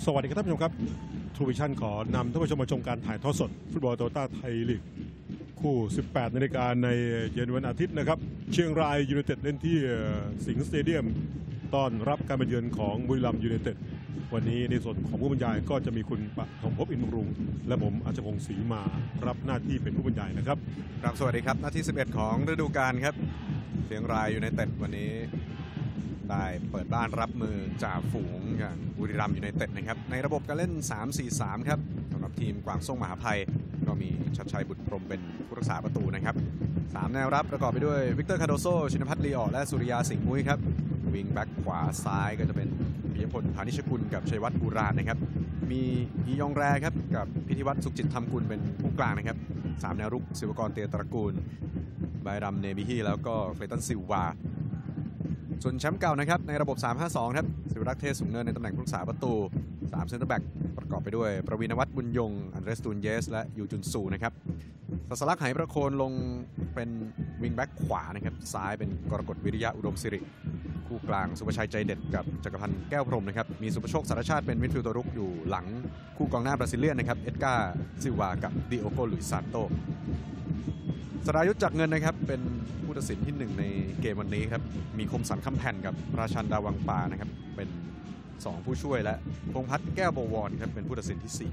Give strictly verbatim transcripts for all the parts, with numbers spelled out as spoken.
สวัสดีครับท่านผู้ชมครับทรูวิชั่นขอนำท่านผู้ชมมาชมการถ่ายทอดสดฟุตบอลโตโยต้าไทยลีกคู่สิบแปดนาฬิกาในเย็นวันอาทิตย์นะครับเชียงรายยูไนเต็ดเล่นที่สิงห์สเตเดียมต้อนรับการมาเยือนของบุรีรัมย์ยูไนเต็ดวันนี้ในส่วนของผู้บรรยายก็จะมีคุณปฐมภพอินทร์บำรุงและผมอาจพงศ์ศรีมารับหน้าที่เป็นผู้บรรยายนะครับครับสวัสดีครับนาทีสิบเอ็ดของฤดูกาลครับเชียงรายยูไนเต็ดวันนี้ได้เปิดบ้านรับมือจ่าฝูงอย่างบุรีรัมย์ยูไนเต็ดนะครับในระบบการเล่น สาม สี่ สาม ครับสำหรับทีมกวางส่งมหาภัยก็มีชัดชัยบุตรพรหมเป็นผู้รักษาประตูนะครับสามแนวรับประกอบไปด้วยวิกเตอร์คาโดโซชินภัทรลีออและสุริยาสิงห์มุ้ยครับวิงแบ็กขวาซ้ายก็จะเป็นปิยพลพานิชกุลกับชัยวัฒน์อุราชนะครับมีอียองแรครับกับพิธิวัฒน์สุขจิตธรรมกุลเป็นผู้กลางนะครับสามแนวรุกศิวกรเตียตระกูลไบรัมเนบิฮีแล้วก็เฟรตันซิลวาส่วนแชมป์เก่านะครับในระบบ สาม ห้า สอง ครับศิวรักษ์เทศสูงเนินในตำแหน่งผู้รักษาประตูสามเซนเตอร์แบ็กประกอบไปด้วยประวินวัฒน์บุญยงอันเดรสตูนเยสและยูจุนซูนะครับศาสลักษ์ไหประโคนลงเป็นวิงแบ็กขวานะครับซ้ายเป็นกรกฎวิริยะอุดมสิริคู่กลางสุภชัยใจเด็ดกับจักรพันธ์แก้วพรหมนะครับมีสุภโชคสารชาติเป็นมิดฟิลด์ตัวรุกอยู่หลังคู่กองหน้าบราซิเลียนนะครับเอ็ดการ์ซิลวากับดิโอโกลุยซานโตสรายุทธจักรเงินนะครับเป็นผู้ตัดสินที่หนึ่งในเกมวันนี้ครับมีคมสันคำแผ่นกับราชันดาวังปานะครับเป็นสองผู้ช่วยและพงษ์พัฒน์แก้วบวรครับเป็นผู้ตัดสินที่สี่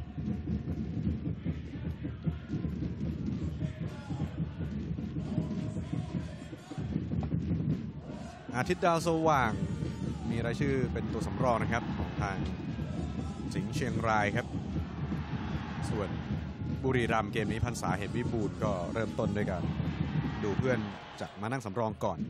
อาทิตย์ดาวสว่างมีรายชื่อเป็นตัวสำรองนะครับของทางสิงห์เชียงรายครับส่วนบุรีรัมย์เกมนี้พันษาเหตุวิบูลย์ก็เริ่มต้นด้วยกันดูเพื่อนจะมานั่งสำรองก่อน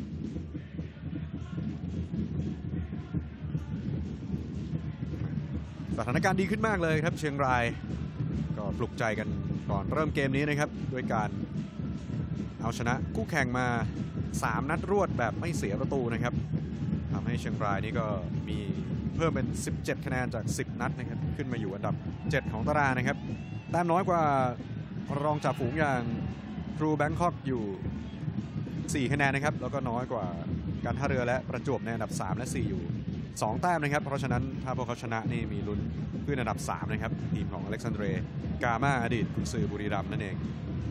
สถานการณ์ดีขึ้นมากเลยครับเชียงรายก็ปลุกใจกันก่อนเริ่มเกมนี้นะครับด้วยการเอาชนะคู่แข่งมาสามนัดรวดแบบไม่เสียประตูนะครับทำให้เชียงรายนี่ก็มีเพิ่มเป็นสิบเจ็ดคะแนนจากสิบนัดนะครับขึ้นมาอยู่อันดับเจ็ดของตารางนะครับแต้มน้อยกว่ารองจ่าฝูงอย่างทรูแบงคอกอยู่สี่คะแนนนะครับแล้วก็น้อยกว่าการท่าเรือและประจวบในอันดับสามและสี่อยู่สองแต้มนะครับเพราะฉะนั้นถ้าพวกเขาชนะนี่มีลุ้นขึ้นอันดับสามนะครับทีมของอเล็กซานเดรกามาอดีตกุนซือบุรีรัมย์นั่นเอง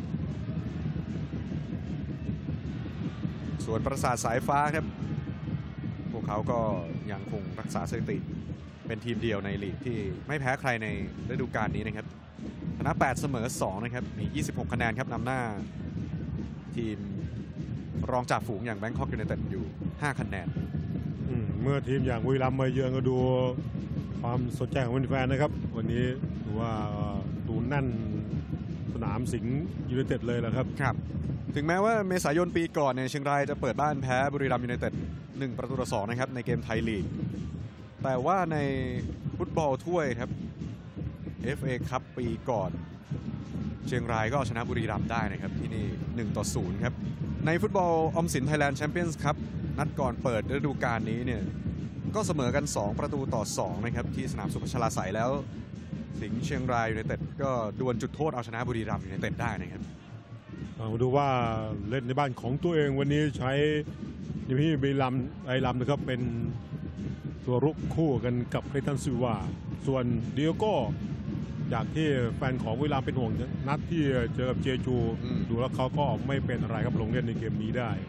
ส่วนปราสาทสายฟ้าครับพวกเขาก็ยังคงรักษาสถิติเป็นทีมเดียวในลีกที่ไม่แพ้ใครในฤดูกาลนี้นะครับชนะแปดเสมอสองนะครับมียี่สิบหกคะแนนครับนำหน้าทีมรองจ่าฝูงอย่างแบงคอกยูไนเต็ดอยู่ห้าคะแนนเมื่อทีมอย่างบุรีรัมย์มาเยือนก็ดูความสนใจของแฟนๆนะครับวันนี้ถือว่าตูนแน่นสนามสิงห์ยูไนเต็ดเลยแหละครับครับถึงแม้ว่าเมษายนปีก่อนเนี่ยเชียงรายจะเปิดบ้านแพ้บุรีรัมย์ยูไนเต็ดหนึ่งประตูต่อสองนะครับในเกมไทยลีกแต่ว่าในฟุตบอลถ้วยครับ เอฟ เอ คัพปีก่อนเชียงรายก็เอาชนะบุรีรัมย์ได้นะครับที่นี่หนึ่งต่อศูนย์ครับในฟุตบอลออมสินไทยแลนด์แชมเปี้ยนส์คัพนัดก่อนเปิดฤดูกาลนี้เนี่ยก็เสมอกันสองประตูต่อสองนะครับที่สนามสุพัชลาไสยแล้วสิงห์เชียงรายยูไนเต็ดก็ดวลจุดโทษเอาชนะบุรีรัมย์ยูไนเต็ดได้นะครับมาดูว่าเล่นในบ้านของตัวเองวันนี้ใช้นิพี่บุรีรัมย์ไอรัมย์นะครับเป็นตัวรุกคู่กันกับเฟรตันซิลวาส่วนดิโอโก้จากที่แฟนของบุรีรัมย์เป็นห่วงนัดที่เจอกับเจจูดูแล้วเขาก็ไม่เป็นอะไรครับลงเล่นในเกมนี้ได้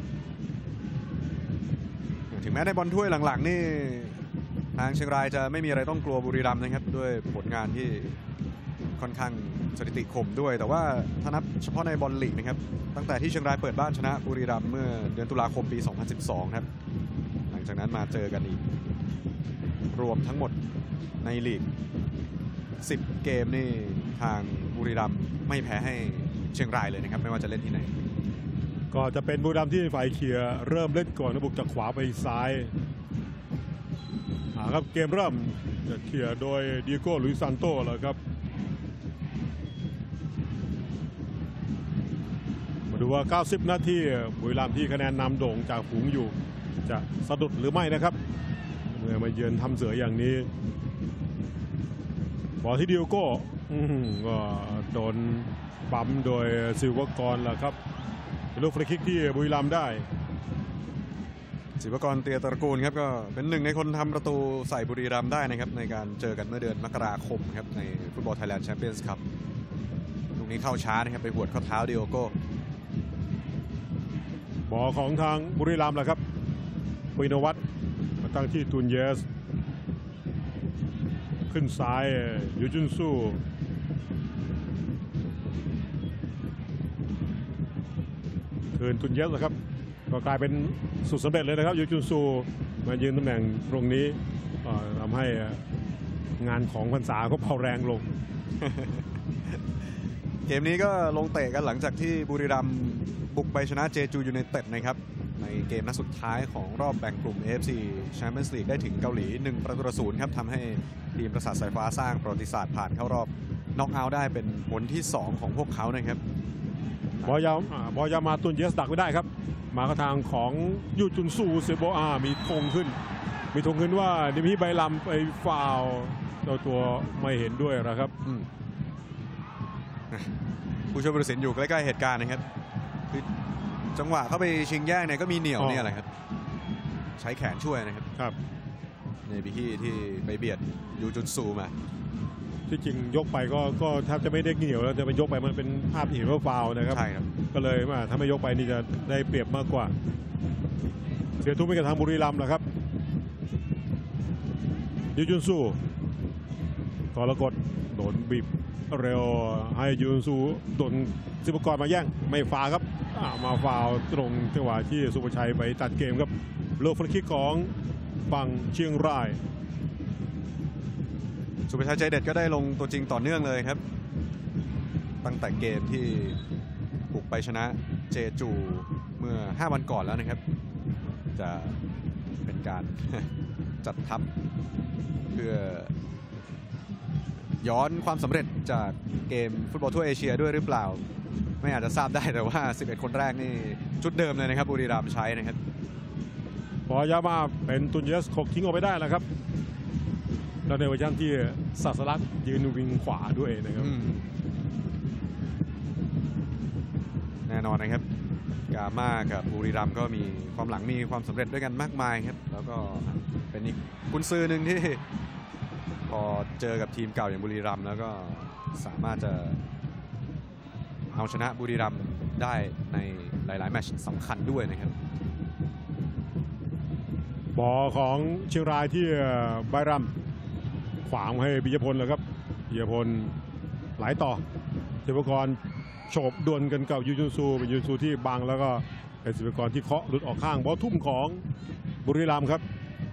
ถึงแม้ในบอลถ้วยหลังๆนี่ทางเชียงรายจะไม่มีอะไรต้องกลัวบุรีรัมย์นะครับด้วยผลงานที่ค่อนข้างสถิติคมด้วยแต่ว่าถ้านับเฉพาะในบอลลีกนะครับตั้งแต่ที่เชียงรายเปิดบ้านชนะบุรีรัมย์เมื่อเดือนตุลาคมปีสองพันสิบสองครับหลังจากนั้นมาเจอกันอีกรวมทั้งหมดในลีกสิบเกมนี่ทางบุรีรัมย์ไม่แพ้ให้เชียงรายเลยนะครับไม่ว่าจะเล่นที่ไหนก็จะเป็นบุรีรัมย์ที่ฝ่ายเขี่ยเริ่มเล่นก่อนบุกจากขวาไปซ้ายครับเกมเริ่มจะเขี่ยโดยดิโก้ลุยซานโตแล้วครับมาดูว่าเก้าสิบนาทีบุรีรัมย์ที่คะแนนนำโด่งจากฝูงอยู่จะสะดุดหรือไม่นะครับเมื่อมาเยือนทำเสืออย่างนี้บอลที่ดิโก้ก็โดนปั๊มโดยซิลวากรแล้วครับเป็นลูกฟรีคิกที่บุรีรัมย์ได้ศิวกรเตียตระกูลครับก็เป็นหนึ่งในคนทำประตูใส่บุรีรัมย์ได้นะครับในการเจอกันเมื่อเดือนมกราคมครับในฟุตบอลไทยแลนด์แชมเปี้ยนส์คัพลูกนี้เข้าช้านะครับไปหวดเข้าเท้าดิโอโก้บอลของทางบุรีรัมย์แหละครับปุยนวัฒน์มาตั้งที่ตุนเยสขึ้นซ้ายยูจุนซูคืนตุนเยสนะครับก็กลายเป็นสุดสำเร็จเลยนะครับยูจุนซูมายืนตำแหน่งตรงนี้ทำให้งานของพรรษาเขาเผาแรงลงเกมนี้ก็ลงเตะกันหลังจากที่บุรีรัมย์บุกไปชนะเจจูยูไนเต็ดนะครับในเกมนัดสุดท้ายของรอบแบ่งกลุ่ม เอ เอฟ ซี Champions League ได้ถึงเกาหลีหนึ่งประตูต่อศูนย์ครับทำให้ทีมประสาทสายฟ้าสร้างประวัติศาสตร์ผ่านเข้ารอบน็อกเอาท์ได้เป็นผลที่สองของพวกเขานะครับบอลยาวบอลยาวมาตุนเยสดักไม่ได้ครับมากระทางของยูจุนซูเซโบอามีธงขึ้นมีธงขึ้นว่านิมิใบลำไปฟาวเจ้าตัวไม่เห็นด้วยนะครับผู้ช่วยผู้ตัดสินอยู่ใกล้ๆเหตุการณ์นะครับคือจังหวะเข้าไปชิงแย่งเนี่ยก็มีเหนียวเนี่ยแหละครับใช้แขนช่วยนะครับครับในบิคีที่ไปเบียดยูจุนซูมาที่จริงยกไปก็ก็แทบจะไม่ได้เหนียวแล้วแต่มันยกไปมันเป็นภาพเห็นว่าฟาวนะครับใช่ครับก็เลยว่าถ้าไม่ยกไปนี่จะได้เปรียบมากกว่าเสียทุ่มไปกับทางบุรีรัมย์นะครับยูจุนซูกรกฎโดนบีบเร็วให้ยูจุนซูโดนศิวกรมาแย่งไม่ฟาวครับมาฟาวตรงจังหวะที่สุภชัยไปตัดเกมครับโลกฟรีคิกของฝั่งเชียงรายสุภชัยใจเด็ดก็ได้ลงตัวจริงต่อเนื่องเลยครับตั้งแต่เกมที่บุกไปชนะเจจูเมื่อห้าวันก่อนแล้วนะครับจะเป็นการ จัดทัพเพื่อย้อนความสำเร็จจากเกมฟุตบอลทั่วเอเชียด้วยหรือเปล่าไม่อาจจะทราบได้แต่ว่าสิบเอ็ดคนแรกนี่ชุดเดิมเลยนะครับบุรีรัมย์ใช้นะครับพอยามาเป็นตุนเยสขกทิ้งออกไปได้แล้วครับแล้วในเวอร์ชันที่ศาสลักษ์ยืนวิงขวาด้วยนะครับแน่นอนนะครับกาม่ากับบุรีรัมย์ก็มีความหลังมีความสำเร็จด้วยกันมากมายครับแล้วก็เป็นอีกกุนซือหนึ่งที่พอเจอกับทีมเก่าอย่างบุรีรัมย์แล้วก็สามารถจะเอาชนะบุรีรัมย์ได้ในหลายๆแมตช์สำคัญด้วยนะครับบอลของเชียงรายที่ไบรัมขวางให้ปิยพลเลยครับปิยพลไหลต่อเทพกรโฉบดวลกันกับยูจุนซูเป็นยูจุนซูที่บังแล้วก็เป็นศิวกรที่เคาะหลุดออกข้างบอลทุ่มของบุรีรัมย์ครับ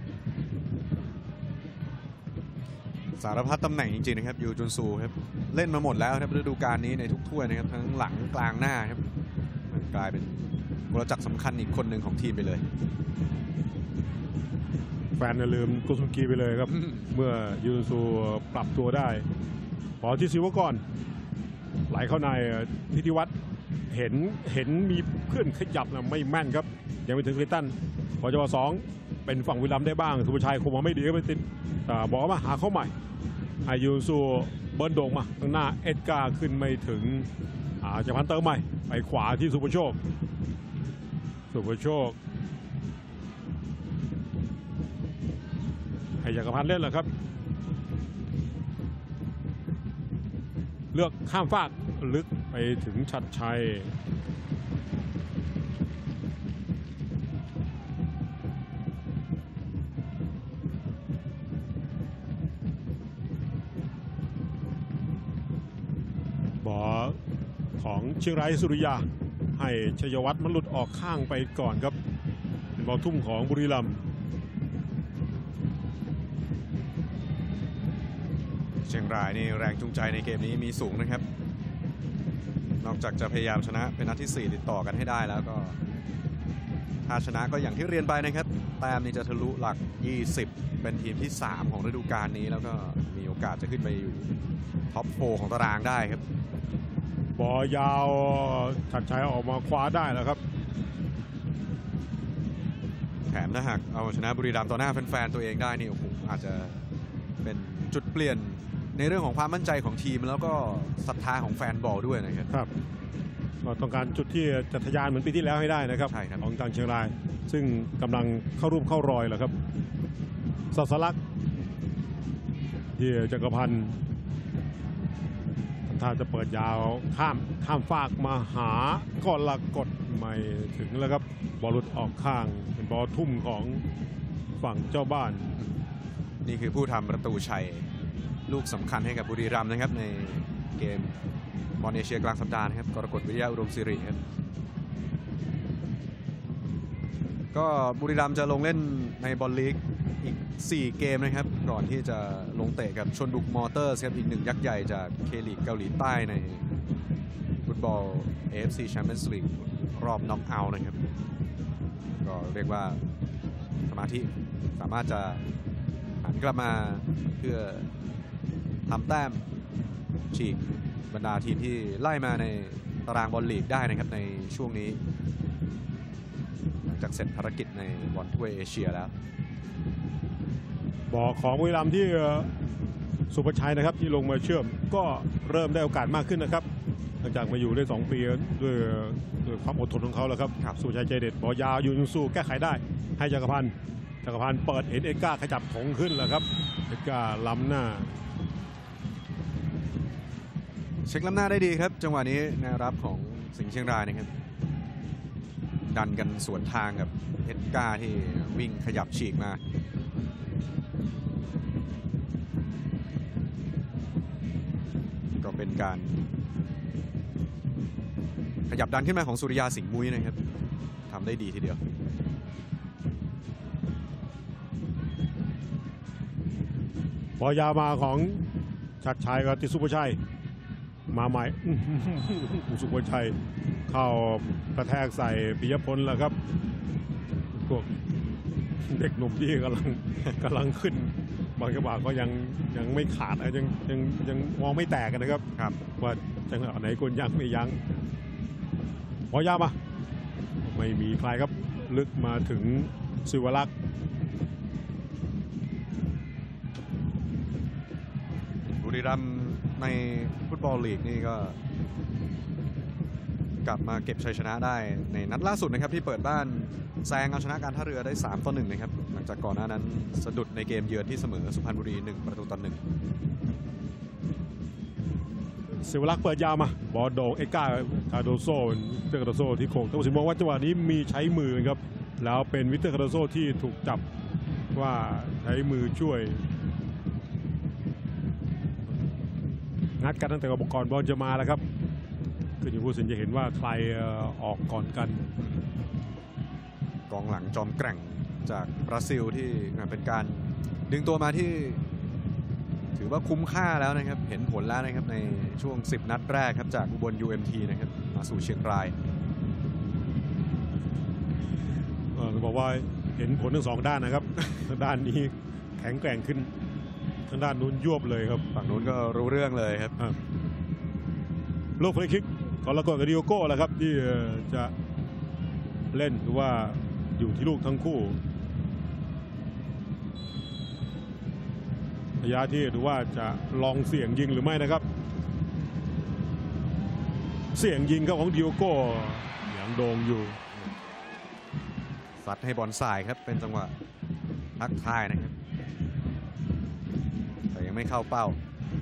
สารพัดตำแหน่งจริงๆนะครับยูจุนซูครับเล่นมาหมดแล้วครับฤดูกาลนี้ในทุกถ้วยนะครับทั้งหลังกลางหน้าครับกลายเป็นกลจักรสำคัญอีกคนหนึ่งของทีมไปเลยแฟนลืมกุซุกิไปเลยครับ เมื่อยูนซูปรับตัวได้พอที่ศิวกรไหลเข้าในทิติวัฒน์เห็นเห็นมีเพื่อนขยับนะไม่แม่นครับยังไม่ถึงคลิตันพอจังหวะสองเป็นฝั่งวิลัมได้บ้างสุภชัยคงมาไม่ดีก็ไปติดบอกว่าหาเข้าใหม่ไอยูนซูเบิร์นโด่งมาข้างหน้าเอ็ดการ์ขึ้นไม่ถึงอาจะพันเติมใหม่ไปขวาที่สุภโชคสุภโชคให้จักรพันธ์เล่นเหรอครับเลือกข้ามฟากลึกไปถึงชัดชัยบอลของเชียงรายสุริยาให้ชัยวัฒน์มันหลุดออกข้างไปก่อนครับเป็นบอลทุ่มของบุรีรัมย์เชียงรายนี่แรงจูงใจในเกมนี้มีสูงนะครับนอกจากจะพยายามชนะเป็นนัดที่สี่ติดต่อกันให้ได้แล้วก็ถ้าชนะก็อย่างที่เรียนไปนะครับแต้มนี่จะทะลุหลักยี่สิบเป็นทีมที่สามของฤดูกาลนี้แล้วก็มีโอกาสจะขึ้นไปอยู่ท็อปโฟร์ของตารางได้ครับบอลยาวชัดชัยออกมาคว้าได้แล้วครับแถมถ้าหากเอาชนะบุรีรัมย์ต่อหน้าแฟนๆตัวเองได้นี่โอ้โหอาจจะเป็นจุดเปลี่ยนในเรื่องของความมั่นใจของทีมแล้วก็ศรัทธาของแฟนบอลด้วยนะครับครับก็ต้องการจุดที่จะทะยานเหมือนปีที่แล้วให้ได้นะครับใช่ครับของทางเชียงราย ซึ่งกำลังเข้ารูปเข้ารอยแล้วครับศาสลักษณ์ที่จักรพันธ์ถ้าจะเปิดยาวข้ามข้ามฟากมาหาก็ละกดไม่ถึงแล้วครับบอลหลุดออกข้างเป็นบอลทุ่มของฝั่งเจ้าบ้านนี่คือผู้ทำประตูชัยลูกสำคัญให้กับบุรีรัมย์นะครับในเกมบอลเอเชียกลางสัปดาห์นะครับกรกฎวิทยาอุดมศิริครับก็บุรีรัมย์จะลงเล่นในบอลลีกอีกสี่เกมนะครับก่อนที่จะลงเตะกับชลบุกมอเตอร์สครับอีกหนึ่งยักษ์ใหญ่จากเคลีกเกาหลีใต้ในฟุตบอล เอ เอฟ ซี Champions League รอบน็อกเอาท์นะครับก็เรียกว่าสมาธิสามารถจะหันกลับมาเพื่อทำแต้มฉีกบรรดาทีมที่ไล่มาในตารางบอลลีกได้นะครับในช่วงนี้หลังจากเสร็จภารกิจในบอลถ้วยเอเชียแล้วบอกของบุรีรัมย์ที่สุภชัยนะครับที่ลงมาเชื่อมก็เริ่มได้โอกาสมากขึ้นนะครับหลังจากมาอยู่ได้สองปีด้วยด้วยความอดทนของเขาแล้วครับสุภชัยใจเด็ดบอลยาวอยู่ยังสู้แก้ไขได้ให้จักรพันธ์จักรพันธ์เปิดเห็นเอกก้าขยับถงขึ้นแล้วครับเอกก้าล้ำหน้าเช็คล้ำหน้าได้ดีครับจังหวะนี้แนวรับของสิงห์เชียงรายนะครับดันกันสวนทางกับเอกก้าที่วิ่งขยับฉีกมาก็เป็นการขยับดันขึ้นมาของสุริยาสิงห์มุ้ยนะครับทำได้ดีทีเดียวบอลยาวมาของชัดชัยกับติสุภชัยมาใหม่สุภชัยเข้ากระแทกใส่ปิยพลแล้วครับพวกเด็กหนุ่มที่กำลังกำลังขึ้นบางจังหวะก็ยังยังไม่ขาดยังยังยังมองไม่แตกกันนะครับครับว่าจังหวะไหนคนยังไม่ยั้งบอลยาวมาไม่มีใครครับลึกมาถึงศิวลักษณ์บุรีรัมย์ในฟุตบอลลีกนี่ก็กลับมาเก็บชัยชนะได้ในนัดล่าสุดนะครับที่เปิดบ้านแซงเอาชนะการท่าเรือได้สามต่อหนึ่งนะครับหลังจากก่อนหน้านั้นสะดุดในเกมเยือนที่เสมอสุพรรณบุรีหนึ่งประตูต่อหนึ่งศิวลักษณ์เปิดยาวมาบอลโด่งเอกก้าคาโดโซวิเตอร์คาโดโซที่โค้งต้องสิมองว่าจังหวะนี้มีใช้มือครับแล้วเป็นวิเตอร์คาโดโซที่ถูกจับว่าใช้มือช่วยงัดกันตั้งแต่ก่อนบอลจะมาแล้วครับคืออย่างผู้สินจะเห็นว่าใครออกก่อนกันกองหลังจอมแกร่งจากบราซิลที่เป็นการดึงตัวมาที่ถือว่าคุ้มค่าแล้วนะครับเห็นผลแล้วนะครับในช่วงสิบนัดแรกครับจากอุบล ยู เอ็ม ที นะครับมาสู่เชียงรายเออบอกว่าเห็นผลทั้งสองด้านนะครับทางด้านนี้แข็งแกร่งขึ้นทางด้านนู้นยวบเลยครับฝั่งนู้นก็รู้เรื่องเลยครับลูกฟรีคิกก่อนละก่อนกับดิโอโก้แหละครับที่จะเล่นหรือว่าอยู่ที่ลูกทั้งคู่ระยะที่ดูว่าจะลองเสี่ยงยิงหรือไม่นะครับเสี่ยงยิงครับของดิโอโก้อย่างโด่งอยู่ซัดให้บอลสายครับเป็นจังหวะทักทายนะครับแต่ยังไม่เข้าเป้า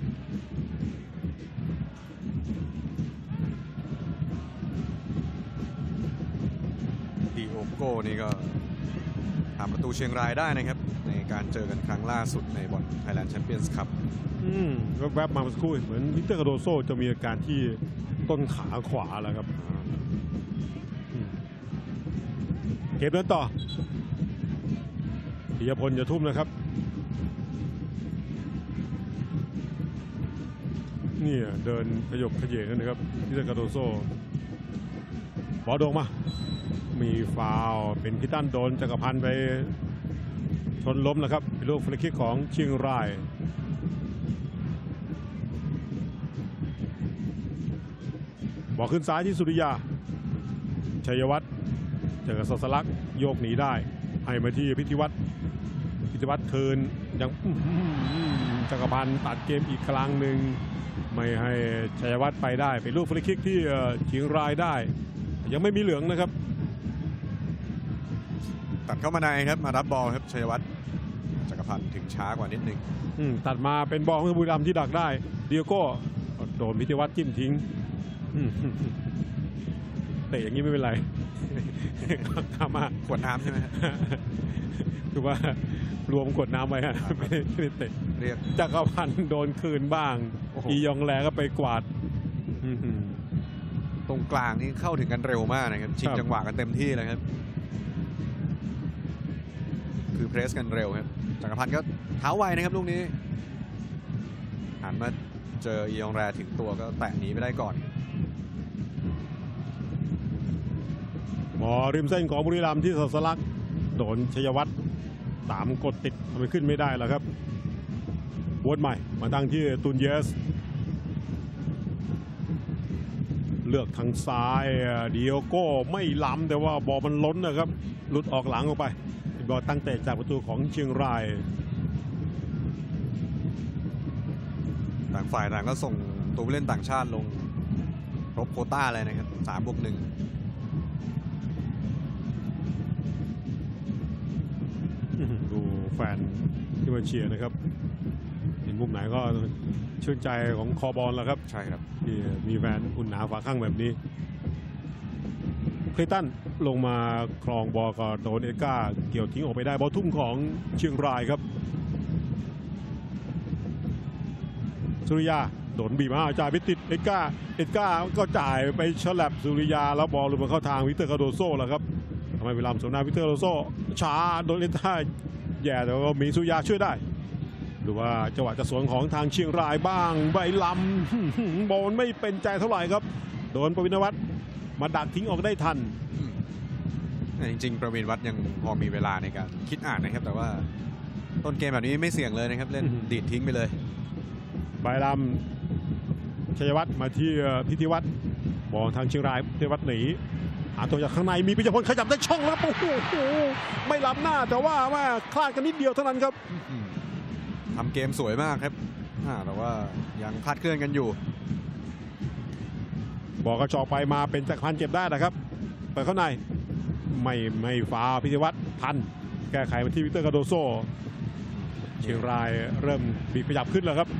ดิโอโก้นี่ก็ทำประตูเชียงรายได้นะครับในการเจอกันครั้งล่าสุดในบอลไทยแลนด์แชมเปี้ยนส์คัพอืมแวบๆมาเมื่อสักครู่เหมือนวิกเตอร์คาโดโซจะมีอาการที่ต้นขาขวาแล้วครับเก็บเดินต่อปิยพลจะทุ่มนะครับนี่เดินขยบขยเยกันนะครับวิกเตอร์คาโดโซบอลโด่งมามีฟาวล์เป็นพิตันโดนจักรพันธ์ไปชนล้มแล้วครับเป็นลูกฟรีคิกของเชียงรายบอลขึ้นซ้ายที่สุริยาชัยวัฒน์เจอกับศาสลักษณ์โยกหนีได้ให้มาที่พิธีวัฒน์พิธีวัฒน์คืนยังจจักรพันธ์ตัดเกมอีกครั้งหนึ่งไม่ให้ชัยวัฒน์ไปได้เป็นลูกฟรีคิกที่เชียงรายได้ยังไม่มีเหลืองนะครับตัดเข้ามาในครับมารับบอลครับชัยวัฒน์จักรพันธ์ถึงช้ากว่านิดนึงตัดมาเป็นบอลของบุรีรัมย์ที่ดักได้เดียโก้โดนพิธีวัฒน์จิ้มทิ้งเตะอย่างนี้ไม่เป็นไรทำมาขวดน้ำใช่ไหมคือว่ารวมขวดน้ำไว้ฮะไม่ได้เตะเรียกจักรพันธ์โดนคืนบ้างอียองแลก็ไปกวาดตรงกลางนี่เข้าถึงกันเร็วมากนะครับชิงจังหวะกันเต็มที่เลยครับคือเพรสกันเร็วครับจักรพันธ์ก็เท้าไวนะครับลูกนี้หันมาเจออียองแลถึงตัวก็แตะหนีไปได้ก่อนหมอริมเส้นของบุรีรัมย์ที่สัสลักโดนชัยวัฒน์ตามกดติดทำไมขึ้นไม่ได้แล้วครับวนใหม่มาตั้งที่ตุนเยสเลือกทางซ้ายเดียโก้ไม่ล้ำแต่ว่าบอลมันล้นนะครับหลุดออกหลังออกไปบอลตั้งแต่จากประตูของเชียงรายต่างฝ่ายต่างก็ส่งตัวผู้เล่นต่างชาติลงครบโควต้าเลยนะครับสามบวกหนึ่งดูแฟนที่มาเชียร์นะครับเห็นมุมไหนก็ชื่นใจของคอบอลแล้วครับใช่ครับที่มีแฟนอุ่นหนาฝาข้างแบบนี้คลิตันลงมาครองบอลก็โดนเอก้าเกี่ยวทิ้งออกไปได้บอลทุ่มของเชียงรายครับสุริยาโดนบีบมาจ่ายไปติดเอก้าเอก้าก็จ่ายไปฉลับสุริยาแล้วบอลลงมาเข้าทางวิกเตอร์คาโดโซ่แล้วครับทำไมเวลาสมนาวิกเตอร์คาโดโซ่ช้าโดนเอก้าแย่แต่ว่ามีสุริยาช่วยได้หรือว่าจังหวะจะสวนของทางเชียงรายบ้างใบลำบอลไม่เป็นใจเท่าไหร่ครับโดนประวินวัฒน์มาดักทิ้งออกได้ทันจริงๆประวินวัฒน์ยังพอมีเวลาในการคิดอ่านนะครับแต่ว่าต้นเกมแบบนี้ไม่เสี่ยงเลยนะครับเล่นดีดทิ้งไปเลยใบลำชัยวัฒน์มาที่พิธีวัฒน์บอลทางเชียงรายพิธีวัฒน์หนีหาตัวจากข้างในมีปิยพลขยับได้ช่องแล้วโอ้โหไม่ล้ำหน้าแต่ว่าว่าคลาดกันนิดเดียวเท่านั้นครับทำเกมสวยมากครับแต่ว่ายังคลาดเคลื่อนกันอยู่บอกกระจอกไปมาเป็นจักรพันธ์เก็บได้นะครับไปเข้าในไม่ไม่ฟาวพิธีวัฒน์ทันแก้ไขมาที่วิกเตอร์คาโดโซเชียงรายเริ่มบีบขยับขึ้นแล้วครับ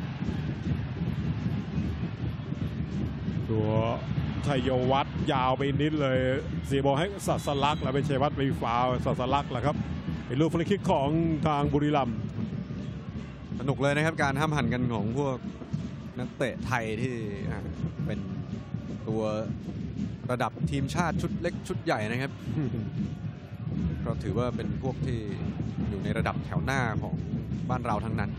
ตัวชัยวัฒน์ยาวไปนิดเลยเสียบอลให้สัสลักแล้วเป็นชัยวัฒน์ไปฟาวสัสลักแหละครับเป็นลูกฟรีคิกของทางบุรีรัมย์สนุกเลยนะครับการห้ามหันกันของพวกนักเตะไทยที่เป็นตัวระดับทีมชาติชุดเล็กชุดใหญ่นะครับก็ถือว่าเป็นพวกที่อยู่ในระดับแถวหน้าของบ้านเราทั้งนั้น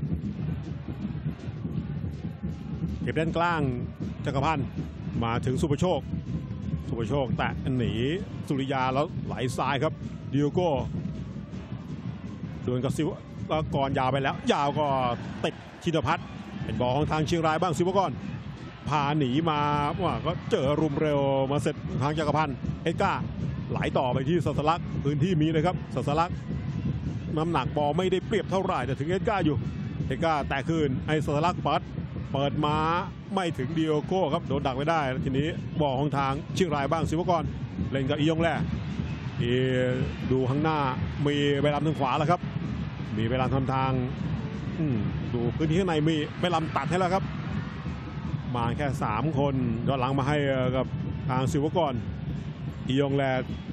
เก็บด้านกลางจักรพันธ์มาถึงสุภโชคสุภโชคแตะหนีสุริยาแล้วไหลซ้ายครับดิโอโก้โดนกับซิวก็ก่อนยาวไปแล้วยาวก็ติดชินพัฒน์เป็นบอลของทางเชียงรายบ้างซิวก่อนพาหนีมาว่าก็เจอรุมเร็วมาเสร็จทางจักรพันธ์เอก้าไหลต่อไปที่สัสลักพื้นที่มีเลยครับสัสลักน้ำหนักบอลไม่ได้เปรียบเท่าไหร่แต่ถึงเอก้าอยู่เอก้าแต่คืนไอสัสลักปัดเปิดมาไม่ถึงดิโอโก้ครับโดนดักไว้ได้ทีนี้บอลของทางเชียงรายบ้างซิวก่อนเล่นกับอียองแล่ดูข้างหน้ามีใบลำทางขวาแล้วครับมีใบลำทำทางดูพื้นที่ข้างในมีใบลำตัดให้แล้วครับมาแค่สามคนย้อนหลังมาให้กับทางซิวก่อนอียองแล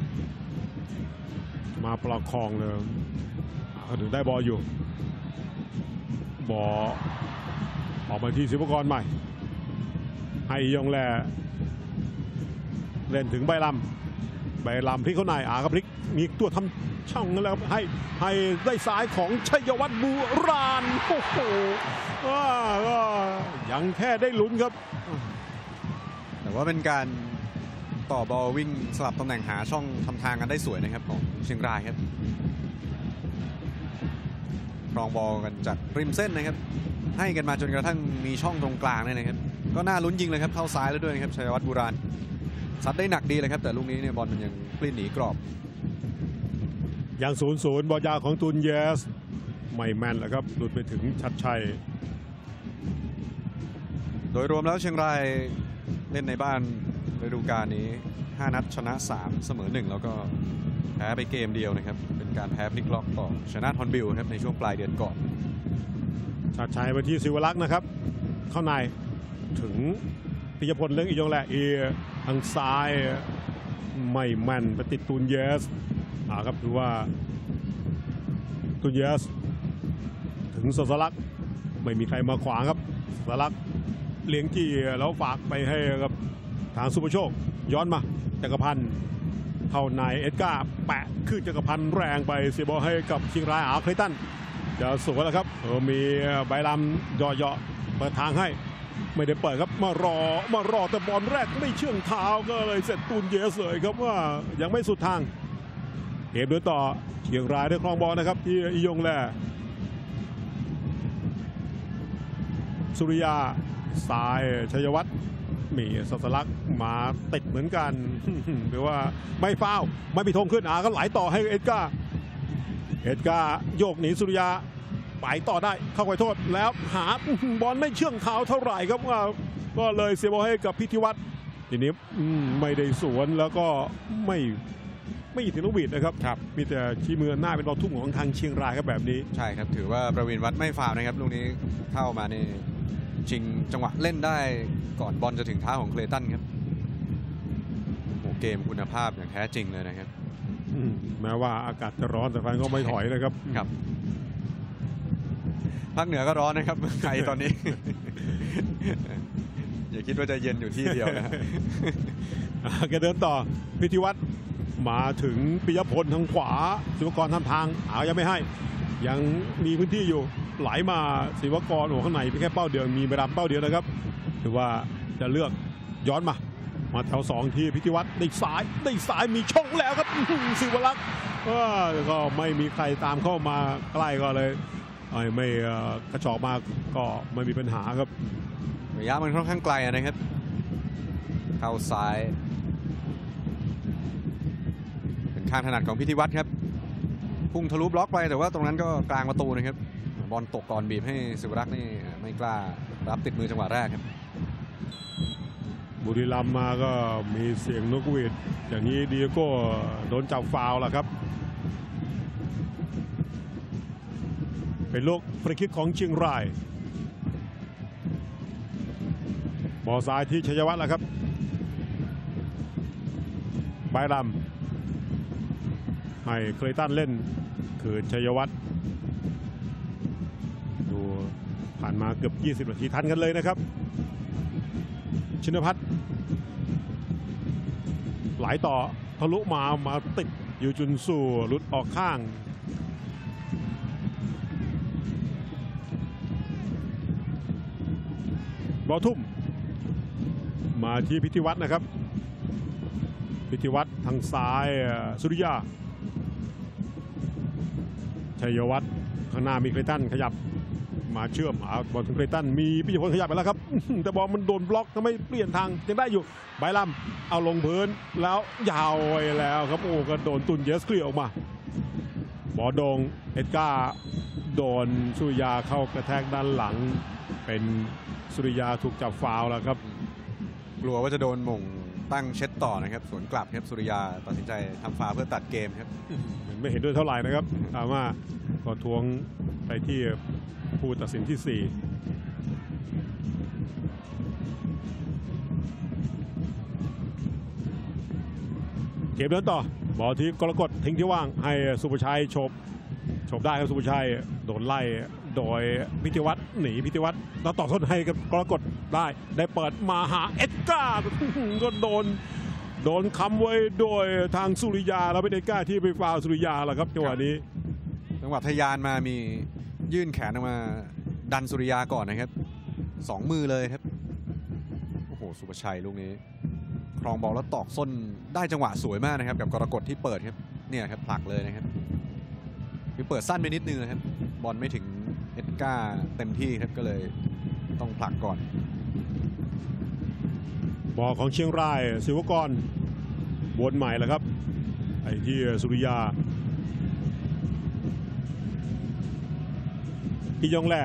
มาประคองเลยเขาถึงได้บอลอยู่บอลออกมาที่ซิวก่อนใหม่ให้อียองแลเล่นถึงใบลำใบลำพลิกเข้าในอาครับพลิกมีตัวทำช่องนั่นแล้วให้ให้ได้ซ้ายของชัยวัฒน์บูรานโอ้โหยังแค่ได้ลุ้นครับแต่ว่าเป็นการต่อบอลวิ่งสลับตำแหน่งหาช่องทำทางกันได้สวยนะครับของเชียงรายครับครองบอลกันจากริมเส้นนะครับให้กันมาจนกระทั่งมีช่องตรงกลางเลยนะครับก็น่าลุ้นยิงเลยครับเข้าซ้ายแล้วด้วยนะครับชัยวัฒน์บูรานซัดได้หนักดีเลยครับแต่ลูกนี้เนี่ยบอลมันยังกลิ้นหนีกรอบอย่างศูนย์ศูนย์บอลยาวของตุนเยสไม่แม่นแล้วครับหลุดไปถึงชัดชัยโดยรวมแล้วเชียงรายเล่นในบ้านฤดูกาลนี้ห้านัดชนะสามเสมอหนึ่งแล้วก็แพ้ไปเกมเดียวนะครับเป็นการแพ้พลิกล็อกต่อชนะทอนบิลครับในช่วงปลายเดือนก่อนชัดชัยไปที่ศิวรักษ์นะครับเข้าในถึงปิยพลเลี้ยงอีกยงแหละเอทางซ้ายไม่แม่นไปติดตูนเยสอ่าครับถือว่าตูนเยสถึงสสลักษ์ไม่มีใครมาขวางครับสสลักษ์เลี้ยงจี้แล้วฝากไปให้กับทางสุภโชคย้อนมาจักรพันธ์เท่านายเอ็ดการ์แปะขึ้นจักรพันธ์แรงไปเสียบอลให้กับเชียงรายอาเคลตันจะสวนแล้วครับเออมีใบลำย่อๆเปิดทางให้ไม่ได้เปิดครับมารอมารอแต่บอลแรกไม่เชื่องเท้าก็เลยเสร็จตูนเยสเลยครับว่ายังไม่สุดทางเกมเดินต่อเชียงรายได้ครองบอลนะครับที่อียงแลสุริยาสายชัยวัฒน์มีสัสลักษ์มาติดเหมือนกันหรือว่าไม่ฟาวไม่มีธงขึ้นอ่าก็ไหลต่อให้เอ็ดการ์เอ็ดการ์โยกหนีสุริยาไปต่อได้เข้าไปโทษแล้วหาบอลไม่เชื่องเท้าเท่าไหร่ครับว่าก็เลยเสียบอลให้กับพิธีวัฒน์ทีนี้ไม่ได้สวนแล้วก็ไม่ไม่ถึงลูกบิดนะครับครับมีแต่ชี้มือหน้าเป็นบอลทุ่งของทางเชียงรายครับแบบนี้ใช่ครับถือว่าประวินวัฒน์ไม่ฟาวนะครับลูกนี้เข้ามานี่ชิงจังหวะเล่นได้ก่อนบอลจะถึงเท้าของเคลตันครับโอ้เกมคุณภาพอย่างแท้จริงเลยนะครับแม้ว่าอากาศจะร้อนแต่แฟนก็ไม่ถอยนะครับครับภาคเหนือก็ร้อนนะครับเมืองไทยตอนนี้ อย่าคิดว่าจะเย็นอยู่ที่เดียวนะแกเดินต่อพิธีวัฒน์มาถึงปิยพลทางขวาศิวกรทำทางเอายังไม่ให้ยังมีพื้นที่อยู่ไหลมาศิวกรโอ้ข้างในเพียงแค่เป้าเดียวมีไปดำเป้าเดียวนะครับถือว่าจะเลือกย้อนมามาแถวสองที่พิธีวัฒน์ได้สายได้สายมีช่องแล้วครับศิวรักษ์ก็ไม่มีใครตามเข้ามาใกล้ก็เลยไม่กระจอกมาก็ไม่มีปัญหาครับระยะมันค่อนข้างไกลนะครับเข้าซ้ายเป็นข้างถนัดของพิธีวัฒน์ครับพุ่งทะลุบล็อกไปแต่ว่าตรงนั้นก็กลางประตูนะครับบอลตกก่อนบีบให้ศิวรักษ์นี่ไม่กล้ารับติดมือจังหวะแรกครับบุรีรัมย์มาก็มีเสียงนกหวีดอย่างนี้ดีโก้โดนจับฟาวล์แล้วครับเป็นลูกฟรีคิกของเชียงรายบอลซ้ายที่ชัยวัฒน์แล้วครับใบลำให้เคลตันเล่นคือชัยวัฒน์ดูผ่านมาเกือบยี่สิบนาทีทันกันเลยนะครับชินพัฒน์ไหลต่อทะลุมามาติดยูจุนสู่หลุดออกข้างบอลทุ่มมาที่พิธีวัฒน์นะครับพิธีวัฒน์ทางซ้ายสุริยาชัยวัฒน์ข้างหน้ามีเคลตันขยับมาเชื่อมเอาบอลถึงเคลตันมีพิยพลขยับไปแล้วครับแต่บอลมันโดนบล็อกทำให้เปลี่ยนทางยังได้อยู่ใบลำเอาลงพื้นแล้วยาวไปแล้วครับโอ้ก็โดนตุนเยสเคลียร์ออกมาบอลโดงเอ็ดการ์โดนสุริยาเข้ากระแทกด้านหลังเป็นสุริยาถูกจับฟาวล์แล้วครับกลัวว่าจะโดนหม่งตั้งเช็ดต่อนะครับสวนกลับครับสุริยาตัดสินใจทำฟาวล์เพื่อตัดเกมครับไม่เห็นด้วยเท่าไหร่นะครับถามว่าก็ทวงไปที่ผู้ตัดสินที่สี่เกมเดินต่อบอลที่กรกฎทิ้งที่ว่างให้สุภชัยโฉบโฉบได้ครับสุภชัยโดนไล่โดยพิธีวัฒน์หนีพิธีวัฒน์แล้วต่อส้นให้กับกรกฎได้ได้เปิดมาหาเอ็ดการ์ก็โดนโดนค้ำไว้โดยทางสุริยาแล้วเป็นเอ็ดการ์ที่ไปฟาวสุริยาแหละครับจังหวะนี้จังหวะทะยานมามียื่นแขนออกมาดันสุริยาก่อนนะครับสองมือเลยครับโอ้โหสุภชัยลูกนี้ครองบอลแล้วตอกส้นได้จังหวะสวยมากนะครับกับกรกฎที่เปิดครับเนี่ยครับผลักเลยนะครับคือเปิดสั้นไปนิดนึงนะครับบอลไม่ถึงเอ็ดการ์เต็มที่ครับก็เลยต้องผลักก่อนบอลของเชียงรายศิวกรวนใหม่แล้วครับไอ้ที่สุริยาอียองแล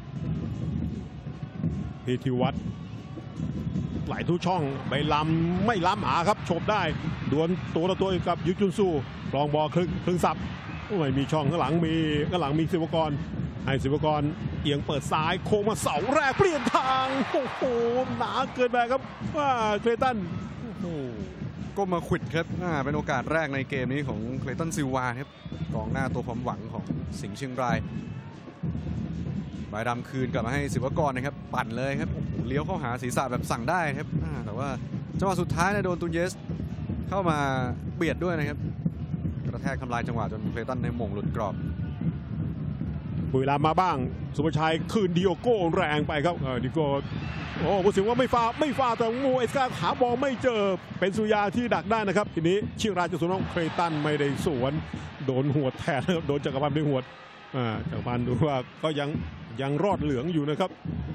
พิธีวัฒน์ไหลทุกช่องไม่ล้ำไม่ล้ำหาครับโฉบได้ดวลตัวต่อตัวกับยุจุนซูลองบอลครึ่งครึ่งสับไม่มีช่องข้างหลังมีข้างหลังมีศิวกรให้ศิวกรเอียงเปิดซ้ายโค้งมาเสาแรกเปลี่ยนทางโอ้โหหนาเกินไปครับว่าเคลตันโอ้โหก็มาขวิดครับอ่าเป็นโอกาสแรกในเกมนี้ของเคลตันซิลวาครับกองหน้าตัวความหวังของสิงห์เชียงรายบายดำคืนกลับมาให้ศิวกรนะครับปั่นเลยครับโอ้โหเลี้ยวเข้าหาศีรษะแบบสั่งได้ครับอ่าแต่ว่าจังหวะสุดท้ายเนี่ยโดนตูนเยสเข้ามาเบียดด้วยนะครับกระแทกทำลายจังหวะจนเคลตันในหม่งหลุดกรอบบุรีรัมย์มาบ้างสุภชัยคืนดิโอโก้แรงไปครับเออดิโก้โอ้ผู้สิงว่าไม่ฟาไม่ฟาแต่งูเอสกาหาบอลไม่เจอเป็นสุยาที่ดักได้นะครับทีนี้เชียงรายจะสวนน้องเคลตันไม่ได้สวนโดนหัวแทนโดนจักรพันธ์ด้วยหัวอ่าจักรพันธ์ดูว่าก็ยังยังรอดเหลืองอยู่นะครับ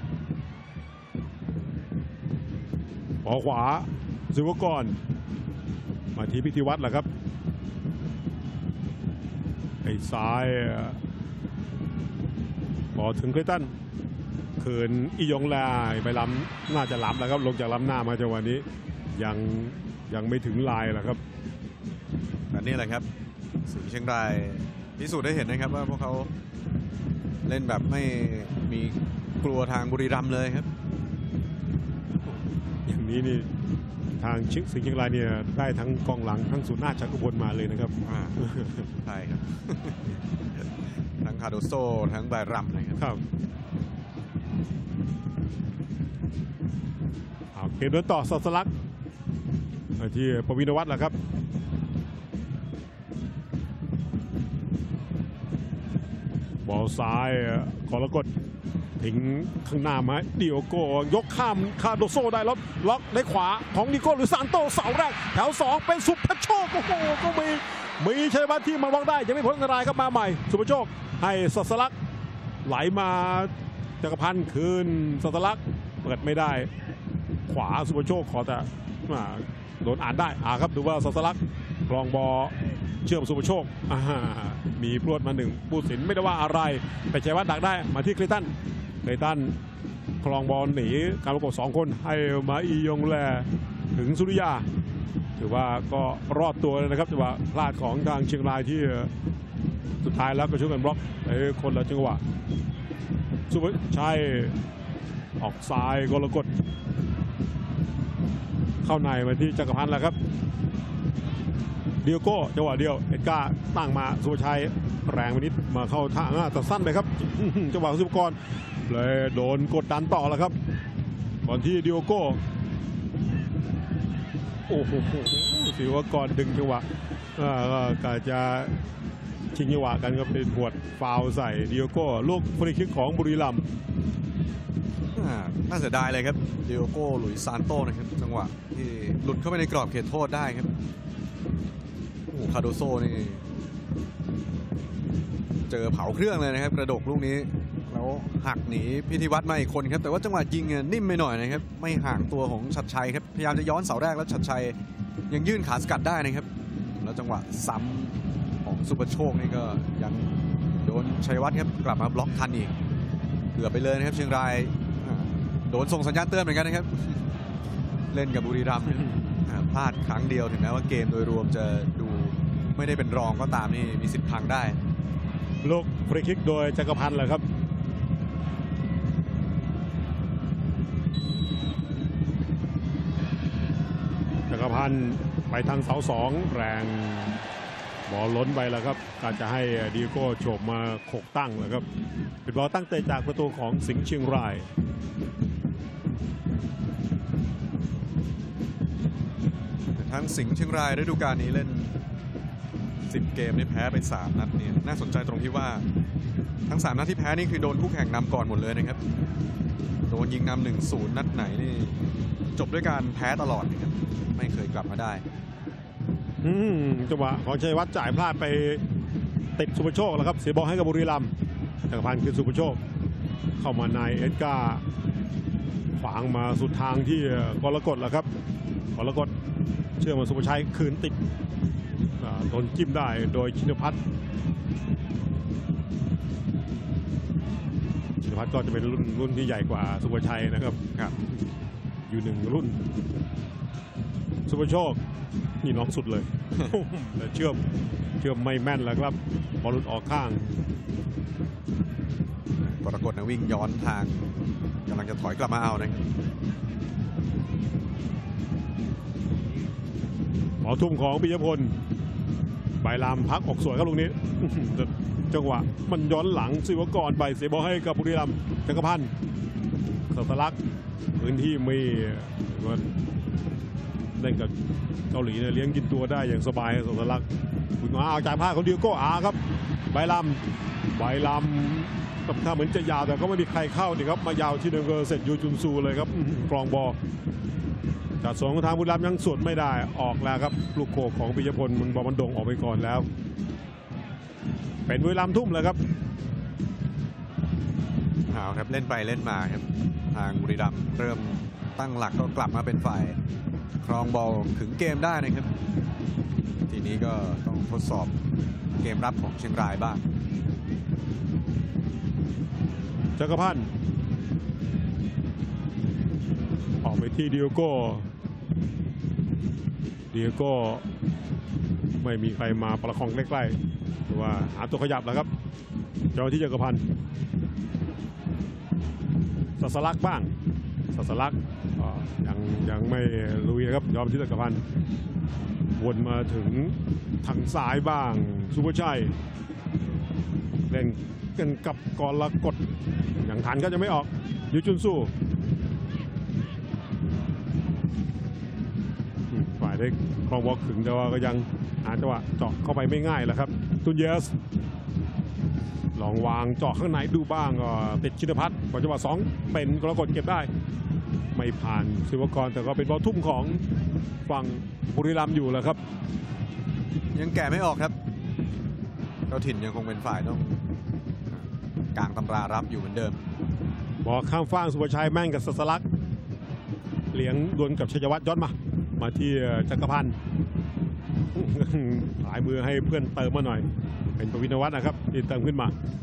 ขอขวาศิวกรมาที่พิธีวัฒน์แหละครับไอ้ซ้ายพอถึงเคลตันเขินอียองแลไปล้ำน่าจะล้ำแล้วครับลงจากล้ำหน้ามาจังหวะนี้ยังยังไม่ถึงลายแหละครับอันนี้แหละครับสิงห์เชียงรายพิสูจน์ได้เห็นนะครับว่าพวกเขาเล่นแบบไม่มีกลัวทางบุรีรัมย์เลยครับอย่างนี้นี่ทางสิงห์เชียงรายเนี่ยได้ทั้งกองหลังทั้งศูนย์หน้าจักรพลมาเลยนะครับใช่ครับทั้งคาโดโซทั้งบายรัมนะครับครับเกมเดินต่อสัสลักที่ปวินวัฒน์แหละครับบอลซ้ายกรกฎถึงข้างหน้ามาดิโอโก้ยกข้ามคาโดโซได้แล้วล็อกในขวาของดิโก้หรือซานโตเสาแรกแถวสองเป็นสุภโชคโอ้โหก็มีมีชัยวัฒน์ที่มันวางได้ยังไม่พ้นอันตรายครับมาใหม่สุภโชคให้สัสลักไหลมาจักรพันธ์คืนสัสลักเปิดไม่ได้ขวาสุภโชคขอแต่โดนอ่านได้อ่าครับดูว่าสัสลักลองบอเชื่อมสุภโชคมีพรวดมาหนึ่งผู้สินไม่ได้ว่าอะไรแต่ชัยวัฒน์ดักได้มาที่เคลตันเคลตันคลองบอลหนีการประกบสองคนให้มาอียงแลถึงสุริยาถือว่าก็รอดตัวเลยนะครับแต่ว่าพลาดของทางเชียงรายที่สุดท้ายแล้วก็ช่วยกันบล็อกไอ้คนละจังหวะสุภชัยออกซ้ายกรกฎเข้าในมาที่จักรพันธ์แล้วครับเดียโก้จังหวะเดียวเอ็ดการ์ตั้งมาสุภชัยแรงไปนิดมาเข้าทางแต่สั้นไปครับจังหวะสุภกรเลยโดนกดดันต่อแล้วครับก่อนที่เดียโก้โอ้โหศิวกรดึงจังหวะก็จะชิงจังหวะกันก็เป็นหวดฟาวใส่เดียโก้ลูกฟรีคิกของบุรีรัมย์น่าเสียดายเลยครับเดียโก้หลุยซานโตนะครับจังหวะที่หลุดเข้าไปในกรอบเขตโทษได้ครับโอ้คาโดโซนี่เจอเผาเครื่องเลยนะครับกระดกลูกนี้แล้วหักหนีพิธีวัฒน์มาอีกคนครับแต่ว่าจังหวะยิงนิ่มไปหน่อยนะครับไม่ห่างตัวของชัดชัยครับพยายามจะย้อนเสาแรกแล้วชัดชัยยังยื่นขาสกัดได้นะครับแล้วจังหวะซ้ำของสุภโชคนี่ก็ยังโดนชัยวัฒน์ครับกลับมาบล็อกทันอีกเกือบไปเลยนะครับเชียงรายโดนส่งสัญญาณเตือนเหมือนกันนะครับเล่นกับบุรีรัมย์พลาดครั้งเดียวถึงแม้ว่าเกมโดยรวมจะดูไม่ได้เป็นรองก็ตามนี่มีสิทธิ์พังได้ลูกฟรีคิกโดยจักรพันธ์แหละครับจักรพันธ์ไปทางเสาสองแรงบอลล้นไปแล้วครับการจะให้ดิโก้โฉบมาโขกตั้งแล้วครับเป็นบอลตั้งเตะจากประตูของสิงห์เชียงรายทั้งสิงห์เชียงรายฤดูกาลนี้เล่นสิบเกมนี่แพ้ไปสามนัดเนี่ยน่าสนใจตรงที่ว่าทั้งสามนัดที่แพ้นี่คือโดนคู่แข่งนำก่อนหมดเลยนะครับโดนยิงนำ หนึ่งศูนย์ นัดไหนนี่จบด้วยการแพ้ตลอดนะครับไม่เคยกลับมาได้จังหวะของชัยวัฒน์จ่ายพลาดไปติดสุภโชคแล้วครับเสียบอลให้กับบุรีรัมย์จักรพันธ์คือสุภโชคเข้ามาในเอ็ดการ์ขวางมาสุดทางที่กรกฎแล้วครับกรกฎเชื่อมาสุภชัยคืนติดโดนจิ้มได้โดยชินพัฒน์พัฒน์ก็จะเป็นรุ่นรุ่นที่ใหญ่กว่าสุภชัยนะครับครับอยู่หนึ่งรุ่นสุภโชคนี่น้องสุดเลย แต่เชื่อมเชื่อมไม่แม่นแล้วครับบอลหลุดออกข้างกรกฎนะวิ่งย้อนทางกำลังจะถอยกลับมาเอานะครับหมอทุ่มของปิยพลใบลามพักออกสวยครับลูกนี้ จังหวะมันย้อนหลังศิวกรไปเสียบอลให้กับบุรีรัมย์จักรพันธ์สัสลักษณ์พื้นที่มีเล่นกับเกาหลีเนี่ยเลี้ยงกินตัวได้อย่างสบายสัสลักษณ์คุณอาจ่ายพลาดเขาเดียวก็อาครับใบลามใบลามทำท่าเหมือนจะยาวแต่ก็ไม่มีใครเข้านี่ครับมายาวที่เดิมก็เสร็จยูจุนซูเลยครับกรองบอลจากสองทางบุรีรัมย์ยังสวนไม่ได้ออกแล้วครับลูกโขกของปิยพลมันบอลมันโด่งออกไปก่อนแล้วเป็นบุรีรัมย์ทุ่มเลยครับเอาครับเล่นไปเล่นมาครับทางบุรีรัมย์เริ่มตั้งหลักก็กลับมาเป็นฝ่ายครองบอลขึงเกมได้นะครับทีนี้ก็ต้องทดสอบเกมรับของเชียงรายบ้างจักรพันธ์ออกไปที่ดิโอโก้ดิโอโก้ไม่มีใครมาประคองใกล้ๆหรือว่าหาตัวขยับแล้วครับเจ้าที่จักรพันธ์สัสลักษณ์บ้างสัสลักษณ์ยังยังไม่ลุยนะครับยอมที่จักรพันธ์วนมาถึงทางซ้ายบ้างสุภชัยเล่นกันกับกรกฎอย่างทันก็จะไม่ออกยูจุนสู้ฝ่ายได้ครองบอลขึงแต่ว่าก็ยังหาจังหวะเจาะเข้าไปไม่ง่ายแล้วครับตุนเยสลองวางเจาะข้างในดูบ้างก็ติดชินพัฒน์บอลจังหวะสองเป็นกรกฎเก็บได้ไม่ผ่านศิวกรแต่ก็เป็นบอลทุ่มของฝั่งบุรีรัมย์อยู่แล้วครับยังแกะไม่ออกครับเจ้าถิ่นยังคงเป็นฝ่ายต้องกลางตำรารับอยู่เหมือนเดิมบอลข้ามฟางสุภชัยแม่งกับสัสลักษณ์เหลียงดวลกับชัยวัฒน์ย้อนมามาที่จักรพันธ์หลายมือให้เพื่อนเติมมาหน่อยเป็นปวินวัฒน์นะครับที่เติมขึ้นมา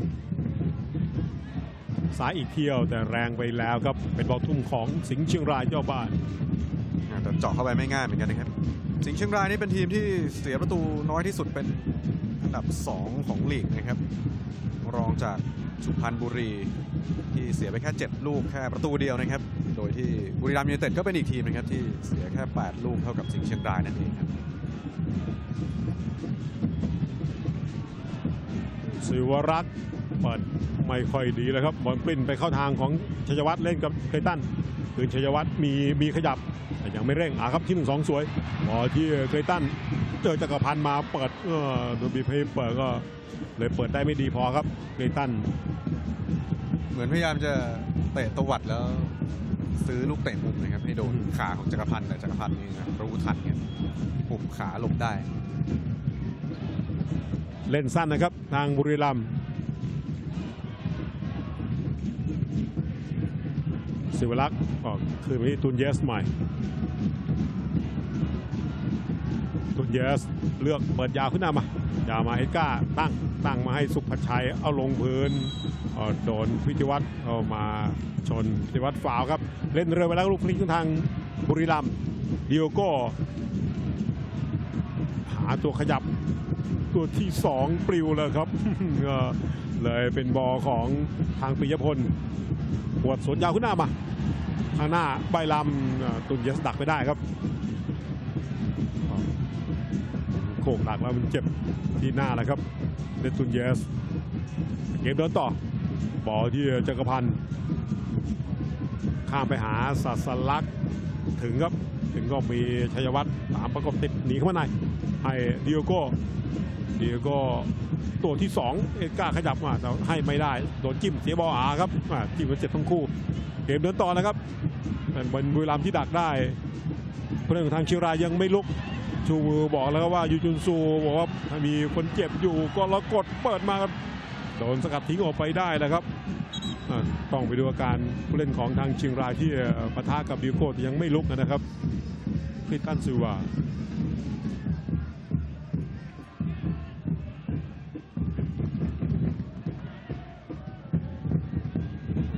ซ้ายอีกเที่ยวแต่แรงไปแล้วครับเป็นบอลทุ่มของสิงห์เชียงรายเจ้าบ้านแต่เจาะเข้าไปไม่ง่ายเหมือนกันนะครับสิงห์เชียงรายนี่เป็นทีมที่เสียประตูน้อยที่สุดเป็นอันดับสองของลีกนะครับรองจากสุพรรณบุรีที่เสียไปแค่เจ็ดลูกแค่ประตูเดียวนะครับโดยที่บุรีรัมย์ยูไนเต็ดก็เป็นอีกทีมนะครับที่เสียแค่แปดลูกเท่ากับสิงห์เชียงรายนั่นเองครับศิวรักษ์เปิดไม่ค่อยดีเลยครับบอลปลิ้นไปเข้าทางของชัยวัฒน์เล่นกับเคยตันคืนชัยวัฒน์มีมีขยับแต่ยังไม่เร่งอ่ะครับที่หนึ่งสองสวยบอลที่เคยตันเจอจักรพันธ์มาเปิดเออโดนบีเพย์เปิดก็เลยเปิดได้ไม่ดีพอครับเคยตันเหมือนพยายามจะเตะตวัดแล้วซื้อลูกเตะมุมนะครับให้โดนขาของจักรพันธ์แต่จักรพันธ์นี่นะรู้ทันเนี่ยหุบขาหลบได้เล่นสั้นนะครับทางบุรีรัมย์ศิวรักษ์ออกคืนไปที่ตุนเยสใหม่ตุนเยสเลือกเปิดยาวขึ้นหน้ามายาวมาเอ็ดก้าตั้งตั้งมาให้สุภชัยเอาลงพื้นโดนพิธิวัฒน์เอามาชนพิธิวัฒน์ฟาวครับเล่นเรือไปแล้วลูกพลิกทางบุรีรัมย์ดิโอโก้หาตัวขยับตัวที่สองปลิวเลยครับ เลยเป็นบอลของทางปิยพลปวดสวนยาวขึ้นหน้ามาทางหน้าใบลำตุนเยสดักไม่ได้ครับโขกดักแล้วมันเจ็บที่หน้าแหละครับเดตุนเยสเกมเดินต่อบอลที่จักรพันธ์ข้ามไปหาสัสลักษณ์ถึงครับถึงก็มีชัยวัฒน์ตามประกบติดหนีเข้ามาในให้ดิโอโก้ดิโอโก้ตัวที่สองเอ็ดก้าขยับมาแต่ให้ไม่ได้โดนจิ้มเสียบอลอาครับจิ้มมันเจ็บทั้งคู่เกมเดินต่อนะครับเป็นบุรีรัมย์ที่ดักได้ผู้เล่นของทางเชียงรายยังไม่ลุกชูมือบอกแล้วว่ายูจุนซูบอกว่ามีคนเจ็บอยู่ก็แล้วกดเปิดมาโดนสกัดทิ้งออกไปได้แล้วครับต้องไปดูอาการผู้เล่นของทางเชียงรายที่ปะทะกับดิโก้ยังไม่ลุกนะครับคริสตันซิลวา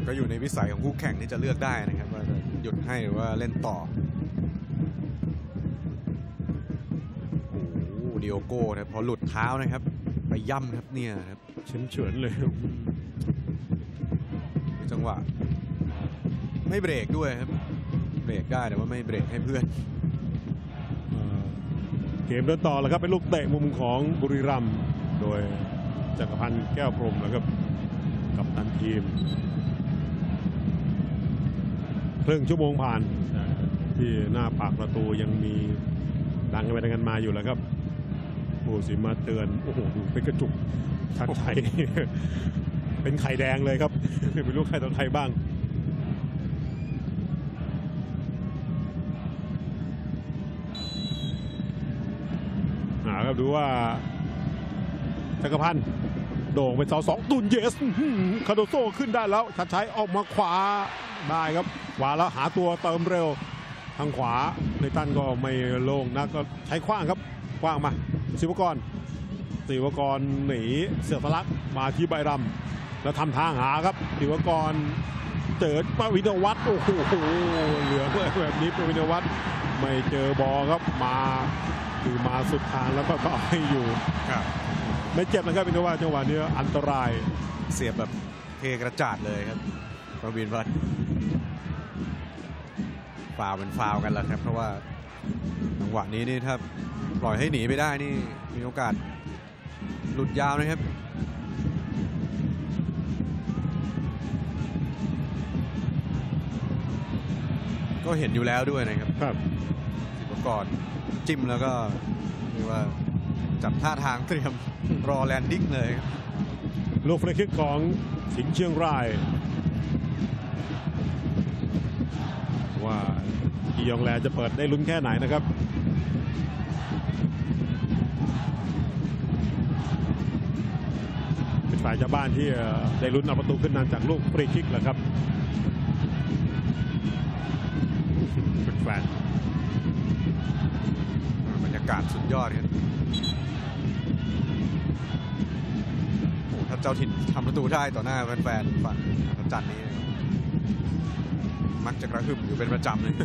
ก็อยู่ในวิสัยของคู่แข่งที่จะเลือกได้นะครับว่าจะหยุดให้หรือว่าเล่นต่อโอ้โหดิโอโก้นะพอหลุดเท้านะครับไปย่ำครับเนี่ยครับเฉือนเฉือนเลยจังหวะไม่เบรกด้วยครับเบรกได้แต่ว่าไม่เบรกให้เพื่อนเกมเดินต่อแล้วครับเป็นลูกเตะมุมของบุรีรัมย์โดยจักรพันธ์แก้วพรหมนะครับกัปตันทีมครึ่งชั่วโมงผ่านที่หน้าปากประตูยังมีดังกันไปดังกันมาอยู่แล้วครับผู้สิมาเตือนโอ้โหดูเป็นกระจุกชัดชัย เป็นไข่แดงเลยครับ ไม่รู้ใครต่อใครบ้างหาครับดูว่าจักรพันธ์โด่งเป็นเสาสองตุนเยสคาโดโซขึ้นได้แล้วชัดชัยออกมาขวาได้ครับขวาแล้วหาตัวเติมเร็วทางขวาในตันก็ไม่โล่งนักก็ใช้ขว้างครับขว้างมาศิวกรศิวกรหนีเสือสลักมาที่ใบรำแล้วทำทางหาครับศิวกรเจิดปวินวัฒน์โอ้โหเหลือแบบนี้ปวินวัฒน์ไม่เจอบอลครับมาคือมาสุดทางแล้วก็ต่อให้อยู่ไม่เจ็บนะครับเป็นว่าจังหวะนี้อันตรายเสียบแบบเทกระจาดเลยครับปวินวัฒน์ฟาวเป็นฟาวกันแล้วครับเพราะว่าจังหวะนี้นี่ถ้าปล่อยให้หนีไปได้นี่มีโอกาสหลุดยาวนะครับก็เห็นอยู่แล้วด้วยนะครับครับศิวกรจิ้มแล้วก็เรียกว่าจับท่าทางเตรียมรอแลนดิ้งเลยครับลูกฟรีคิกของสิงห์เชียงรายว่าอียองแลจะเปิดได้ลุ้นแค่ไหนนะครับเป็นฝ่ายเจ้าบ้านที่ได้ลุ้นเอาประตูขึ้นนำจากลูกฟรีคิกแหละครับเป็นแฟนบรรยากาศสุดยอดครับถ้าเจ้าถิ่นทำประตูได้ต่อหน้าแฟนๆฝั่งอัศจรรย์นี้มักจะกระหึ่มอยู่เป็นประจำเลย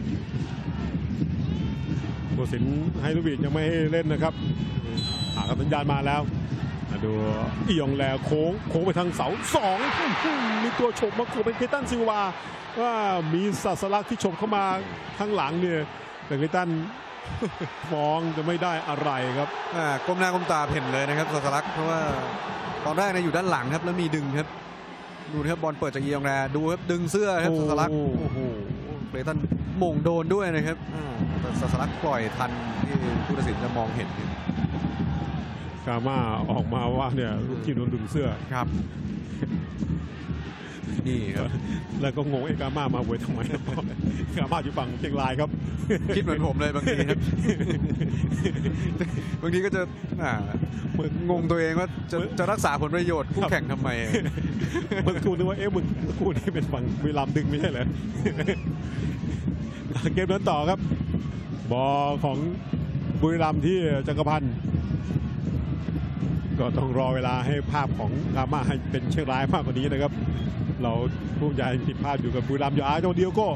ผู้สินไฮลูบิดยังไม่ให้เล่นนะครับหาสัญญาณมาแล้วดูอียองแลโค้งโค้งไปทางเสาสองมีตัวฉกมาขู่เป็นเคตันซิลวาว่ามีศาสลักที่ฉกเข้ามาข้างหลังเนี่ยแต่เคตันฟ้องจะไม่ได้อะไรครับก้มหน้าก้มตาเพ่นเลยนะครับศาสลักเพราะว่าตอนแรกนะอยู่ด้านหลังครับแล้วมีดึงครับดูนะครับบอลเปิดจากอียองแลดูครับดึงเสื้อครับศาสลักโอ้โหเคตันหม่งโดนด้วยนะครับแต่ศาสลักปล่อยทันที่ผู้ตัดสินจะมองเห็นกาม่าออกมาว่าเนี่ยลูกทีมโดนดึงเสื้อครับนี่ครับแล้วก็งงไอ้กาม่ามาหวยทำไมกาม่าอยู่ฝั่งเชียงรายครับคิดเหมือนผมเลยบางทีครับบางทีก็จะงงตัวเองว่าจะจะรักษาผลประโยชน์คู่แข่งทำไมเมื่อคู่นึกว่าเอ๊ะมึงคู่นี้เป็นฝั่งบุรีรัมย์ดึงไม่ใช่เหรอเกมเดินต่อครับบอลของบุรีรัมย์ที่จักรพันธ์ก็ต้องรอเวลาให้ภาพของกาม่าให้เป็นเชียงรายมากกว่านี้นะครับเราผู้ใหญ่ติดภาพอยู่กับบุรีรัมย์อยู่อาโจเดียโก้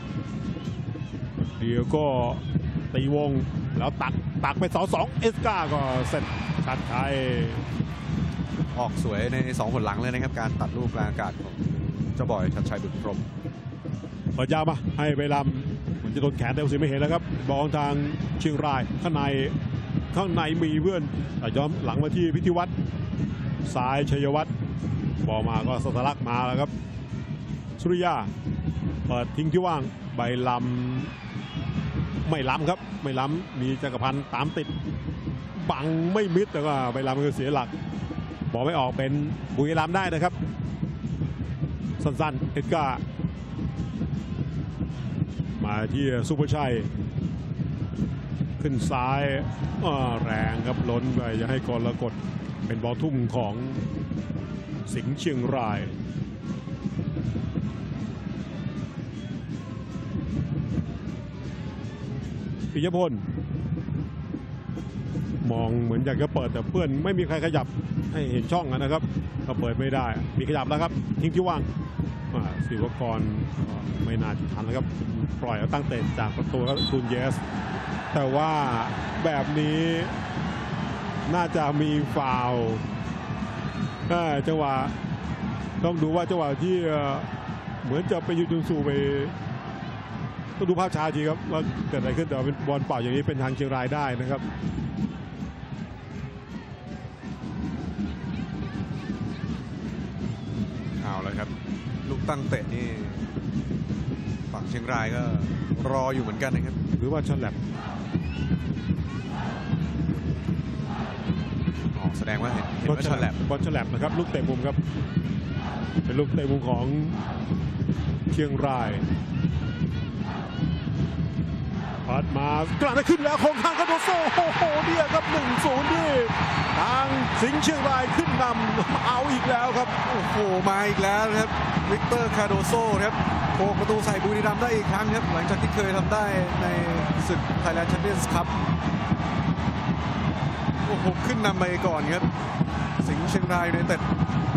เดียโก้ตีวงแล้วตักตักไปเสาสองเอสกาก็เสร็จชัดชัยออกสวยในสองผลหลังเลยนะครับการตัดลูกกลางอากาศของเจ้าบอยชัดชัยบุตรพรหมเปิดยาวมาให้ไปลำมันจะโดนแขนแต่สิไม่เห็นแล้วครับบอลทางเชียงรายข้างในข้างในมีเพื่อนแต่ย้อมหลังมาที่พิธีวัฒน์สายชัยวัฒน์บอลมาก็สตลักมาแล้วครับสุริยาเปิดทิ้งที่ว่างใบลำไม่ล้ำครับไม่ล้ำมีจักรพันธ์ตามติดบังไม่มิดแต่ว่าใบลำคือเสียหลักบอลไม่ออกเป็นบุรีรัมย์ได้นะครับสั้นๆเอ็ดการ์มาที่ซุปเปอร์ชัยขึ้นซ้ายแรงครับล้นไปจะให้กรกฎเป็นบอลทุ่มของสิงห์เชียงรายปิยพลมองเหมือนอยากจะเปิดแต่เพื่อนไม่มีใครขยับให้เห็นช่องนะครับก็เปิดไม่ได้มีขยับแล้วครับทิ้งที่ว่างอ่าศิวกรก็ไม่น่าจะทันนะครับปล่อยเอาตั้งเตะจากประตูครับตูนเยสแต่ว่าแบบนี้น่าจะมีฟาวล์อ่าจังหวะต้องดูว่าจังหวะที่เหมือนจะไปยูจุนซูไปต้องดูภาพช้าทีครับว่าเกิดอะไรขึ้นแต่ว่าเป็นบอลเป่าอย่างนี้เป็นทางเชียงรายได้นะครับเอาแล้วครับลูกตั้งเตะนี่ฝั่งเชียงรายก็รออยู่เหมือนกันนะครับหรือว่าฉลับอ๋อแสดงว่าเห็นเห็นว่าฉลับบอลฉลับนะครับลูกเตะมุมครับเป็นลูกเตะมุมของเชียงรายพัดมากลางได้ขึ้นแล้วของทางคาโดโซโอ้โหเนี่ยครับ หนึ่งศูนย์ ที่ทางสิงห์เชียงรายขึ้นนำเอาอีกแล้วครับโอ้โหมาอีกแล้วครับวิกเตอร์คาโดโซครับโขกประตูใส่บุรีรัมย์ได้อีกครั้งครับหลังจากที่เคยทำได้ในศึก Thailand Champions Cup โอ้โหขึ้นนำไปก่อนครับสิงห์เชียงรายยูไนเต็ด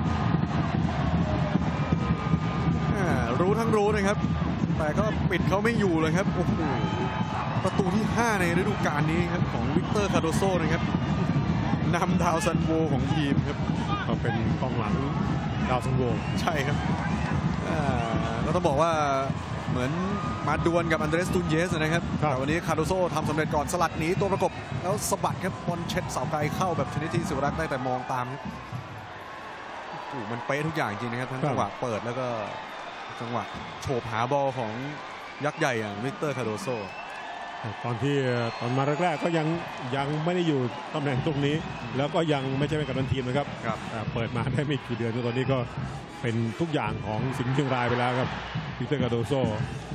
รู้ทั้งรู้นะครับแต่ก็ปิดเขาไม่อยู่เลยครับโอ้โหประตูที่ห้าในฤดูกาลนี้ครับของวิกเตอร์คาโดโซนะครับนำดาวซันโวของทีมครับก็เป็นกองหลังดาวซันโวใช่ครับก็ต้องบอกว่าเหมือนมาดวลกับอันเดรสตูนเยสนะครับแต่วันนี้คาโดโซทำสำเร็จก่อนสลัดหนีตัวประกบแล้วสะบัดครับบอลเช็ดเสาไกลเข้าแบบชนิดที่สุรักษ์ได้แต่มองตามครับโอ้มันเป๊ะทุกอย่างจริงนะครับทั้งจังหวะเปิดแล้วก็จังหวะโฉบหาบอลของยักษ์ใหญ่อย่างวิกเตอร์คาโดโซตอนที่ตอนมาแรกๆก็ยังยังไม่ได้อยู่ตำแหน่งตรงนี้แล้วก็ยังไม่ใช่เป็นกัปตันทีมนะครับเปิดมาได้ไม่กี่เดือนตอนนี้ก็เป็นทุกอย่างของสิงห์เชียงรายไปแล้วครับวิกเตอร์คาโดโซ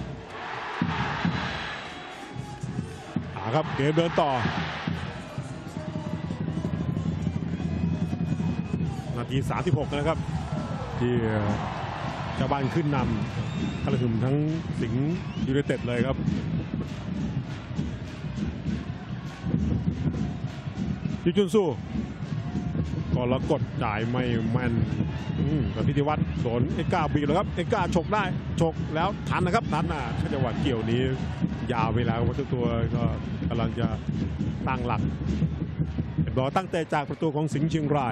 อ่าครับเกมเดินต่อนาทีสามสิบหกนะครับที่ชาวบ้านขึ้นนำกระหึ่มทั้งสิงห์ยูไนเต็ดเลยครับยูจุนซูก็ละกดจ่ายไม่แม่นกับพิธีวัตรโดนเอ็กก้าบีแล้วครับเอ็กก้าฉกได้ฉกแล้วทันนะครับทันนะจังหวะเกี่ยวนี้ยาวไปแล้ววัตถุตัวก็กำลังจะตั้งหลักเป็นบอลตั้งแต่จากประตูของสิงห์เชียงราย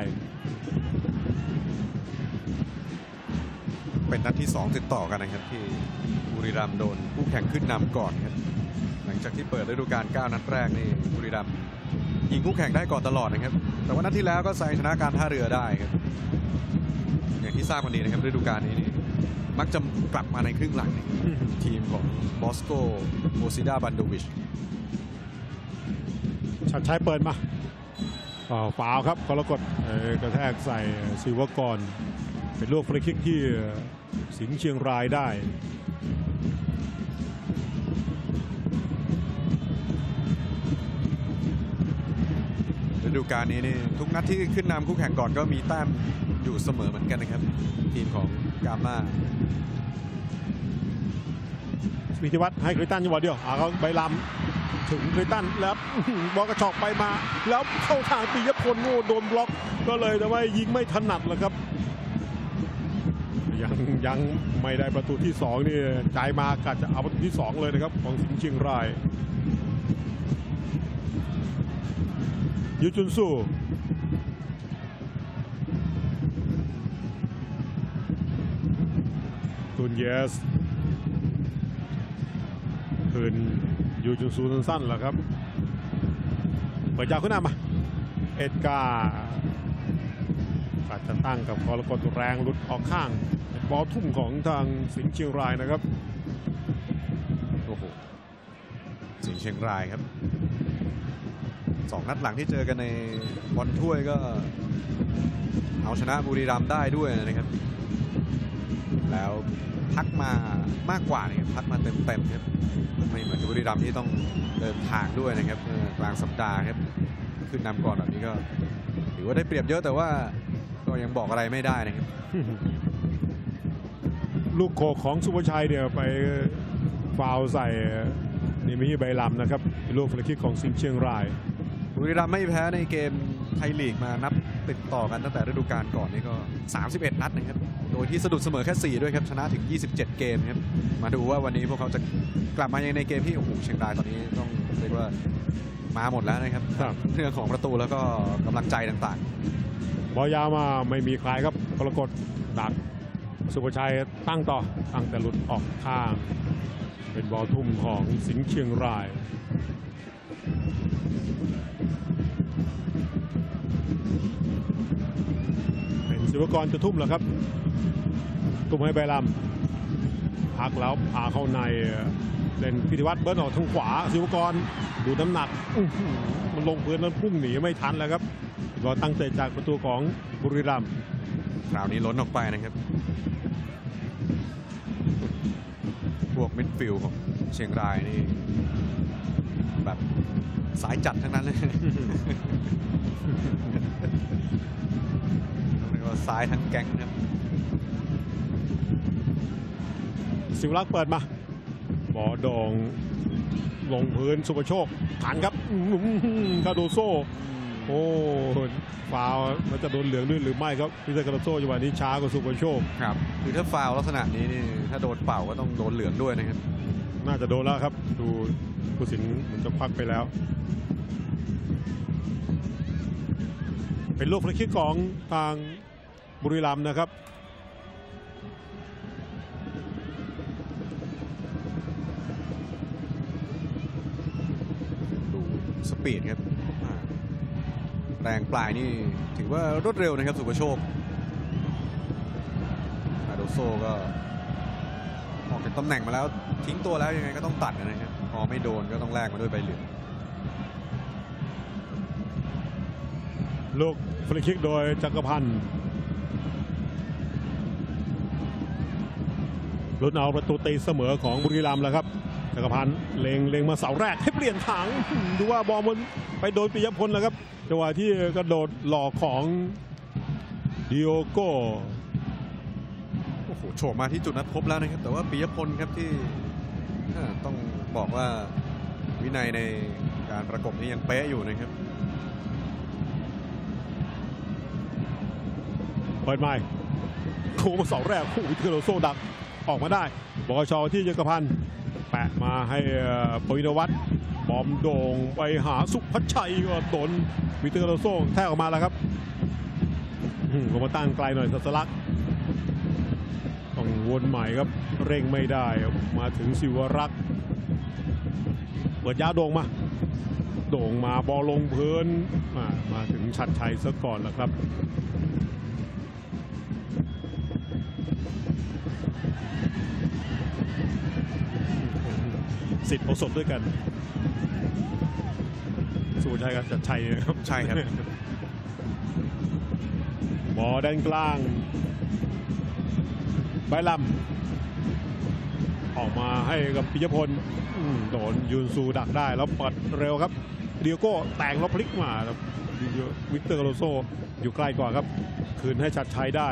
เป็นนัดที่สองติดต่อกันนะครับที่บุรีรัมย์โดนคู่แข่งขึ้นนำก่อนครับหลังจากที่เปิดฤดูกาลเก้านัดแรกนี่บุรีรัมย์ยิงคู่แข่งได้ก่อนตลอดนะครับแต่ว่านัดที่แล้วก็ใส่ชนะการท่าเรือได้ครับอย่างที่ทราบกันดีนะครับฤดูกาลนี้นี่มักจะกลับมาในครึ่งหลังทีมของบอสโกโมซิดาบันโดวิชชัดชัยเปิดมาฟาวครับกรกฎกระแทกใส่ศิวกรเป็นลูกฟรีคิกที่สิงห์เชียงรายได้ฤดูกาลนี้นี่ทุกนัดที่ขึ้นนำคู่แข่งก่อนก็มีแต้มอยู่เสมอเหมือนกันนะครับทีมของกาม่าวิทิวัฒน์ให้คริสตันจังหวะเดียวเขาใบลำถึงคริสตันแล้วบอลกระชอกไปมาแล้วเข้าทางปิยพลโง่โดนบล็อกก็เลยแต่ว่ายิงไม่ถนัดแล้วครับยังยังไม่ได้ประตูที่สองนี่จ่ายมากะจะเอาประตูที่สองเลยนะครับของสิงห์เชียงรายยูจุนซูตุนเยสคืนยูจุนซูสั้นๆแหละครับเปิดยาวขึ้นมาเอ็ดการ์อาจจะตั้งกับกรกฎแรงหลุดออกข้างบอลทุ่มของทางสิงห์เชียงรายนะครับโอ้โหสิงห์เชียงรายครับสองนัดหลังที่เจอกันในบอลถ้วยก็เอาชนะบุรีรัมย์ได้ด้วยนะครับแล้วพักมามากกว่าเนี่ยพักมาเต็มๆครับไม่เหมือนบุรีรัมย์ที่ต้องเดินทางด้วยนะครับกลางสัปดาห์ครับขึ้นนำก่อนแบบนี้ก็ถือว่าได้เปรียบเยอะแต่ว่าก็ยังบอกอะไรไม่ได้นะครับลูกโขกของสุภชัยเนี่ยไปฟาวใส่นี่ไม่ใช่ใบลำนะครับลูกฟรีคิกของสิงห์เชียงรายบุรีรัมย์ไม่แพ้ในเกมไทยลีกมานับติดต่อกันตั้งแต่ฤดูกาลก่อนนี่ก็สามสิบเอ็ดนัดนะครับโดยที่สะดุดเสมอแค่สี่ด้วยครับชนะถึงยี่สิบเจ็ดเกมครับมาดูว่าวันนี้พวกเขาจะกลับมาในเกมที่โอ้โหเชียงรายตอนนี้ต้องเรียกว่ามาหมดแล้วนะครับเรื่องของประตูแล้วก็กำลังใจต่างๆบอลยาวมาไม่มีใครครับกรกฎดักสุภชัยตั้งต่อตั้งแต่หลุดออกข้างเป็นบอลทุ่มของสิงห์เชียงรายเป็นศิวกรจะทุ่มเหรอครับทุ่มให้ใบลำพักแล้วพาเข้าในเล่นพิธีวัตรเบิ้ลออกทางขวาศิวกรดูน้ำหนักมันลงพื้นแล้วพุ่งหนีไม่ทันแล้วครับรอตั้งเตะจากประตูของบุรีรัมย์คราวนี้ล้นออกไปนะครับพวกมิดฟิลด์ของเชียงรายนี่แบบสายจัดทั้งนั้นเลยต้องเรียกว่าสายทั้งแก๊งครับศิวรักษ์เปิดมาบอลโด่งลงพื้นสุภโชคขันครับคาโดโซโอ้ฟาวมันจะโดนเหลืองด้วยหรือไม่ครับพิเศษคาโดโซจังหวะนี้ช้ากว่าสุภโชคครับคือถ้าฟาวลักษณะนี้นี่ถ้าโดนเป่าก็ต้องโดนเหลืองด้วยนะครับน่าจะโดนแล้วครับดูผู้สินมันจะควักไปแล้วเป็นลูกฟรีคิกของทางบุรีรัมย์นะครับดูสปีดครับแรงปลายนี่ถือว่ารวดเร็วนะครับสุภโชคอาโดโซก็ออกจากตำแหน่งมาแล้วทิ้งตัวแล้วยังไงก็ต้องตัดนะครับพอไม่โดนก็ต้องแลกมาด้วยใบเหลืองลูกฟรีคิกโดยจักรพันธ์ลุ้นเอาประตูตีเสมอของบุรีรัมย์แล้วครับจักรพันธ์เล็งเล็งมาเสาแรกให้เปลี่ยนทางดูว่าบอลมันไปโดนปิยพลแล้วครับจังหวะที่กระโดดหลอกของดิโอโก้โอ้โหโฉบมาที่จุดนัดพบแล้วนะครับแต่ว่าปิยพลครับที่ต้องบอกว่าวินัยในการประกบนี้ยังเป๊ะอยู่นะครับเปิดไม้โค้งมาเสาแรกโอ้โหเทโลโซดักออกมาได้บกชที่จักรพันธ์แปะมาให้ปวินวัฒน์บอมโด่งไปหาสุพัชชัยก็โดนวิเตอร์โลโซแทกออกมาแล้วครับลงมาตั้งไกลหน่อยสัสลักต้องวนใหม่ครับเร่งไม่ได้มาถึงศิวรักษ์เปิดยาวโด่งมาโด่งมาบอลลงพื้นมามาถึงชัดชัยซะก่อนแล้วครับสิทธิ์โอสถด้วยกันสุภชัยกับชัดชัยนะครับใช่ครับบอลด้านกลางใบลำออกมาให้กับปิยพลโดนยูนซูดักได้แล้วปัดเร็วครับเดียโก้แต่งแล้วพลิกมาครับวิกเตอร์โลโซอยู่ใกล้กว่าครับคืนให้ชัดชัยได้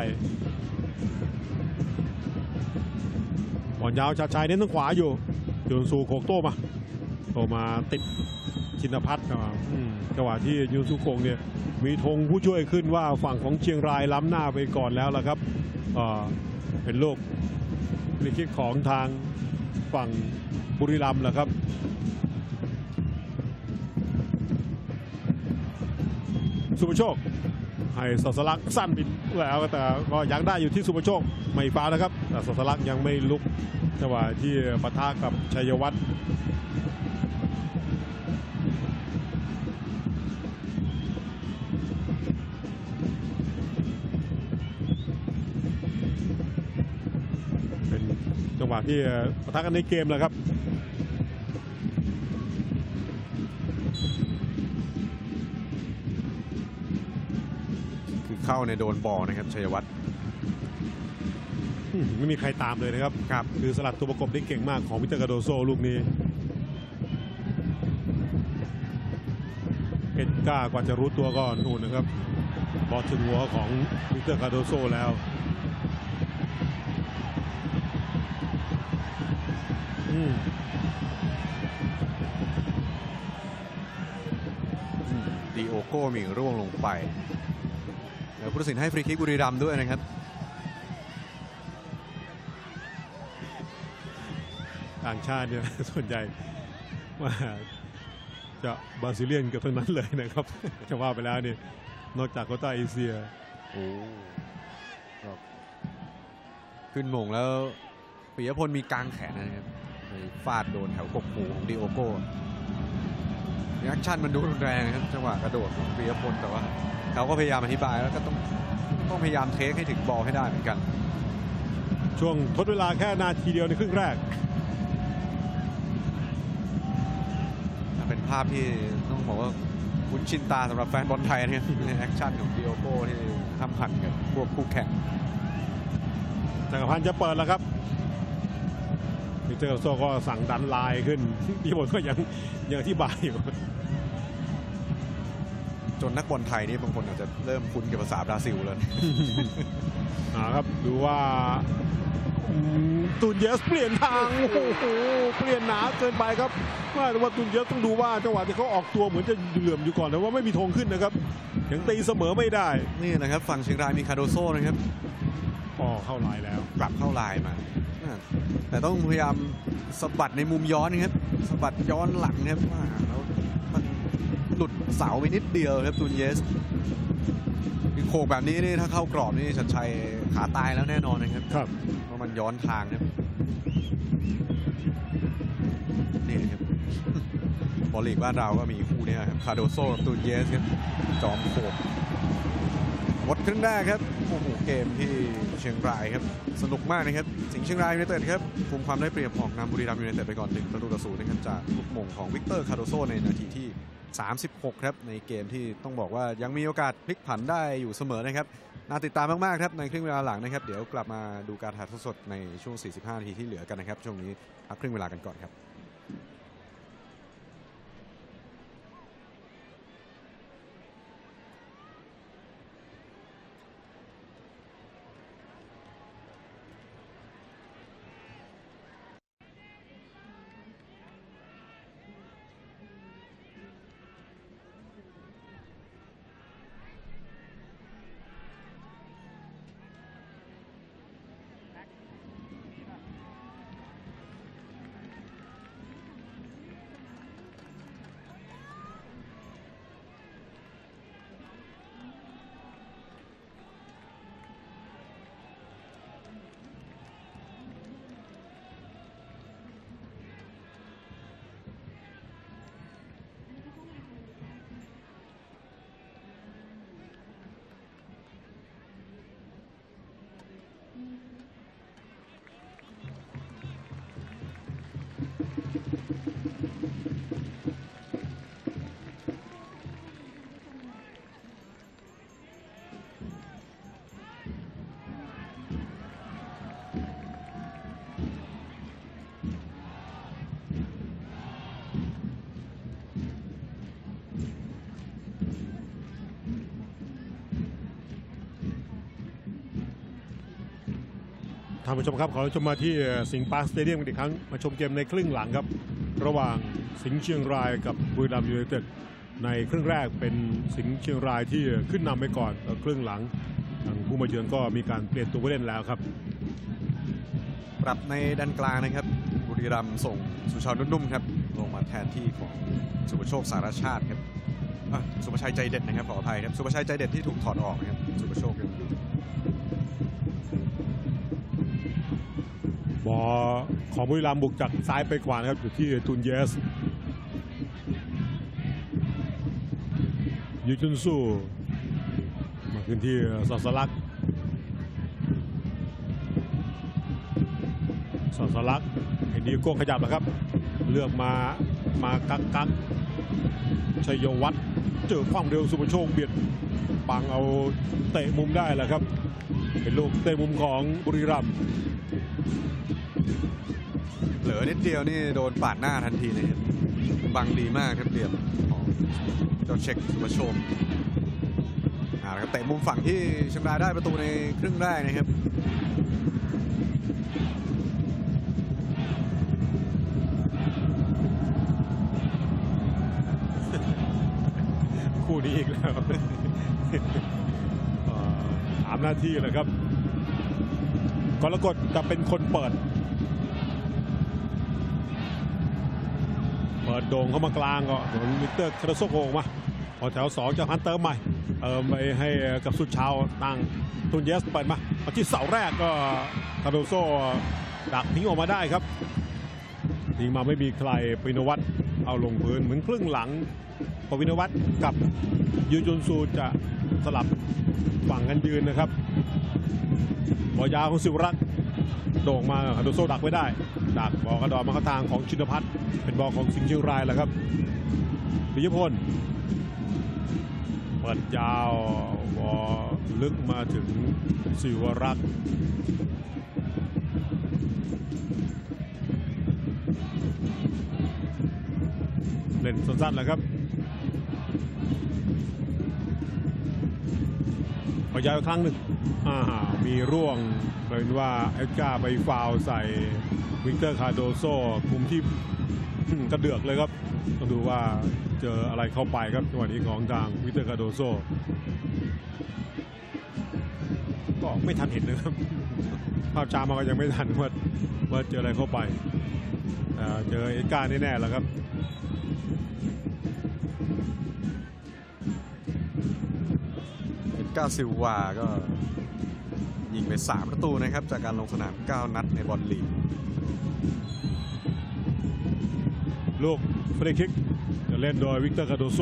บอลยาวชัดชัยเน้นทางขวาอยู่ยูนซูโคกโต้มาโตมาติดชินพัฒน์จังหวะที่ยูนซูโคงเนี่ยมีธงผู้ช่วยขึ้นว่าฝั่งของเชียงรายล้ำหน้าไปก่อนแล้วล่ะครับเป็นลูกฟรีคิกของทางฝั่งบุรีรัมย์แหละครับสุภโชคให้สัสลักสั้นบินแล้วแต่ก็ยังได้อยู่ที่สุภโชคไม่ฟาวนะครับแต่สัสลักยังไม่ลุกจังหวะที่ปะทะกับชัยวัฒน์เป็นจังหวะที่ปะทะกันในเกมเลยครับคือเข้าในโดนบอลนะครับชัยวัฒน์ไม่มีใครตามเลยนะครับครับคือสลัดตัวประกบได้เก่งมากของวิเตอร์คาโดโซลูกนี้เอ็ดก้ากว่าจะรู้ตัวก่อนนู่นนะครับบอลถึงหัวของวิเตอร์คาโดโซแล้วดิโอโก้มีร่วงลงไปผู้ตัดสินให้ฟรีคิกบุรีรัมย์ด้วยนะครับต่างชาติเนี่ยส่วนใหญ่ว่าจะบราซิเลียนกับทั้งนั้นเลยนะครับจะว่าไปแล้วเนี่ยนอกจากโควต้าเอเชียโอ้ขึ้นโมงแล้วปิยพลมีกลางแขนนะครับไปฟาดโดนแถวกกหูของดิโอโก้แอคชั่นมันดูรุนแรงครับจังหวะกระโดดของปิยพลแต่ว่าเขาก็พยายามอธิบายแล้วก็ต้องต้องพยายามเทคให้ถึงบอลให้ได้เหมือนกันช่วงทดเวลาแค่นาทีเดียวในครึ่งแรกเป็นภาพที่ต้องบอกว่าคุ้นชินตาสำหรับแฟนบอลไทยนะครับในแอคชั่นของดิโอโก้ที่ทำหันกับพวกคู่แข่งจักรพันธ์จะเปิดแล้วครับมิสเตอร์โซก็สั่งดันลายขึ้นที่ผมก็ยังยังอธิบายอยู่จนนักบอลไทยนี่บางคนอาจจะเริ่มคุ้นกับภาษาบราซิลแล้วครับดูว่าตุนเยสเปลี่ยนทางโอ้โหเปลี่ยนหนาเกินไปครับว่าแต่ว่าตุนเยสต้องดูว่าจังหวะที่เขาออกตัวเหมือนจะเหลื่อมอยู่ก่อนแต่ว่าไม่มีธงขึ้นนะครับยังตีเสมอไม่ได้นี่นะครับฝั่งเชียงรายมีคาโดโซ่นะครับพอเข้าลายแล้วกลับเข้าลายมาแต่ต้องพยายามสะบัดในมุมย้อนนะครับสะบัดย้อนหลังครับแล้วมันหลุดเสาไปนิดเดียวครับตุนเยสโขกแบบนี้นี่ถ้าเข้ากรอบนี่ชัดชัยขาตายแล้วแน่นอนนะครับครับเพราะมันย้อนทางครับนี่นะครับบอลลีกบ้านเราก็มีคู่นี้ครับคาโดโซตุนเยสครับจอมโขกหมดครึ่งแรกครับโอ้โหเกมที่เชียงรายครับสนุกมากนะครับสิงห์เชียงรายยูไนเต็ดครับคุมความได้เปรียบออกนำบุรีรัมย์ยูไนเต็ดไปก่อนหนึ่งประตูต่อศูนย์นะครับจากลูกมงของวิกเตอร์คาโดโซในนาทีที่สามสิบหกครับในเกมที่ต้องบอกว่ายังมีโอกาสพลิกผันได้อยู่เสมอนะครับน่าติดตามมากๆครับในครึ่งเวลาหลังนะครับเดี๋ยวกลับมาดูการถ่ายทอดสดในช่วงสี่สิบห้านาทีที่เหลือกันนะครับช่วงนี้พักครึ่งเวลากันก่อนครับท่านผู้ชมครับขอชมมาที่สิงห์ปาร์คสเตเดียมอีกครั้งมาชมเกมในครึ่งหลังครับระหว่างสิงห์เชียงรายกับบุรีรัมย์ยูไนเต็ดในครึ่งแรกเป็นสิงห์เชียงรายที่ขึ้นนำไปก่อนแล้วครึ่งหลังทางผู้มาเยือนก็มีการเปลี่ยนตัวผู้เล่นแล้วครับปรับในด้านกลางนะครับบุรีรัมย์ส่งสุชาตินุ่มๆครับลงมาแทนที่ของสุภโชคสารชาติครับสุภชัยใจเด็ดนะครับขออภัยครับสุภชัยใจเด็ดที่ถูกถอดออกนะครับสุภโชคบอลของบุรีรัมย์บุกจากซ้ายไปกว่านะครับอยู่ที่ตุนเยสยูจุนซูมาขึ้นที่สอสลักสอสลักเห็นดีโก้ขยับแล้วครับเลือกมามากักกักชัยวัฒน์เจอความเร็วสุภโชคเบียดปังเอาเตะมุมได้แหละครับเป็นลูกเตะมุมของบุรีรัมย์เหลือนิดเดียวนี่โดนปาดหน้าทันทีเลยครับบังดีมากครับเดียบของเจ้าเช็คสุภโชคอ่าแล้วเตะมุมฝั่งที่เชียงรายได้ประตูในครึ่งแรกนะครับคู่นี้อีกแล้วามหน้าที่เลยครับกรกฎจะเป็นคนเปิดเปิดโด่งเข้ามากลางก็โดนวิกเตอร์คาร์โซโกมาพอแถวสองจากพันเติมใหม่เติมไปให้กับสุดชาวตั้งตุนเยสเปิดมามาที่เสาแรกก็คาร์โซดักทิ้งออกมาได้ครับทิ้งมาไม่มีใครปินวัตเอาลงพื้นเหมือนครึ่งหลังพอวินวัตกับยูจุนซูจะสลับฝั่งกันยืนนะครับบอลยาวของสิวรักษ์โด่งมาคาร์โดโซดักไว้ได้ดักบอลกระดอนมาเข้าทางของชินพัฒน์เป็นบอลของสิงห์เชียงรายแหละครับปิยพลเปิดยาวบอลลึกมาถึงสิวรักษ์เล่นสั้นๆแหละครับพยายามครั้งหนึ่งมีร่วงเป็นว่าเอ็ดการ์ไปฟาวใส่วิกเตอร์คาร์โดโซคุมที่กระเดือกเลยครับต้องดูว่าเจออะไรเข้าไปครับจังหวะนี้ของทางวิกเตอร์คาร์โดโซก็ไม่ทันเห็นนะครับภาพช้ามาก็ยังไม่ทันว่าว่าเจออะไรเข้าไปเจอเอ็ดการ์แน่ๆแล้วครับก้าซิลวาก็ยิงไปสามประตูนะครับจากการลงสนามเก้านัดในบอลลีกลูกฟรีคิกจะเล่นโดยวิกเตอร์คาร์โดโซ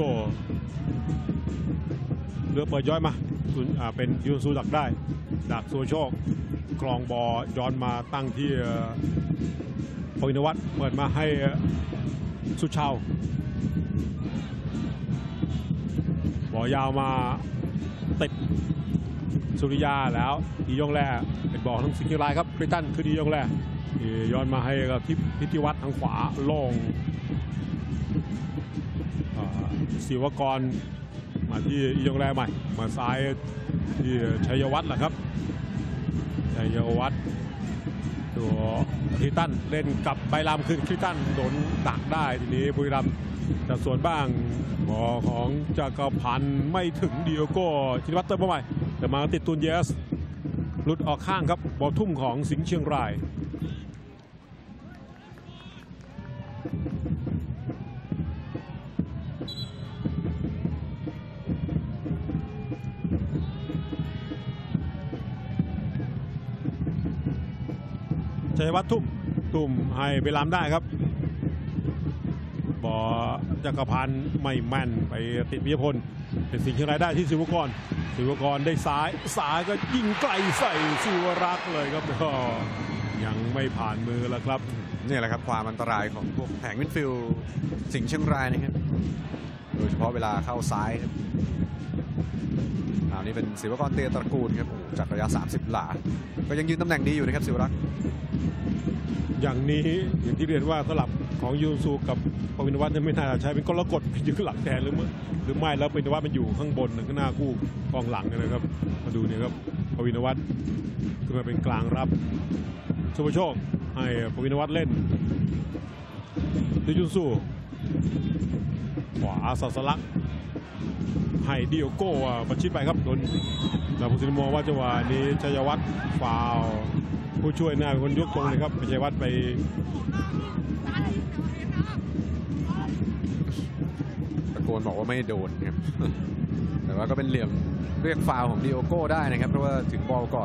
เลือกเปิดย้อยมาเป็นยูนซูดักได้ดักโซโชคคลองบอลย้อนมาตั้งที่พวินวัตเปิดมาให้สุชาวบอลยาวมาติดสุริยาแล้วดียงแล่เป็นบอลทั้งสิงห์เชียงรายครับคริตันคือดียงแล่ย้อนมาให้กับทิพพิธิวัฒน์ทางขวาโล่งศิวกรมาที่ดียงแล่ใหม่มาซ้ายที่ชัยวัฒน์แหละครับชัยวัฒน์ตัวคริตันเล่นกับใบลำคือคริตันโดนดักได้ทีนี้บุรีรัมย์แต่ส่วนบ้างบอลของจักรพันธ์ไม่ถึงดิโอโก้ชินวัตเตอร์มาใหม่แต่มาติดตุนเยสหลุดออกข้างครับบอลทุ่มของสิงห์เชียงรายชัยวัฒน์ทุ่มทุ่มให้ไปล้ำได้ครับบอลจักรพันธ์ไม่แม่นไปติดปิยพลเป็นสิงห์เชียงรายได้ที่ศิวกรศิวกรได้ซ้ายซ้ายก็ยิงไกลใส่ศิวรักษ์เลยครับก็ยังไม่ผ่านมือแล้วครับนี่แหละครับความอันตรายของพวกแผงมิดฟิลด์สิงห์เชียงรายนะครับโดยเฉพาะเวลาเข้าซ้ายครับอันนี้เป็นศิวกรเตียตระกูลครับจากระยะสามสิบหลาก็ยังยืนตำแหน่งดีอยู่นะครับศิวรักษ์อย่างนี้อย่างที่เรียนว่าสลับของยูซูกับปวินวัฒน์ไม่น่าจะใช้เป็นกลกฎยืนหลังแทนหรือไม่หรือไม่แล้วปวินวัฒน์มันอยู่ข้างบนข้างหน้าคู่กองหลังนะครับมาดูเนี่ยครับปวินวัฒน์ขึ้นมาเป็นกลางรับสุภโชคให้ปวินวัฒน์เล่นยูซูขวาสัสลักให้ดิโอโก้ประชิดไปครับโดนแต่ผู้สินมองว่าจังหวะนี้ชัยวัฒน์ฟาวผู้ช่วยหน้าเป็นคนยกตรงเลยครับชัยวัฒน์ไปตะโกนบอกว่าไม่โดนครับแต่ว่าก็เป็นเหลี่ยมเรียกฟาวของดิโอโก้ได้นะครับเพราะว่าถึงบอลก่อน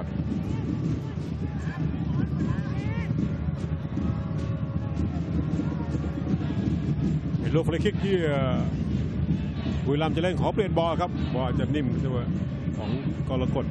เป็นลูกฟรีคิกที่บุรีรัมย์จะเล่นขอเปลี่ยนบอลครับบอลจะนิ่มตัวของกรกฎ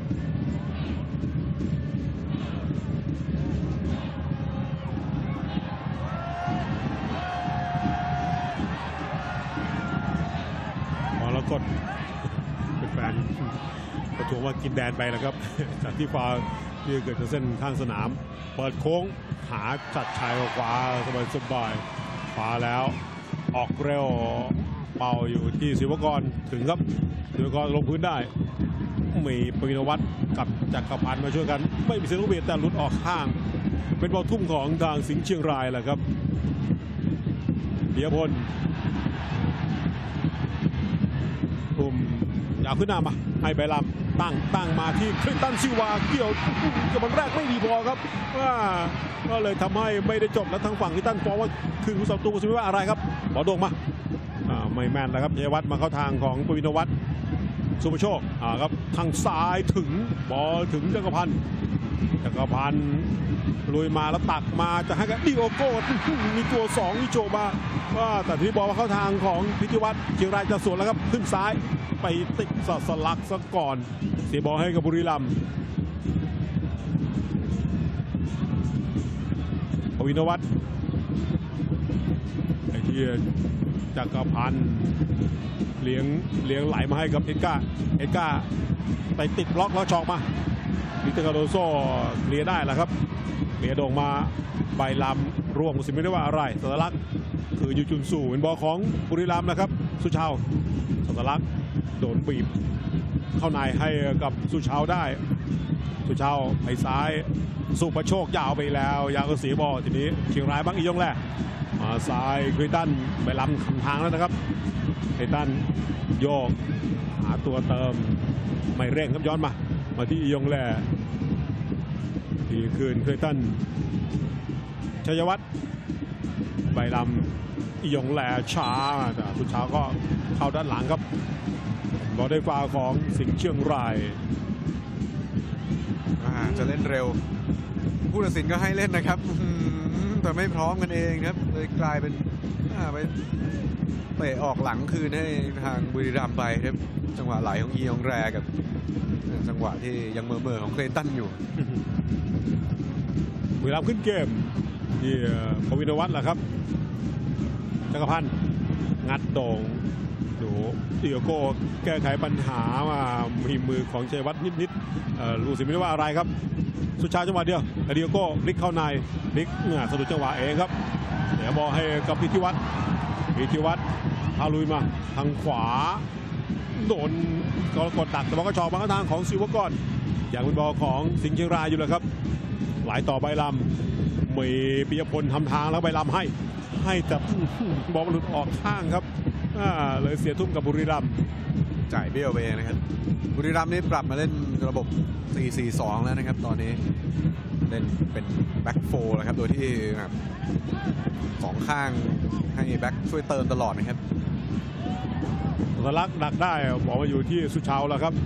กดเป็นแฟนประท้วงว่ากินแดนไปแล้วครับจากที่ฟาวที่เกิดจากเส้นข้างสนามเปิดโค้งหาจัดชายขวาสบายสบายขวาแล้วออกเร็วเป่าอยู่ที่ศิวกรถึงครับศิวกรลงพื้นได้มีปวินวัฒน์กับจักรพันธ์มาช่วยกันไม่มีเสียงลูกเบียดแต่หลุดออกข้างเป็นบอลทุ่มของทางสิงห์เชียงรายแหละครับเดียพลทุ่มยาวขึ้นหน้ามาให้ใบลำตั้งตั้งมาที่คลินตันซิลวาเกี่ยวกับบอลแรกไม่ดีพอครับว่าก็เลยทำให้ไม่ได้จบแล้วทางฝั่งคลินตันฟอร์ว่าคือผู้สับตูซิว่าอะไรครับบอลโด่งมาไม่แม่นนะครับชัยวัฒน์มาเข้าทางของปวินวัฒน์สุภโชคอ่าครับทางซ้ายถึงบอลถึงจักรพันธ์จักรพันธ์ลุยมาแล้วตักมาจะให้กับดิโอโก้มีตัวสองที่โจมาว่าแต่ที่บอลมาเข้าทางของพิธิวัฒน์เชียงรายจะสวนแล้วครับขึ้นซ้ายไปติดสสลักซะก่อนเสียบอลให้กับบุรีรัมย์ปวินวัฒน์ไอ้ที่จักรพันธ์เลี้ยงเลี้ยงไหลมาให้กับเอ็ดการ์เอ็ดการ์ไปติดบล็อกแล้วชอกมาวิเตอร์คาโดโซเคลียร์ได้แล้วครับเคลียร์โด่งมาใบลำร่วงสิไม่ได้ว่าอะไรสัญลักษณ์คือยูจุนสู่เป็นบอลของบุรีรัมย์นะครับสุชาวสัญลักษณ์โดนบีบเข้าในให้กับสุชาวได้สุชาวไปซ้ายสุประโชคยาวไปแล้วยาวก็เสียบอลทีนี้เชียงรายบ้างอียงแรกมาซ้ายคริตันใบลำคำทางแล้วนะครับคริตันโยกหาตัวเติมไม่เร่งครับย้อนมามาที่อียงแรกทีคืนคริตันชัยวัฒน์ใบลำอียงแหล่ช้าแต่สุดเช้าก็เข้าด้านหลังครับบอลได้ฟาวของสิงห์เชียงรายจะเล่นเร็วผู้ตัดสินก็ให้เล่นนะครับแต่ไม่พร้อมกันเองครับเลยกลายเป็นไปเตะออกหลังคืนให้ทางบุรีรัมย์ไปครับจังหวะไหลของอียองแรกับจังหวะที่ยังเมื่อๆของเคลตันอยู่บุรีรัมย์ขึ้นเกมที่ปวินวัฒน์แหละครับจักรพันธ์งัดโด่งดูดิโอโก้แก้ไขปัญหามามีมือของชัยวัฒน์นิดๆรู้สึกไม่ได้ว่าอะไรครับสุดท้ายจังหวะเดียวดิโอโก้พลิกเข้าในพลิกเงื่อสะดุดจังหวะเองครับเดี๋ยวบอลให้กับพิธิวัฒน์พิธิวัฒน์พาลุยมาทางขวาโดนกรกฎตักแต่บอลก็ชอบมาทางของซิวกรอย่างเป็นบอลของสิงห์เชียงรายอยู่แล้วครับหลายต่อใบลำมีปิยพลทำทางแล้วใบลำให้ให้แต่บอลหลุดออกข้างครับเลยเสียทุ่มกับบุรีรัมย์จ่ายเบี้ยวไปเองนะครับบุรีรัมย์นี่ปรับมาเล่นระบบ สี่ สี่ สอง แล้วนะครับตอนนี้เล่นเป็นแบ็กโฟร์แล้วครับโดยที่แบบสองข้างให้แบ็กช่วยเติมตลอดนะครับสลักดักได้บอกว่าอยู่ที่สุชาวแล้วครับ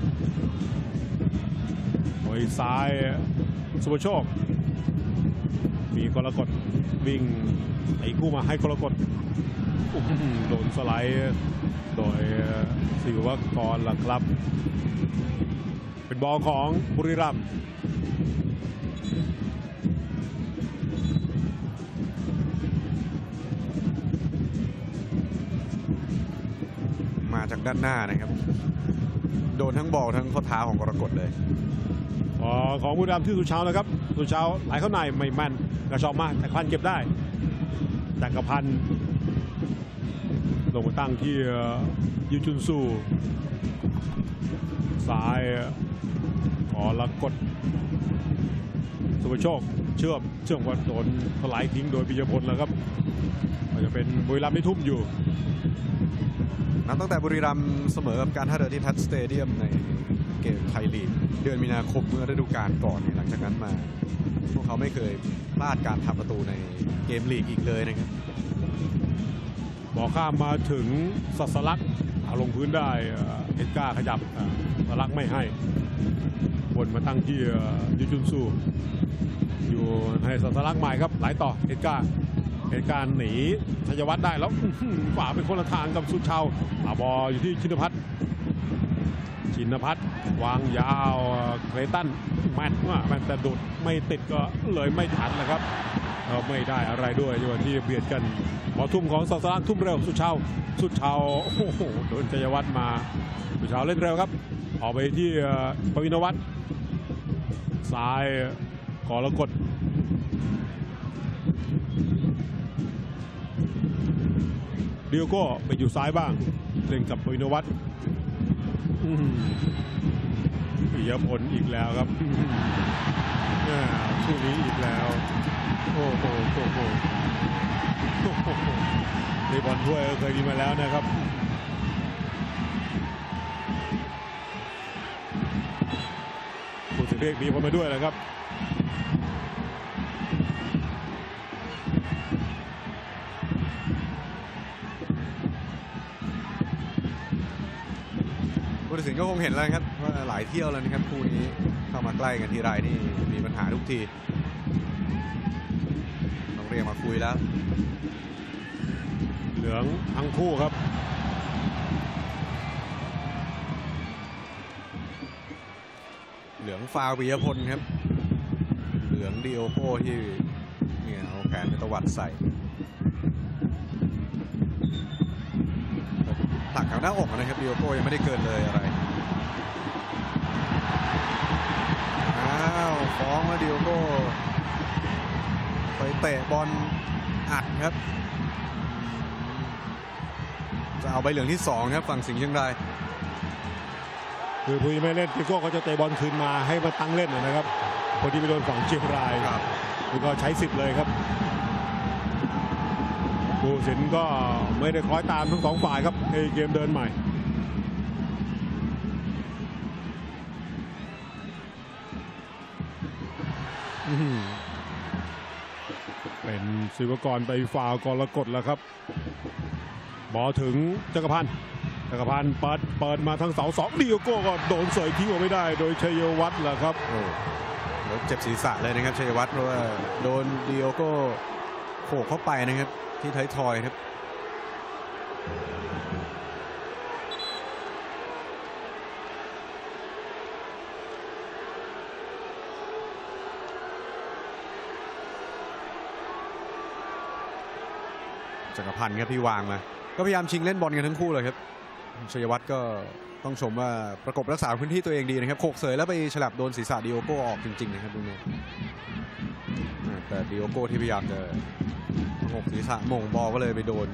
โอยซ้ายสุภโชคมีกรกฎวิ่งไอ้คู่มาให้กรกฎโดนสไลด์โดยศิวกรล่ะครับเป็นบอลของบุรีรัมย์มาจากด้านหน้านะครับโดนทั้งบอลทั้งข้อเท้าของกรกฎเลยของบุรีรัมย์ที่สุชาวนะครับสุชาวไหลเข้าในไม่แม่นกระชอกมาแต่พันเก็บได้จักรพันธ์ลงมาตั้งที่ยูจุนซูซ้ายขอละกดสุภโชคเชื่อมเชื่อมว่าโดนสไลด์ทิ้งโดยปิยพลแล้วครับอาจจะเป็นบุรีรัมย์ที่ทุ่มอยู่นับตั้งแต่บุรีรัมย์เสมอกับการท่าเรือที่ทัชสเตเดียมในเกมไทยลีกเดือนมีนาคมเมื่อฤดูกาลก่อนหลังจากนั้นมาพวกเขาไม่เคยพลาดการทำประตูในเกมลีกอีกเลยนะครับบอลข้ามมาถึงสัสลักเอาลงพื้นได้เอ็ดการ์ขยับสัสลักไม่ให้วนมาตั้งที่ยูจุนซูอยู่ให้สัสลักใหม่ครับไหลต่อเอ็ดการ์เอ็ดการ์หนีชัยวัฒน์ได้แล้วฝ่าเป็นคนละทางกับสุชาวบอลอยู่ที่ชินพัฒน์ชินพัฒน์วางยาวเคลตันแมตว่าแมตแต่ดุดไม่ติดก็เลยไม่ทันนะครับไม่ได้อะไรด้วยอยู่ที่เบียดกันบอลทุ่มของสัสลักทุ่มเร็วสุชาวสุชาวโอ้โหโดนชัยวัฒน์มาสุชาวเล่นเร็วครับออกไปที่ปวินวัฒน์ซ้ายกรกฎดิโอโก้ไปอยู่ซ้ายบ้างเล่นกับปวินวัฒน์ปิยพลอีกแล้วครับคู่นี้อีกแล้วโอ้โหโอ้โหในบอลถ้วยเคยมีมาแล้วนะครับเรียกปีพลมาด้วยนะครับผู้ตัดสินก็คงเห็นแล้วครับว่าหลายเที่ยวแล้วนะครับคู่นี้เข้ามาใกล้กันทีไรนี่มีปัญหาทุกทีต้องเรียกมาคุยแล้วเหลืองทั้งคู่ครับเหลืองฟาวปิยพลครับเหลืองดิโอโก้ที่เนี่ยเอาแขนไปตวัดใส่ตักแถวหน้าอกนะครับดิโอโก้ยังไม่ได้เกินเลยอะไรอ้าวฟ้องว่าดิโอโก้ไปเตะบอลอัดครับจะเอาใบเหลืองที่สองครับฝั่งสิงห์เชียงรายคือผู้ไม่เล่นดิโก้เขาจะเตะบอลคืนมาให้มาตั้งเล่นนะครับพอดีไปโดนฝั่งเชียงรายครับแล้วก็ใช้สิทธิ์เลยครับผู้สินก็ไม่ได้คอยตามทั้งสองฝ่ายครับในเกมเดินใหม่เป็นศิวกรไปฟาวกรกฎแล้วครับบอลถึงจักรพันธ์จักรพันธ์เปิดเปิดมาทั้งเสาสองดิโอโก้ก็โดนเสยทิ้งออกไม่ได้โดยชัยวัฒน์แหละครับโอ้แล้วเจ็บศีรษะเลยนะครับชัยวัฒน์เพราะว่าโดนดิโอโก้โขกเข้าไปนะครับที่ท้ายทอยครับจักรพันธ์ครับที่วางมาก็พยายามชิงเล่นบอลกันทั้งคู่เลยครับชัยวัฒน์ก็ต้องชมว่าประกบรักษาพื้นที่ตัวเองดีนะครับโขกเสยแล้วไปฉลับโดนศีรษะดิโอโก้ออกจริงๆนะครับตรงนี้แต่ดิโอโก้ที่พยายามจะหกศีรษะมงบอลก็เลยไปโดน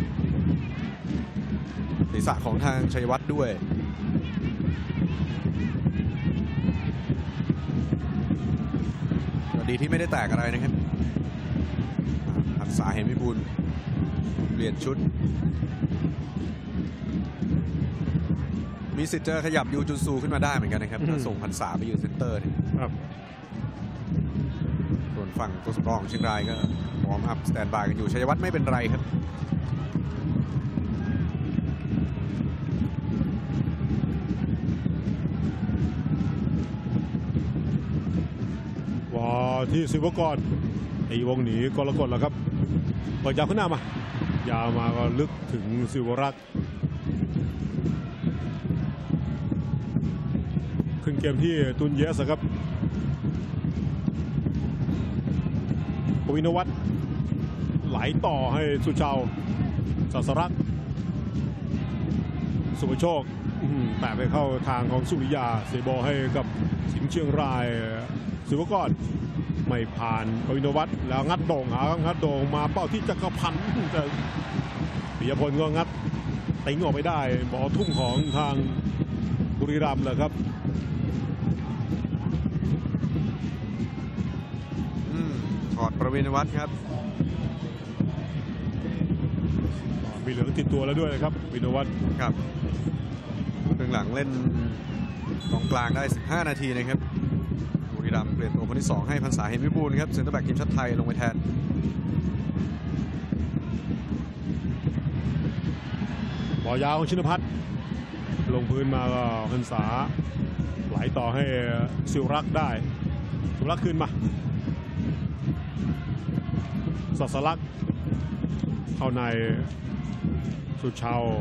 ศีรษะของทางชัยวัฒน์ด้วยดีที่ไม่ได้แตกอะไรนะครับหักษาเห็นวิบูลย์เปลี่ยนชุดมีสิทธิ์จะขยับยูจูซูขึ้นมาได้เหมือนกันนะครับถ้าส่งพันษาไปยืนเซนเตอร์ครับส่วนฝั่งตัวสำรองเชียงรายก็วอร์มอัพสแตนบายกันอยู่ชัยวัฒน์ไม่เป็นไรครับวอที่ศิวกรไอ้วงหนีกรกฎแล้วครับเปิดยาวขึ้นหน้ามายาวมาก็ลึกถึงศิวรักษ์ขึ้นเกมที่ตุนเยสครับปวินวัฒน์ไหลต่อให้สุชาวสัสรักษ์สุภโชคแตะไปเข้าทางของสุริยาเสียบอลให้กับสิงห์เชียงรายศิวกรไม่ผ่านปวินวัฒน์แล้วงัดโด่งหางัดโด่งมาเป้าที่จักรพันธ์แต่ปิยพลก็งัดติ้งออกไปได้บอลทุ่มของทางบุรีรัมย์เลยครับถอดประวินวัฒน์ครับมีเหลืองติดตัวแล้วด้วยนะครับวินวัฒน์ครับครึ่งหลังเล่นกองกลางได้สิบห้านาทีนะครับบุรีรัมย์เปลี่ยนตัวคนที่สองให้พันษาเห็นวิบูลย์ครับเซ็นเตอร์แบ็กทีมชาติไทยลงไปแทนบอลยาวของชินภัทรลงพื้นมาก็พันษาไหลต่อให้ศิวรักษ์ได้ศิวรักษ์ขึ้นมาสัสลักษ์เข้าในสุชาว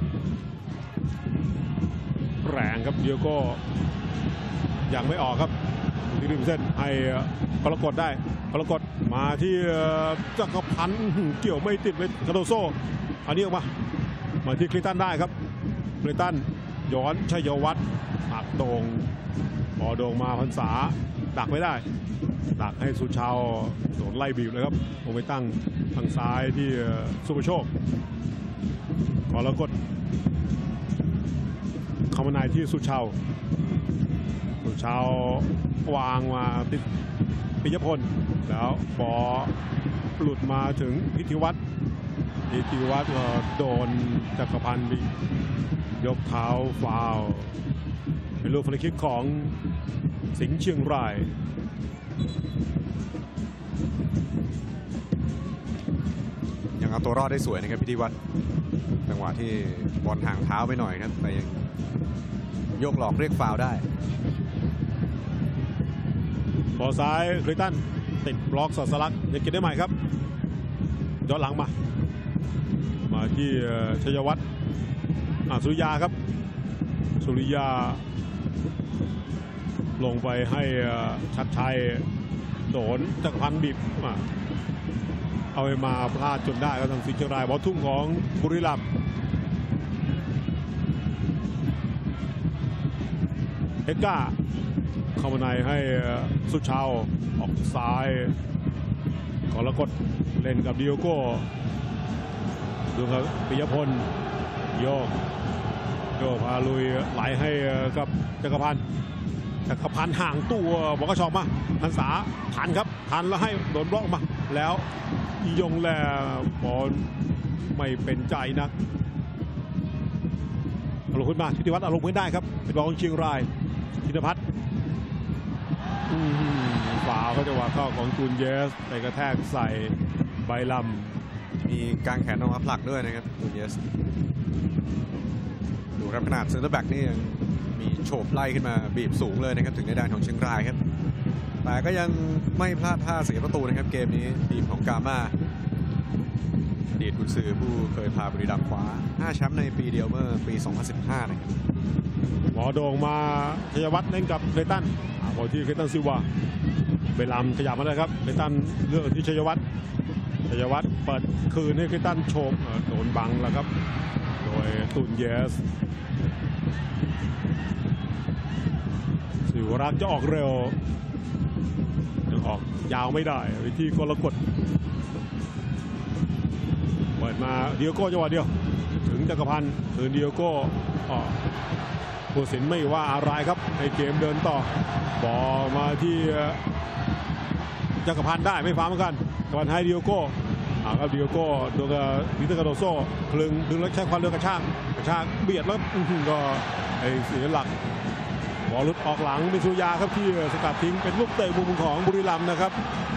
แรงครับเดียโก้ยังไม่ออกครับที่ริมเส้นให้กรกฎได้กรกฎมาที่จักรพันธ์เกี่ยวไม่ติดไปคาโดโซอันนี้ออกมามาที่คลินตันได้ครับคลินตันย้อนชัยวัฒน์หักโด่งพอโด่งมาพันษาดักไม่ได้ดักให้สุชาวโดนไล่บีบเลยครับลงไปตั้งทางซ้ายที่สุภโชคกรกฎเข้ามาในที่สุชาวสุชาววางมาติดปิยพลแล้วบอลหลุดมาถึงพิธีวัฒน์พิธีวัฒน์ก็โดนจักรพันธ์ยกเท้าฟาวล์เป็นลูกฟรีคิกของสิงห์เชียงรายยังเอาตัวรอดได้สวยนะครับพิธีวัฒน์จังหวะที่บอลห่างเท้าไปหน่อยครับแต่ยังโยกหลอกเรียกฟาวล์ได้บอลซ้ายคริสตันติดบล็อกสัสลักยังเก็บได้ใหม่ครับย้อนหลังมามาที่ชัยวัฒน์สุริยาครับสุริยาลงไปให้ชัดชัยโดนจักรพันธ์บีบมาเอาไปมาพลาดจนได้ก็ทางสิงห์เชียงรายบอลทุ่มของบุรีรัมย์เอ็ดก้าเข้ามาในให้สุชาวออกซ้ายกรกฎเล่นกับดิโอโก้ดูครับปิยพลโยกโยกพาลุยไหลให้กับจักรพันธ์จักรพันธ์ห่างตัวบอกก็ชอบมาทันษาทันครับทันแล้วให้โดนบล็อกมาแล้วยงแลบอลไม่เป็นใจนักเอาลงขึ้นมาธิติวัฒน์เอาลงพื้นได้ครับเป็นบอลของเชียงรายธินภัทรฝาเขาจะว่าเข้าของจูนเยสไปกระแทกใส่ใบลำมีกางแขนออกมาผลักด้วยนะครับจูนเยสดูรับขนาดเซนเตอร์แบ็กนี่ยังมีโฉบไล่ขึ้นมาบีบสูงเลยนะครับถึงในด้านของเชียงรายครับแต่ก็ยังไม่พลาดท่าเสียประตูนะครับเกมนี้ทีมของกาม่าอดีตกุนซือผู้เคยพาบุรีรัมย์คว้าห้าแชมป์ในปีเดียวเมื่อปีสองพันสิบห้านะครับหมอโด่งมาชัยวัฒน์เล่นกับเคตันบอลที่เคตันซิวาเบลามขยับมาเลยครับเคตันเลือกที่ชัยวัฒน์ชัยวัฒน์เปิดคืนให้เคตันโฉบโดนบังแล้วครับโดยตุนเยสสิวรักษ์จะออกเร็วยังออกยาวไม่ได้วิธีกรกฎเปิดมาเดียโก้จังหวะเดียวถึงจักรพันธ์ถึงเดียโก้ผู้สินไม่ว่าอะไรครับให้เกมเดินต่อบอลมาที่จักรพันธ์ได้ไม่ฟ้าเหมือนกันจักรพันธ์ให้เดียโก้อาครับเดียโก้โดนกับวิเตอร์คาโดโซ่คลึงดึงแล้วใช้ความเร็วกระชากกระชากเบียดแล้วก็ไอ้เสียหลักบอลลุดออกหลังเป็นสุริยาครับที่สกัดทิ้งเป็นลูกเตะมุมของบุรีรัมย์นะครับ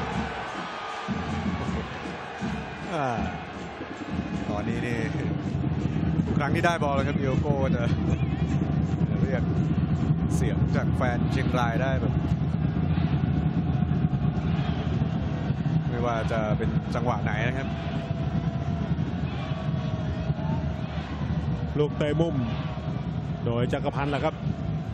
ตอนนี้นี่ทุกครั้งที่ได้บอลแล้วครับเดียโก้จะเรียกเสียงจากแฟนเชียงรายได้แบบไม่ว่าจะเป็นจังหวะไหนนะครับลูกเตะมุมโดยจักรพันธ์แหละครับ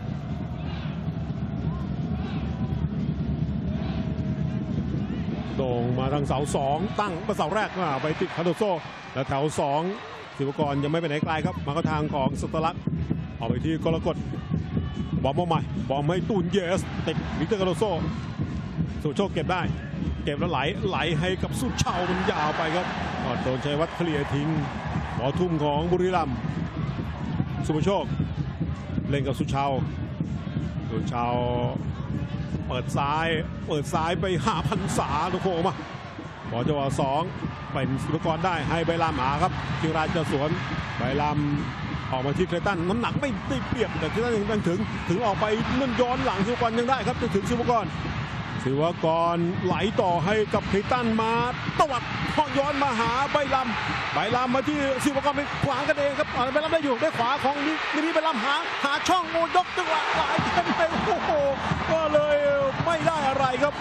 โด่งมาทางเสาสองตั้งมาเสาแรกมาไปติดคาโดโซแล้วแถวสองศิวกรยังไม่ไปไหนไกลครับมาเข้าทางของสตลักออกไปที่กรกฎบอลมาใหม่บอลให้ตูนเยสติดวิกเตอร์คาโดโซสุโชคเก็บได้เก็บแล้วไหลไหลให้กับสุชาวมันยาวไปครับโดนชัยวัฒน์เคลียร์ทิ้งบอลทุ่มของบุรีรัมย์สุโชคเล่นกับสุชาวสุชาวเปิดซ้ายเปิดซ้ายไปหาพันษาตะโขมาบอลจังหวะสองเป็นศิวกรได้ให้ใบลามหาครับเชียงรายจะสวนใบลามออกมาที่เคลตันน้ำหนักไม่ได้เปรียบแต่เคลตันยังถึงถึงออกไปนั่นย้อนหลังศิวกรยังได้ครับจะถึงศิวกรศิวกรไหลต่อให้กับเคลตันมาตวัดพอย้อนมาหาใบลามใบลามมาที่ศิวกรไปขวางกันเองครับใบลามได้อยู่ได้ขวาของนี้นี่ใบลามหาหาช่องโอยกจังหวะไหลกันไปโอ้โหก็เลยไม่ได้อะไรครับ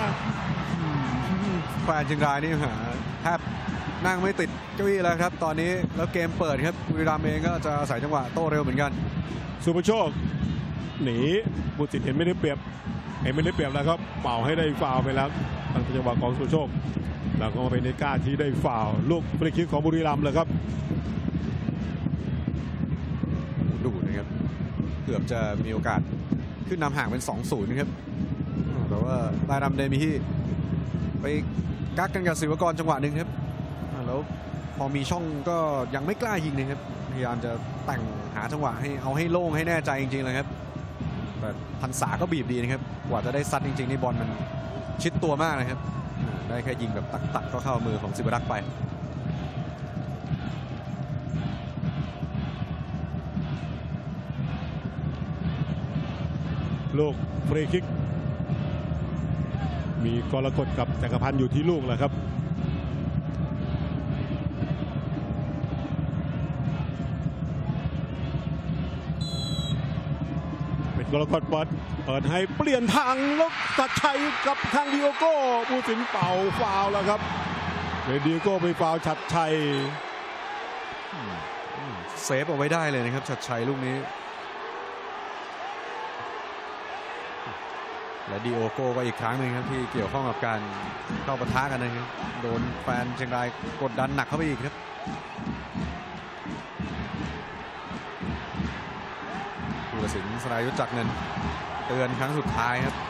แฟนเชียงรายนี่หาแทบนั่งไม่ติดเก้าอี้แล้วครับตอนนี้แล้วเกมเปิดครับบุรีรัมย์เองก็จะอาศัยจังหวะโต้เร็วเหมือนกันสุภโชคหนีบุตรเห็นไม่ได้เปรียบเห็นไม่ได้เปรียบแล้วครับเป่าให้ได้ฟาวล์ไปแล้วทางจังหวะของสุภโชคแล้วก็มาเป็นเนก้าที่ได้ฟาวล์ลูกฟรีคิกของบุรีรัมย์เลยครับดูนะครับเกือบจะมีโอกาสขึ้นนำห่างเป็น สองศูนย์ นะครับแต่ว่าลายดำเดมิที่ไปกักกันกับศิวกรจังหวะหนึ่งครับแล้วพอมีช่องก็ยังไม่กล้ายิงนะครับพยายามจะแต่งหาจังหวะให้เอาให้โล่งให้แน่ใจจริงๆเลยครับแต่พันษาก็บีบดีนะครับกว่าจะได้ซัดจริงๆนี่บอลมันชิดตัวมากนะครับได้แค่ยิงแบบตักๆก็เข้ามือของศิวรักษ์ไปลูกฟรีคิกมีกรกฎกับจักรพันธ์อยู่ที่ลูกแหละครับเป็นกรกฎเปิดเปิดให้เปลี่ยนทางแล้วตัดชัยกับทางดิโอโก้ผู้สินเป่าฟาวแล้วครับเดิโอโก้ไปฟาวชัดชัยเซฟเอาไว้ได้เลยนะครับชัดชัยลูกนี้และดิโอโก้ก็อีกครั้งหนึ่งครับที่เกี่ยวข้องกับการเข้าปะทะกันนะครับโดนแฟนเชียงรายกดดันหนักเข้าไปอีกครับผู้ตัดสินสรายุทธจักรเงินเตือนครั้งสุดท้ายครับ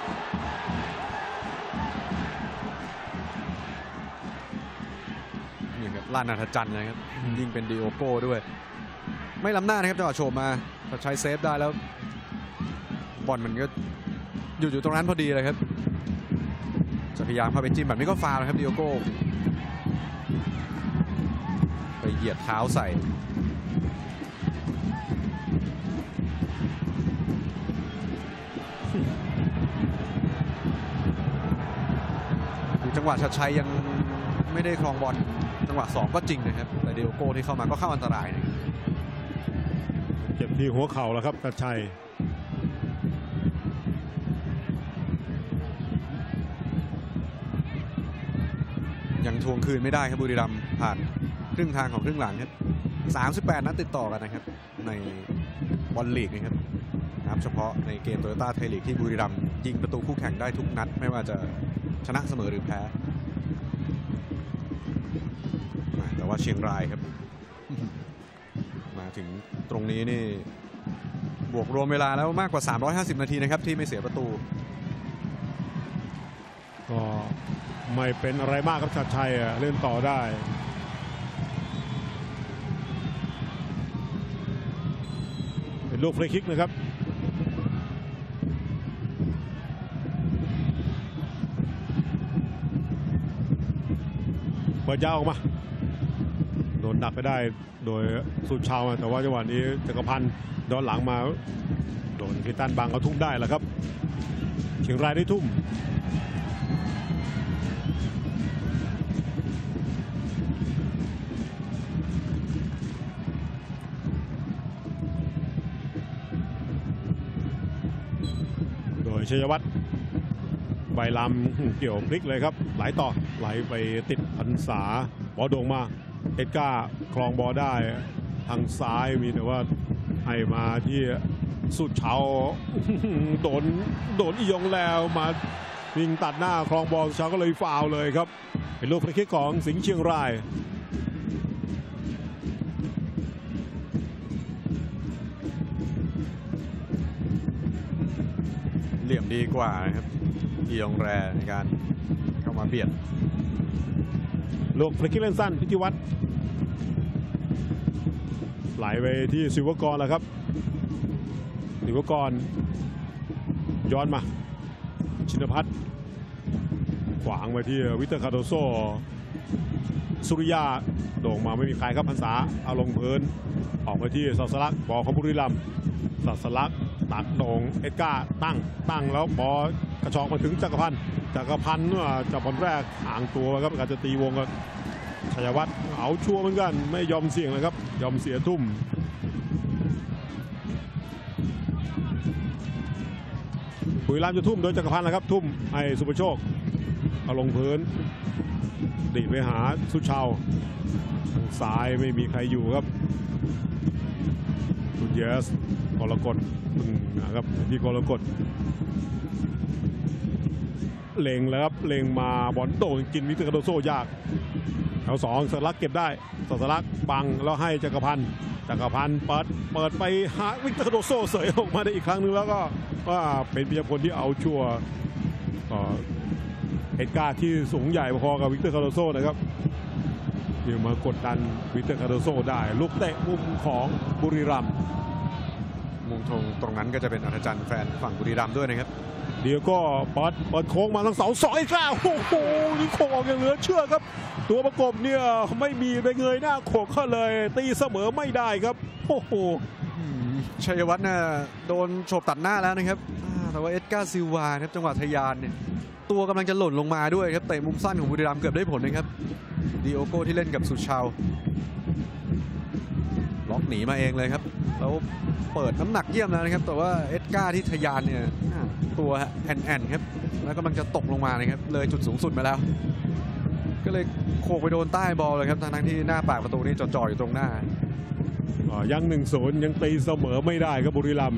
นี่ครับลั่นอัธจันทร์นะครับยิงเป็นดิโอโก้ด้วยไม่ล้ำหน้านะครับจังหวะโฉบมาชัดชัยเซฟได้แล้วบอลมันก็อยู่อยู่ตรงนั้นพอดีเลยครับจะพยายามเข้าไปจิ้มแบบนี้ก็ฟาวล์ครับดิโอโก้ไปเหยียดเท้าใส่จังหวะชัดชัยยังไม่ได้ครองบอลจังหวะสองก็จริงนะครับแต่ดิโอโก้ที่เข้ามาก็เข้าอันตรายนะครับเจ็บที่หัวเข่าแล้วครับชัดชัยยังทวงคืนไม่ได้ครับบุรีรัมย์ผ่านครึ่งทางของครึ่งหลังครับสามสิบแปดนัดติดต่อกันนะครับในบอลลีกนะครับนับเฉพาะในเกมโตโยต้าไทยลีกที่บุรีรัมย์ยิงประตูคู่แข่งได้ทุกนัดไม่ว่าจะชนะเสมอหรือแพ้แต่ว่าเชียงรายครับมาถึงตรงนี้นี่บวกรวมเวลาแล้วมากกว่าสามร้อยห้าสิบนาทีนะครับที่ไม่เสียประตูก็ไม่เป็นอะไรมากครับชัดชัยเล่นต่อได้เป็นลูกฟรีคิกนะครับเปิดยาวออกมาโดนดักไปได้โดยสุดชาวแต่ว่าจังหวะนี้จักรพันธ์ย้อนหลังมาโดนคิตันบังเขาทุ่มได้แล้วครับเชียงรายได้ทุ่มชัยวัฒน์ใบลำเกี่ยวพลิกเลยครับไหลต่อไหลไปติดพรรษาบอลโด่งมาเอ็ดก้าคลองบอลได้ทางซ้ายมีแต่ว่าให้มาที่สุดเช้าโดนโดนอียงแล้วมาวิ่งตัดหน้าคลองบอลเช้าก็เลยฟาวเลยครับเป็นลูกฟรีคิกของสิงห์เชียงรายเหลี่ยมดีกว่านะครับอียองแรในการเข้ามาเบียดลูกฟรีคิกเล่นสั้นพิธีวัฒน์ไหลไปที่ศิวกรแล้วครับศิวกรย้อนมาชินพัฒน์ขวางไปที่วิเตอร์คาโดโซสุริยาโด่งมาไม่มีใครครับพรรษาเอาลงพื้นออกไปที่ศาสลักบอลของบุรีรัมย์ศาสลักตัดโด่งเอ็ดก้าตั้งตั้งแล้วบอลกระชอกมาถึงจักรพันธ์จักรพันธ์เนี่ยจับบอลแรกห่างตัวครับการจะตีวงกันชัยวัฒน์เอาชัวร์เหมือนกันไม่ยอมเสี่ยงเลยครับยอมเสียทุ่มบุรีรัมย์จะทุ่มโดยจักรพันธ์นะครับทุ่มให้สุภโชคเอาลงพื้นดิไปหาสุชาวทางซ้ายไม่มีใครอยู่ครับสุดเยสกรกฎนะครับที่กรกฎเล็งแล้วครับเล็งมาบอลโด่งกินวิเตอร์คาโดโซยากแถวสองสลักเก็บได้สลักบังแล้วให้จักรพันธ์จักรพันธ์เปิดเปิดไปหาวิเตอร์คาโดโซเสยออกมาได้อีกครั้งหนึ่งแล้วก็ว่าเป็นปิยพลที่เอาชัวร์เอ็ดการ์ที่สูงใหญ่พอกับวิกเตอร์คาโดโซนะครับที่มากดดันวิกเตอร์คาโดโซได้ลูกเตะมุมของบุรีรัมย์มุมตรงตรงนั้นก็จะเป็นอัธจันทร์แฟนฝั่งบุรีรัมย์ด้วยนะครับเดี๋ยวก็เปิดเปิดโค้งมาทางเสาสอยอีกแล้วโอ้โหนี่โค้งออกอย่างเหลือเชื่อครับตัวประกบเนี่ยไม่มีไปเงยหน้าโขกเขาเลยตีเสมอไม่ได้ครับโอ้โหชัยวัฒน์น่ะโดนโฉบตัดหน้าแล้วนะครับแต่ว่าเอ็ดการ์ซิลวาครับจังหวะทะยานเนี่ยตัวกำลังจะหล่นลงมาด้วยครับเตะมุมสั้นของบุรีรัมย์เกือบได้ผลนะครับดิโอโก้ที่เล่นกับสุชาวล็อกหนีมาเองเลยครับแล้วเปิดน้ำหนักเยี่ยมแล้วนะครับแต่ว่าเอ็ดการ์ที่ทะยานเนี่ยตัวแอนแอนครับแล้วกำลังจะตกลงมานะครับเลยจุดสูงสุดมาแล้วก็เลยโขกไปโดนใต้บอลเลยครับทั้งที่หน้าปากประตูนี่จ่อๆอยู่ตรงหน้ายังหนึ่งศูนย์ยังตีเสมอไม่ได้ครับบุรีรัมย์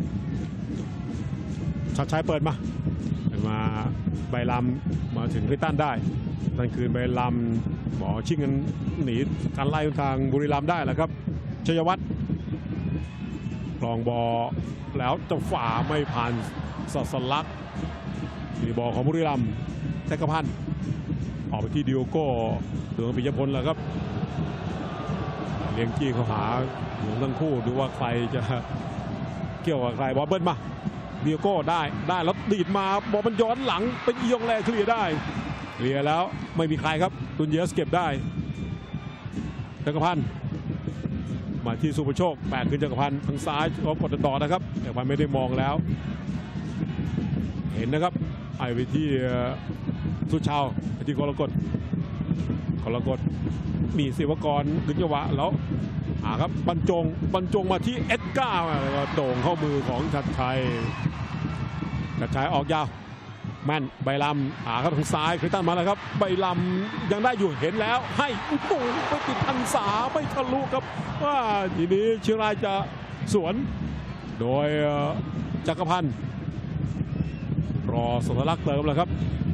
ชัดชัยเปิดมามาใบลำมาถึงคริสตันได้นั่นคืนใบลำหมอชิงกันหนีการไล่ทางบุรีรัมย์ได้แหละครับชัยวัฒน์คลองบอลแล้วจะฝ่าไม่ผ่านสัสลักมีบอลของบุรีรัมย์จักรพันธ์ออกไปที่ดิโอโก้ดวงปิยพลแหละครับเลี้ยงจี้เขาหาหลวงทั้งคู่ดูว่าใครจะเกี่ยวกับใครบอลเบิ้ลมาดิโอโก้ได้ได้แล้วดีดมาบอลมันย้อนหลังเป็นอียงแรเคลียร์ได้เคลียร์แล้วไม่มีใครครับตุนเยสเก็บได้จักรพันธ์มาที่สุภโชคแปดขึ้นจักรพันธ์ทางซ้ายเขากดต่อนะครับจักรพันธ์ไม่ได้มองแล้วเห็นนะครับไอไปที่สุชาวไปที่กรกฎกรกฎมีศิวกรดึงจังหวะแล้วอ่าครับบรรจงบรรจงมาที่เอ็ดการ์แล้วก็โด่งเข้ามือของชัดชัยชัดชัยออกยาวแม่นใบลำอ่าครับทางซ้ายคริสตันมาแล้วครับใบลำยังได้อยู่เห็นแล้วให้อุ้งไปติดอันสาไม่ทะลุครับว่าทีนี้เชียงรายจะสวนโดยจักรพันธ์รอสนลักษ์เติมแล้วครับ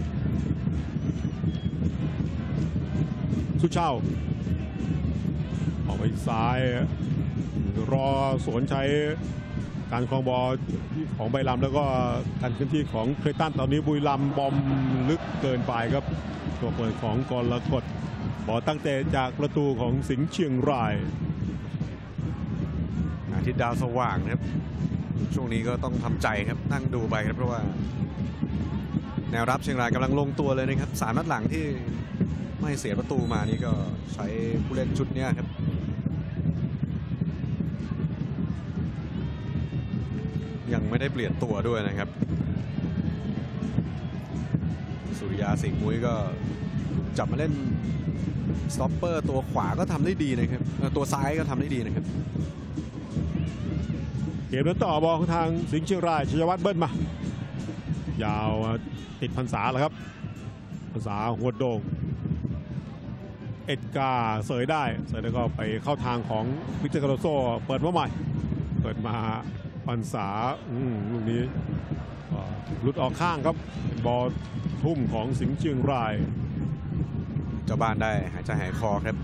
สุชาวออกไปซ้ายรอสวนใช้การครองบอลของใบลำแล้วก็การเคลื่อนที่ของเครตันตอนนี้บุรีรัมย์บอมลึกเกินไปครับตัวเปิดของกรกฎบอลตั้งแต่จากประตูของสิงห์เชียงรายอาทิตย์ดาวสว่างครับช่วงนี้ก็ต้องทำใจครับนั่งดูไปครับเพราะว่าแนวรับเชียงรายกำลังลงตัวเลยนะครับสามนัดหลังที่ไม่เสียประตูมานี่ก็ใช้ผู้เล่นชุดนี้ครับยังไม่ได้เปลี่ยนตัวด้วยนะครับสุริยาสิงห์มุ้ยก็จับมาเล่นสต็อปเปอร์ตัวขวาก็ทำได้ดีนะครับตัวซ้ายก็ทำได้ดีนะครับเกมนั้นต่อบอลของทางสิงห์เชียงรายชัยวัฒน์เบิ้ลมายาวติดพรรษาแล้วครับพรรษาหัวโด่งเอ็ดการ์เสยได้เสยแล้วก็ไปเข้าทางของวิเตอร์คาร์โลโซเปิดมาใหม่เปิดมาพรรษาลูกนี้หลุดออกข้างครับเป็นบอลทุ่มของสิงห์เชียงรายเจ้าบ้านได้หายใจหายคอครับ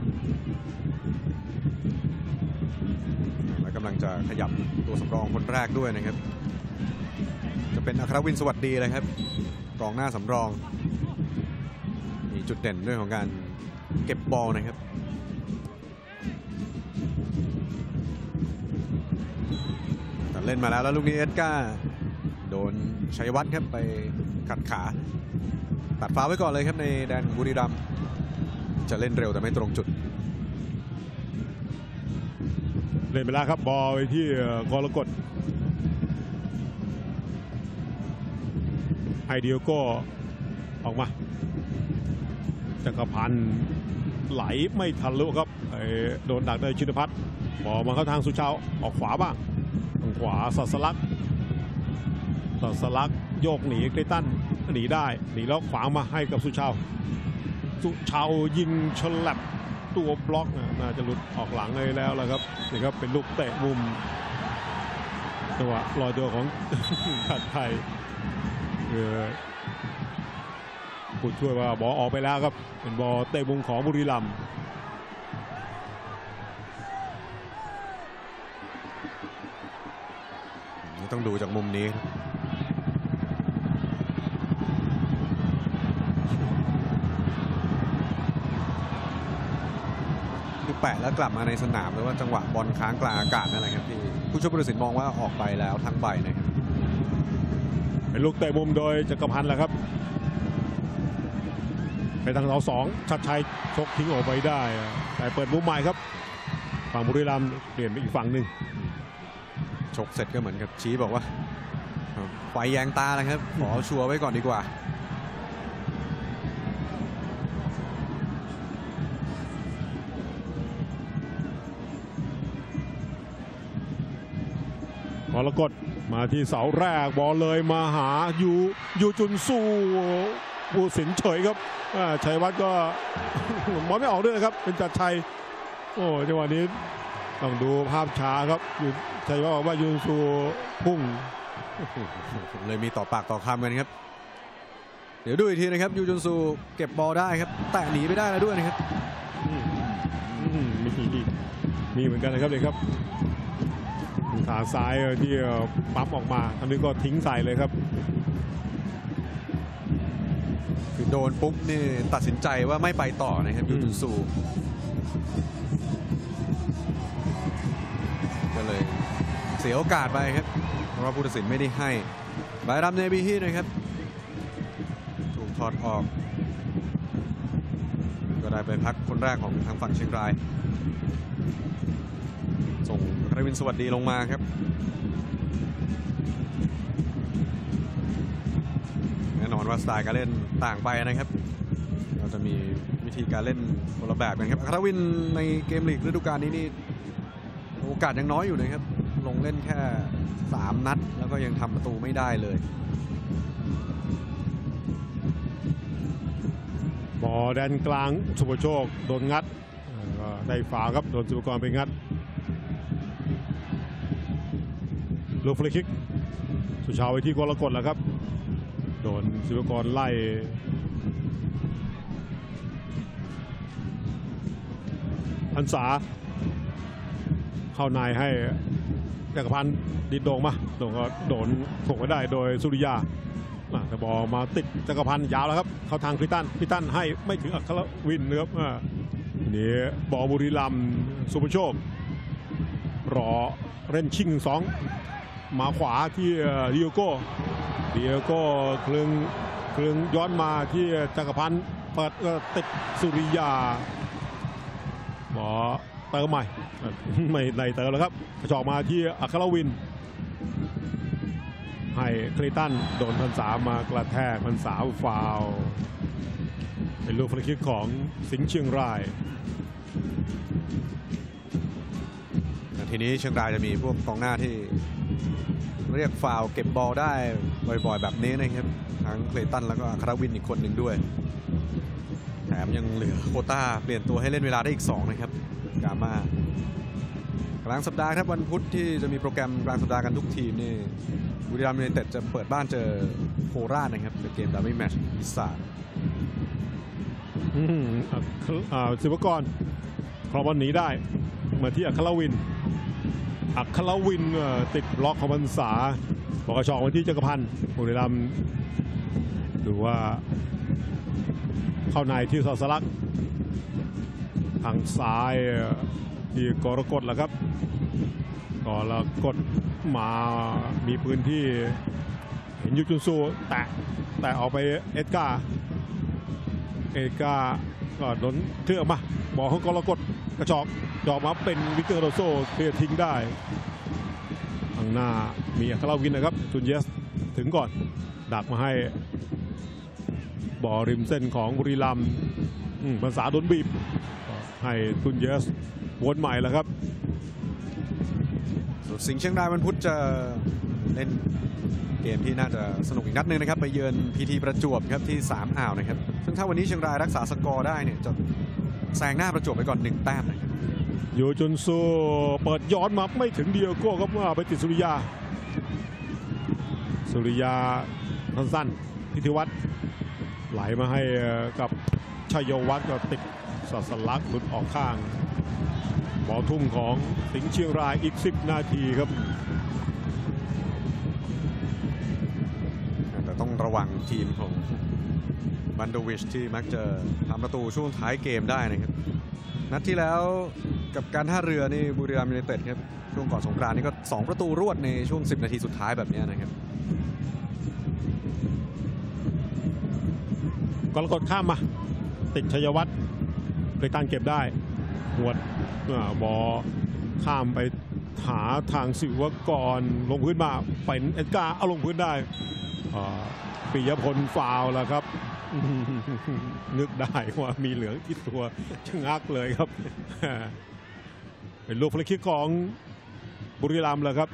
และกำลังจะขยับตัวสำรองคนแรกด้วยนะครับจะเป็นอัครวินสวัสดีเลยครับกองหน้าสำรองมีจุดเด่นเรื่องของการเก็บบอลนะครับแต่เล่นมาแล้วแล้วลูกนี้เอ็ดการ์โดนชัยวัฒน์ครับไปขัดขาตัดฟ้าไว้ก่อนเลยครับในแดนบุรีรัมย์จะเล่นเร็วแต่ไม่ตรงจุดเล่นไปแล้วครับบอลไปที่กรกฎไอเดียโก้ออกมาจักรพันธ์ไหลไม่ทันลุครับโดนดักโดยชินพัฒน์บอลมาเข้าทางสุชาวออกขวาบ้างทางขวาสัสลักสัสลักโยกหนีคริสตันหนีได้หนีแล้วขวางมาให้กับสุชาวสุชาวยิงฉลับตัวบล็อกน่าจะหลุดออกหลังเลยแล้วละครับนี่ครับเป็นลูกเตะมุมจังหวะลอยตัวของชัดชัยผู้ช่วยว่าบอลออกไปแล้วครับเป็นบอลเตะมุมของบุรีรัมย์ต้องดูจากมุมนี้คือแปะแล้วกลับมาในสนามหรือว่าจังหวะบอลค้างกลางอากาศนั่นแหละครับที่ผู้ช่วยผู้ตัดสินมองว่าออกไปแล้วทั้งใบนะครับเป็นลูกเตะมุมโดยจักรพันธ์แหละครับไปทางเสาสองชัดชัยชกทิ้งออกไปได้แต่เปิดมุมใหม่ครับฝั่งบุรีรัมย์เปลี่ยนไปอีกฝั่งหนึ่งชกเสร็จก็เหมือนกับชี้บอกว่าไฟแยงตานะครับขอชัวร์ไว้ก่อนดีกว่ากรกฎมาที่เสาแรกบอลเลยมาหายูยูจุนซูผู้สินเฉยครับอ่าชัยวัฒน์ก็ มองไม่ออกด้วยนะครับเป็นจัดชัยโอ้จังหวะนี้ต้องดูภาพช้าครับยูชัยวัฒน์บอกว่ายูจุนซูพุ่งเลยมีต่อปากต่อคำกันครับเดี๋ยวดูอีกทีนะครับยูจุนซูเก็บบอลได้ครับแต่หนีไปได้แล้วด้วยนะครับอืมอืมมีมีมีเหมือนกันนะครับเลยครับขาซ้ายที่ปั๊มออกมาอันนี้ก็ทิ้งใส่เลยครับคือโดนปุ๊บนี่ตัดสินใจว่าไม่ไปต่อนะครับยูจุนซูก็เลยเสียโอกาสไปครับเพราะว่าผู้ตัดสินไม่ได้ให้บายรัมเนบีฮีนะครับถูกถอดออกก็ได้ไปพักคนแรกของทางฝั่งเชียงรายส่งรวินสวัสดีลงมาครับแน่นอนว่าสไตล์การเล่นต่างไปนะครับเราจะมีวิธีการเล่นคนละแบบกันครับอัครวินในเกมลีกฤดูกาลนี้นี่โอกาสยังน้อยอยู่นะครับลงเล่นแค่สามนัดแล้วก็ยังทำประตูไม่ได้เลยบอลแดนกลางสุภโชคโดนงัดได้ฝาครับโดนสุภกรไปงัดลูกฟรีคิกสุชาวไปที่กรกฎแล้วครับโดนสุภกรไล่พันษาเข้าในให้จักรพันธ์ดิดโด่งมาโด่งก็โดนถกไม่ได้โดยสุริยาแต่บอลมาติดจักรพันธ์ยาวแล้วครับเข้าทางพิตันพิตันให้ไม่ถึงอัครวินนะครับนี่บอลบุรีรัมย์สุภโชครอเล่นชิงสองมาขวาที่ดิโอโก้ดิโอโก้คลึงคลึงย้อนมาที่จักรพันธ์เปิดก็ติดสุริยาบอลเติมใหม่ไม่ในเติมแล้วครับกระชอกมาที่อัครวินให้คลิตันโดนพันษามากระแทกพันษาฟาวเป็นลูกฟรีคิกของสิงห์เชียงรายทีนี้เชียงรายจะมีพวกกองหน้าที่เรียกฟาวเก็บบอลได้บ่อยๆแบบนี้นะครับทั้งคลิตันแล้วก็อัครวินอีกคนหนึ่งด้วยแถมยังเหลือโควต้าเปลี่ยนตัวให้เล่นเวลาได้อีกสองนะครับกามากลางสัปดาห์ครับวันพุธที่จะมีโปรแกรมกลางสัปดาห์กันทุกทีมนี่บุรีรัมย์ยูไนเต็ดจะเปิดบ้านเจอโคราชนะครับเป็นเกมดับเบิลแมตช์อีสานศิวกรครอบอลหนีได้มาที่อัครวินอัครวินติดบล็อกของพรรษาบอกกระชอกมาที่จักรพันธ์บุรีรัมย์ดูว่าเข้าในที่สอสลักทางซ้ายที่กรกฎแหละครับกรกฎมามีพื้นที่เห็นยูจุนซูแตะแต่ออกไปเอ็ดการ์เอ็ดการ์ก็โดนเทือกมาบอกของกรกฎกระชอกจอกมาเป็นวิกเตอร์โรโซเคลียร์ทิ้งได้ทางหน้ามีอัครวินนะครับจุนเยสถึงก่อนดักมาให้บอลริมเส้นของบุรีรัมย์ภาษาโดนบีบให้จุนเยสวนใหม่แล้วครับสิงห์เชียงรายวันพุธจะเล่นเกมที่น่าจะสนุกอีกนัดหนึ่งนะครับไปเยือนพีทีประจวบครับที่สามอ่าวนะครับซึ่งถ้าวันนี้เชียงรายรักษาสกอร์ได้เนี่ยจะแซงหน้าประจวบไปก่อนหนึ่งแต้มนะครับยูจุนซูเปิดย้อนมาไม่ถึงเดียโก้ครับว่าไปติดสุริยาสุริยาสั้นๆพิธีวัฒน์ไหลมาให้กับชัยวัฒน์ก็ติดสอดสลักหลุดออกข้างบอลทุ่มของสิงห์เชียงรายอีกสิบนาทีครับแต่ต้องระวังทีมของบันโดวิชที่มักจะทำประตูช่วงท้ายเกมได้นะครับนัดที่แล้วกับการท่าเรือนี่บุรีรัมย์ยูไนเต็ดครับช่วงก่อนสงกรานต์นี่ก็สองประตูรวดในช่วงสิบนาทีสุดท้ายแบบนี้นะครับกรกฎข้ามมาติดชัยวัฒน์ไปตันเก็บได้หวดบอลข้ามไปหาทางศิวกรลงพื้นมาเป็นเอ็ดการ์เอาลงพื้นได้ปิยพลฟาวล์แล้วครับนึกได้ว่ามีเหลืองที่ตัวชะงักเลยครับเป็นลูกฟรีคิกของบุรีรัมย์แล้วครับ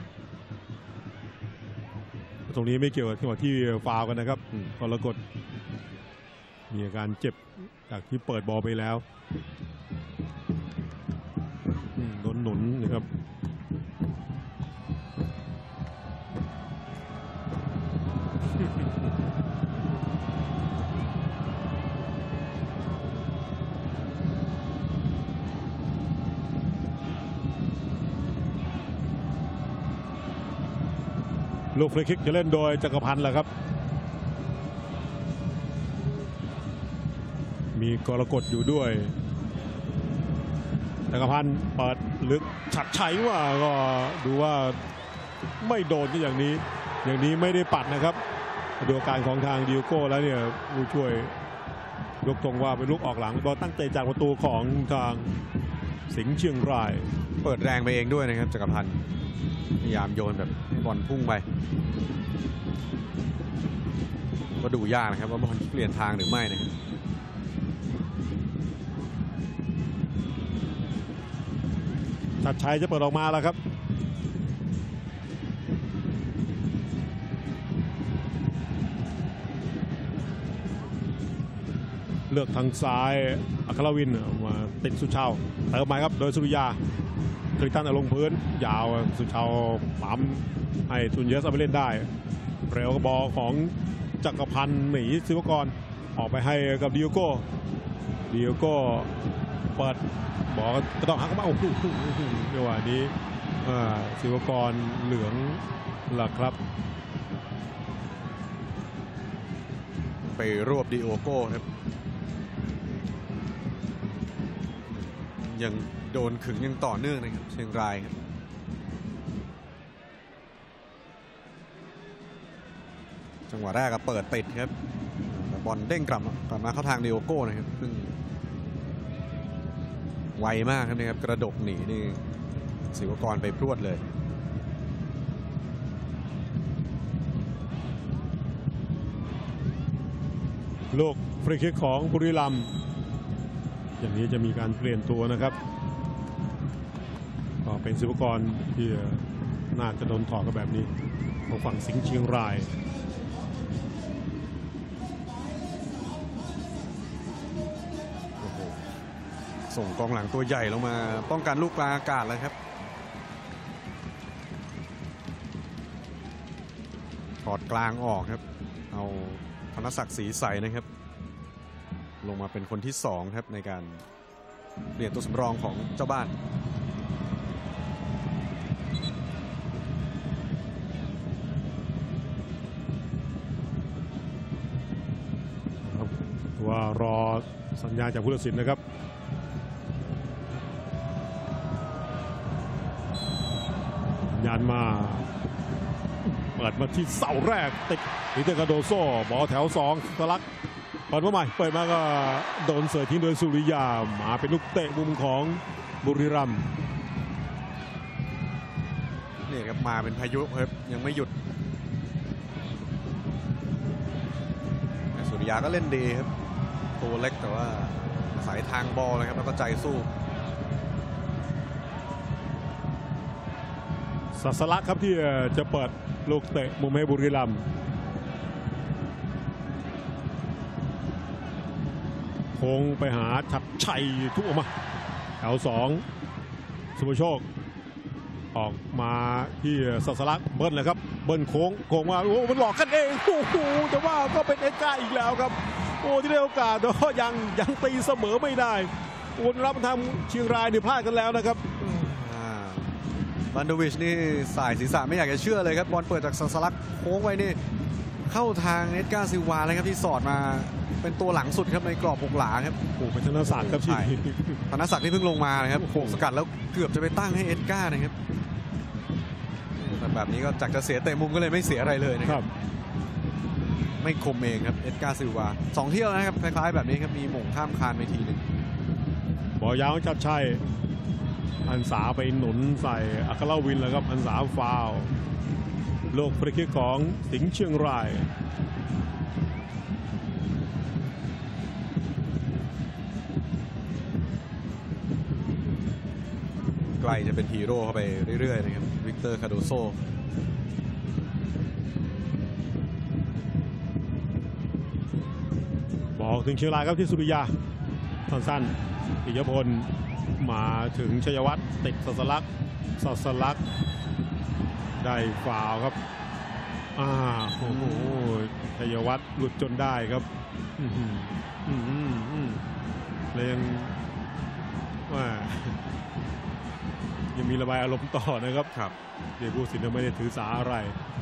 ตรงนี้ไม่เกี่ยวกับที่ฟาวล์กันนะครับกรกฎมีอาการเจ็บจากที่เปิดบอลไปแล้วโดนหนุนนะครับลูกฟรีคิกจะเล่นโดยจักรพันธ์แหละครับมีกรกฎอยู่ด้วยจักรพันธ์เปิดลึกฉัดชัยว่าก็ดูว่าไม่โดนที่อย่างนี้อย่างนี้ไม่ได้ปัดนะครับดูการของทางดิโอโก้แล้วเนี่ยผู้ช่วยยกธงว่าเป็นลูกออกหลังบอลตั้งใจจากประตูของทางสิงห์เชียงรายเปิดแรงไปเองด้วยนะครับจักรพันธ์พยายามโยนแบบบอลพุ่งไปก็ดูยากนะครับว่าบอลเปลี่ยนทางหรือไม่นะครับชัดชัยจะเปิดออกมาแล้วครับเลือกทางซ้ายอัครวินมาติดสุชาวเติมมาครับโดยสุริยาคลิตันลงพื้นยาวสุชาวปั๊มให้ทุนเยสเอาไปเล่นได้เร็วบอลของจักรพันธ์หนีศิวกรออกไปให้กับดิโอโก้ดิโอโก้เปิดบอลก็ต้องหักมาโอ้โหจังหวะนี้ศิวกรเหลืองล่ะครับไปรวบดิโอโก้ครับยังโดนขึงยังต่อเนื่องนะครับเชียงรายครับจังหวะแรกก็เปิดติดครับบอลเด้งกลับกลับมาเข้าทางดิโอโก้นะครับซึ่งไวมากครับนะครับกระดกหนีนี่ศิวกรไปพรวดเลยลูกฟรีคิกของบุรีรัมย์อย่างนี้จะมีการเปลี่ยนตัวนะครับก็เป็นศิวกรที่น่าจะโดนถอดกันแบบนี้ของฝั่งสิงห์เชียงรายส่งกองหลังตัวใหญ่ลงมาป้องกันลูกกลางอากาศเลยครับถอดกลางออกครับเอาธนศักดิ์ศรีใสนะครับลงมาเป็นคนที่สองครับในการเปลี่ยนตัวสำรองของเจ้าบ้านว่ารอสัญญาจากผู้ตัดสินนะครับสัญญาณมาเปิดมาที่เสาแรกติดนิเตอร์คาโดโซ่บอลแถวสองสลักเปิดมาใหม่เปิดมาก็โดนเสยทิ้งโดยสุริยามาเป็นลูกเตะมุมของบุรีรัมย์นี่ครับมาเป็นพายุครับยังไม่หยุดสุริยาก็เล่นดีครับตัวเล็กแต่ว่าสายทางบอลนะครับแล้วก็ใจสู้สัสลักครับที่จะเปิดลูกเตะมุมให้บุรีรัมย์โค้งไปหาชัดชัยทุกออกมาแถวสองสุภโชคออกมาที่สัสลักเบิ้ลเลยครับเบิ้ลโค้งโค้งมาโอ้มันหลอกกันเองโอ้โหแต่ว่าก็เป็นเอ็ดการ์อีกแล้วครับโอ้ที่ได้โอกาสแต่ก็ยังยังตีเสมอไม่ได้โอ้รับทำเชียงรายนี่พลาดกันแล้วนะครับบันโดวิชนี่สายศีรษะไม่อยากจะเชื่อเลยครับบอลเปิดจากสัสลักโค้งไว้นี่เข้าทางเอ็ดการ์ซิลวาเลยครับที่สอดมาเป็นตัวหลังสุดครับในกรอบหกหลาครับโอ้เป็นธนศักดิ์ครับใช่ธนศักดิ์ที่เพิ่งลงมานะครับโค้งสกัดแล้วเกือบจะไปตั้งให้เอ็ดการ์นะครับแต่แบบนี้ก็จากจะเสียเตะมุมก็เลยไม่เสียอะไรเลยนะครับไม่คมเองครับเอ็ดการ์ซิลวาสองเที่ยวนะครับคล้ายๆแบบนี้ครับมีหม่งข้ามคานไปทีหนึ่งบอลยาวจัดชัยพันษาไปหนุนใส่อัครวินแล้วครับพันษาฟาวล์โลกฟรีคิกของสิงห์เชียงรายใกล้จะเป็นฮีโร่เข้าไปเรื่อยๆนะครับวิกเตอร์คาโดโซบอกถึงเชียงรายครับที่สุริยาสั้นๆปิยพลมาถึงชัยวัฒน์ติดสัสลักสัสลักได้ฟาวล์ครับอ่าโอ้โหชัยวัฒน์หลุดจนได้ครับอืมอืมอืมแล้วยังว่ายังมีระบายอารมณ์ต่อนะครับครับเดี๋ยวผู้สินไม่ได้ถือสาอะไร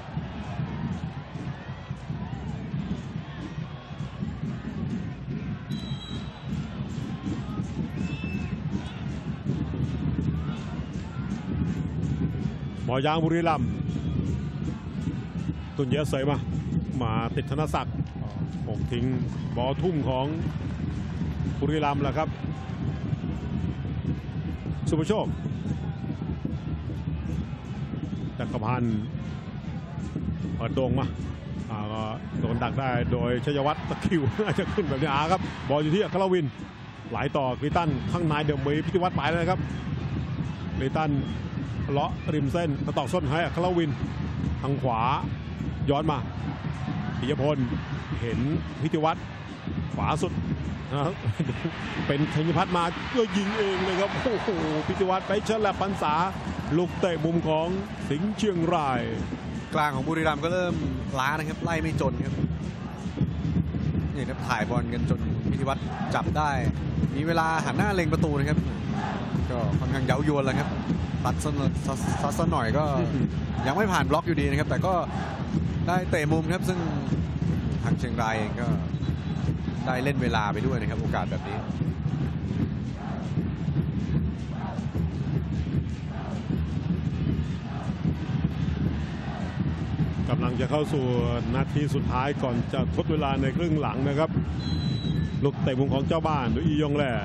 หมอยางบุรีรัมย์ตุนเยอะเสยมามาติดธนศักดิ์ผมทิ้งบอลทุ่มของบุรีรัมย์แหละครับสุภโชคจักรพันธ์เปิดโด่งมาก็โดนดักได้โดยชัยวัฒน์ตะคิวน่าจะขึ้นแบบนี้อาครับบอลอยู่ที่อัครวินไหลต่อกริตันข้างในเดี๋ยวมีพิธีวัฒน์ไปเลยครับกริตันเลาะริมเส้นกระตอกส้นให้อัครวินทางขวาย้อนมาปิยพลเห็นพิธีวัฒน์ขวาสุดนะครับเป็นธัญพัฒน์มาก็ยิงเองเลยครับโอ้โหพิธีวัฒน์ไปเฉลับพรรษาลูกเตะมุมของสิงห์เชียงรายกลางของบุรีรัมย์ก็เริ่มล้านะครับไล่ไม่จนครับนี่ครับถ่ายบอลกันจนพิธีวัฒน์จับได้มีเวลาหันหน้าเล็งประตูนะครับก็ค่อนข้างเย้ายวนแล้วครับตัดสักหน่อยก็ยังไม่ผ่านบล็อกอยู่ดีนะครับแต่ก็ได้เตะมุมครับซึ่งทางเชียงรายเองก็ได้เล่นเวลาไปด้วยนะครับโอกาสแบบนี้กำลังจะเข้าสู่นาทีสุดท้ายก่อนจะทดเวลาในครึ่งหลังนะครับลูกเตะมุมของเจ้าบ้านโดยอียงแหล่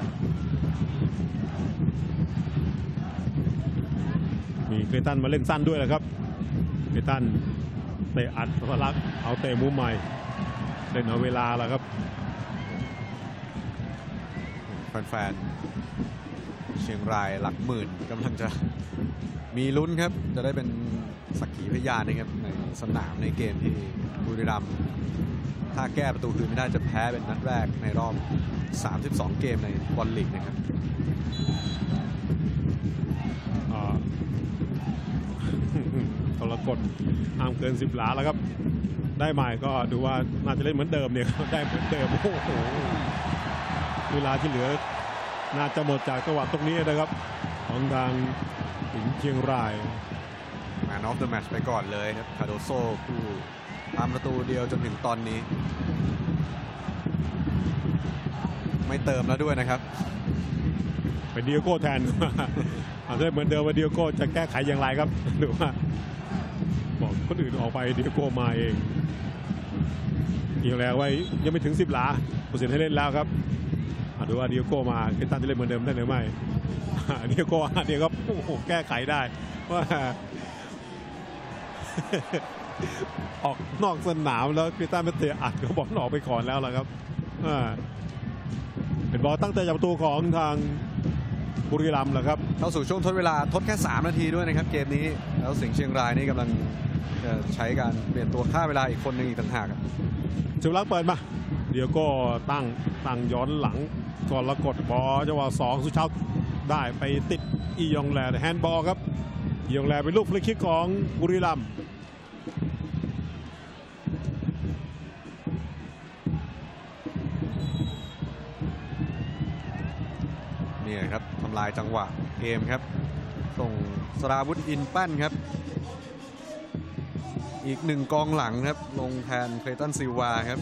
มีเกรตันมาเล่นสั้นด้วยนะครับเกรตันเตะอัดพลักเอาเตะมุมใหม่เล่นเอาเวลาแล้วครับแฟนๆเชียงรายหลักหมื่นกำลังจะมีลุ้นครับจะได้เป็นสักขีพยานนะครับในสนามในเกมที่บุรีรัมย์ถ้าแก้ประตูคืนไม่ได้จะแพ้เป็นนัดแรกในรอบสามสิบสองเกมในบอลลีกนะครับกรกฎห้ามเกินสิบหลาแล้วครับได้ใหม่ก็ดูว่าน่าจะเล่นเหมือนเดิมเนี่ยได้เหมือนเดิมโอ้โหเวลาที่เหลือน่าจะหมดจากจังหวะตรงนี้นะครับของทางสิงห์เชียงรายแมนออฟเดอะแมตช์ไปก่อนเลยครับคาโดโซผู้ทำประตูเดียวจนถึงตอนนี้ไม่เติมแล้วด้วยนะครับเป็นดิโอโก้แทนอาจจะเหมือนเดิมว่าดิโอโก้จะแก้ไขอย่างไรครับหรือว่าบอกคนอื่นออกไปดิโอโก้มาเองอีกแล้วไว้ยังไม่ถึงสิบหลาผู้สินให้เล่นแล้วครับดูว่าดิโอโก้มาเกตันจะเล่นเหมือนเดิมได้หรือไม่ดิโอโก้เดี๋ยวก็โอ้โหแก้ไขได้ว่าออกนอกสนามแล้วเกตันไปเตะอัดก็บอลออกไปก่อนแล้วล่ะครับเป็นบอลตั้งแต่จากประตูของทางบุรีรัมย์แหละครับเข้าสู่ช่วงทดเวลาทดแค่สามนาทีด้วยนะครับเกมนี้แล้วสิงห์เชียงรายนี่กำลังจะใช้การเปลี่ยนตัวฆ่าเวลาอีกคนหนึ่งอีกต่างหากจุลักเปิดมาเดี๋ยวก็ตั้งตั้งย้อนหลังก่อนละกดบอลจังหวะสองสุชาติได้ไปติดอียองแลแฮนด์บอลครับอียองแลเป็นลูกฟรีคิกของบุรีรัมย์นี่ครับทำลายจังหวะเกมครับส่งสราวุธอินแป้นครับอีกหนึ่งกองหลังครับลงแทนเคลตันซิลวาครับ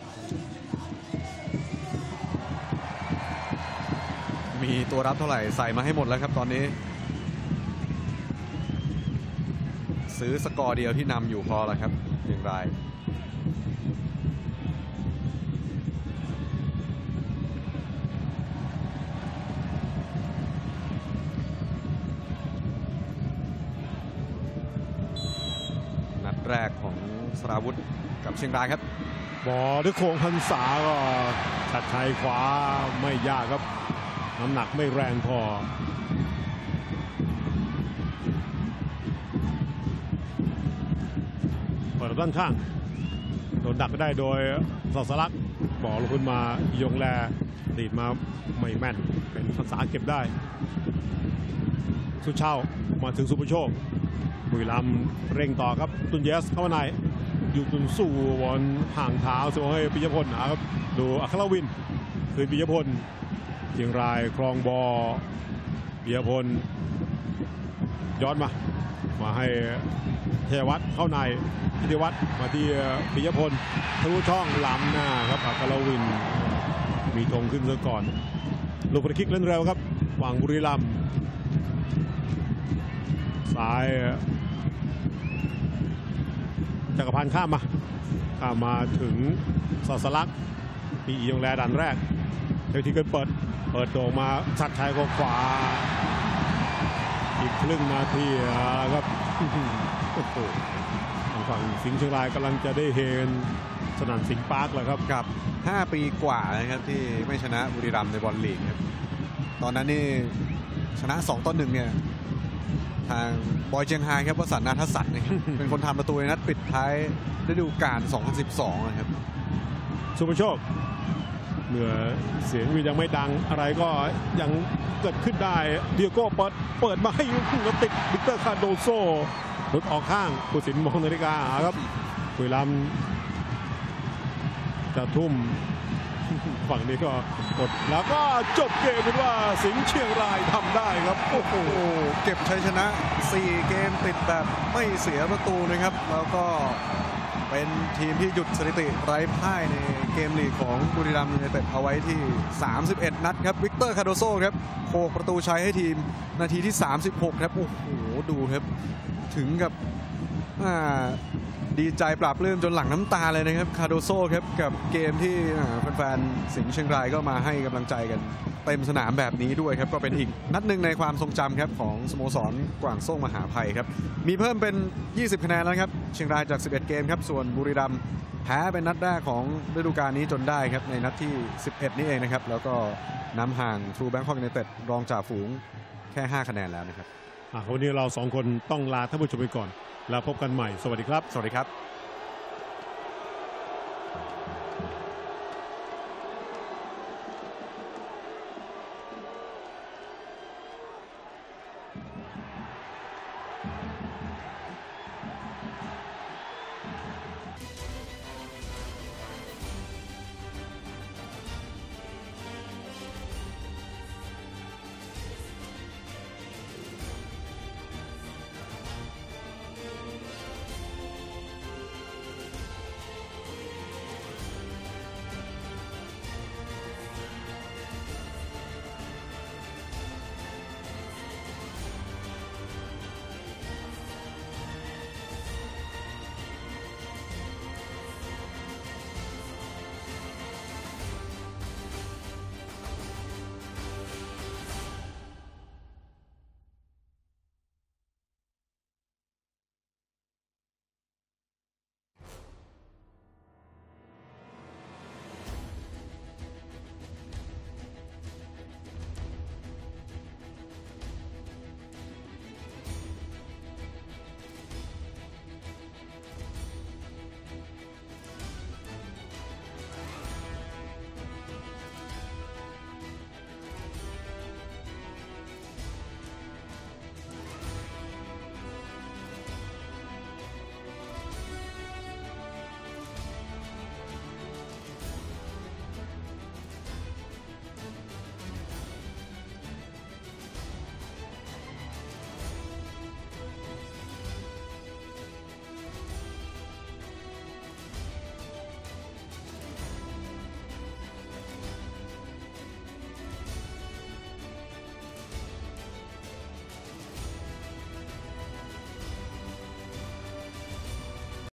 มีตัวรับเท่าไหร่ใส่มาให้หมดแล้วครับตอนนี้ซื้อสกอร์เดียวที่นำอยู่พอแล้วครับเชียงรายแรกของสราวุธกับเชียงรายครับบอลด้วยโค้งพันษาก็ชัดชัยขวาไม่ยากครับน้ำหนักไม่แรงพอเปิดด้านข้างโดนดักได้โดยศาสลักษณ์บอลลงขึ้นมายงแลดีดมาไม่แม่นเป็นภาษาเก็บได้สุเช่ามาถึงสุภโชคบุรีรัมย์เร่งต่อครับตุนเยสเข้ามาในอยู่ตุนสู่บอลห่างเท้าส่งให้ปิยพลนะครับดูอัครวินคืนปิยพลเชียงรายครองบอลปิยพลย้อนมามาให้เทวัฒน์เข้าในพิธีวัฒน์มาที่ปิยพลทะลุช่องล้ำหน้าครับอัครวินมีธงขึ้นซะก่อนลูกฟรีคิกเล่นเร็วครับหวังบุรีรัมย์ซ้ายจักรพันธ์ข้ามมาข้ามมาถึงศาสลักษณ์ปีอียงแลดันแรกเทวทีเกินเปิดเปิดโด่งมาชัดชัยขวาอีกครึ่งนาทีครับโอ้โหทางฝั่งสิงห์เชียงรายกำลังจะได้เฮนสนามสิงห์ปาร์คแล้วครับกับห้าปีกว่านะครับที่ไม่ชนะบุรีรัมย์ในบอลลีกครับตอนนั้นนี่ชนะสองต่อหนึ่งเนี่ยทางบอยเจียงไฮ้ครับวสันต์นาทศักดิ์นะครับ เป็นคนทำประตูในนัดปิดท้ายฤดูกาลสองพันสิบสองนะครับสุภโชคเหนือเสียงวียังไม่ดังอะไรก็ยังเกิดขึ้นได้เดียโก้เปิดเปิดมาให้ยุ่งแล้วติดวิกเตอร์คาโดโซหลุดออกข้างผู้สินมองนาฬิกาครับบุรีรัมย์จะทุ่มฝั่งนี้ก็กดแล้วก็จบเกมเป็นว่าสิงห์เชียงรายทำได้ครับโอ้โหเก็บชัยชนะสี่เกมติดแบบไม่เสียประตูนะครับแล้วก็เป็นทีมที่หยุดสถิติไร้พ่ายในเกมลีกของบุรีรัมย์ยูไนเต็ดเอาไว้ที่สามสิบเอ็ดนัดครับวิกเตอร์คาโดโซครับโขกประตูชัยให้ทีมนาทีที่สามสิบหกครับโอ้โหดูครับถึงกับดีใจปราบปลื้มจนหลั่งน้ำตาเลยนะครับคาโดโซครับกับเกมที่แฟนๆสิงห์เชียงรายก็มาให้กำลังใจกันเต็มสนามแบบนี้ด้วยครับก็เป็นอีกนัดหนึ่งในความทรงจำครับของสโมสรกวางส่งมหาภัยครับมีเพิ่มเป็นยี่สิบคะแนนแล้วครับเชียงรายจากสิบเอ็ดเกมครับส่วนบุรีรัมย์แพ้เป็นนัดแรกของฤดูกาลนี้จนได้ครับในนัดที่สิบเอ็ดนี้เองนะครับแล้วก็นำห่างทรูแบงคอกยูไนเต็ดรองจ่าฝูงแค่ห้าคะแนนแล้วนะครับวันนี้เราสองคนต้องลาท่านผู้ชมไปก่อนแล้วพบกันใหม่สวัสดีครับสวัสดีครับ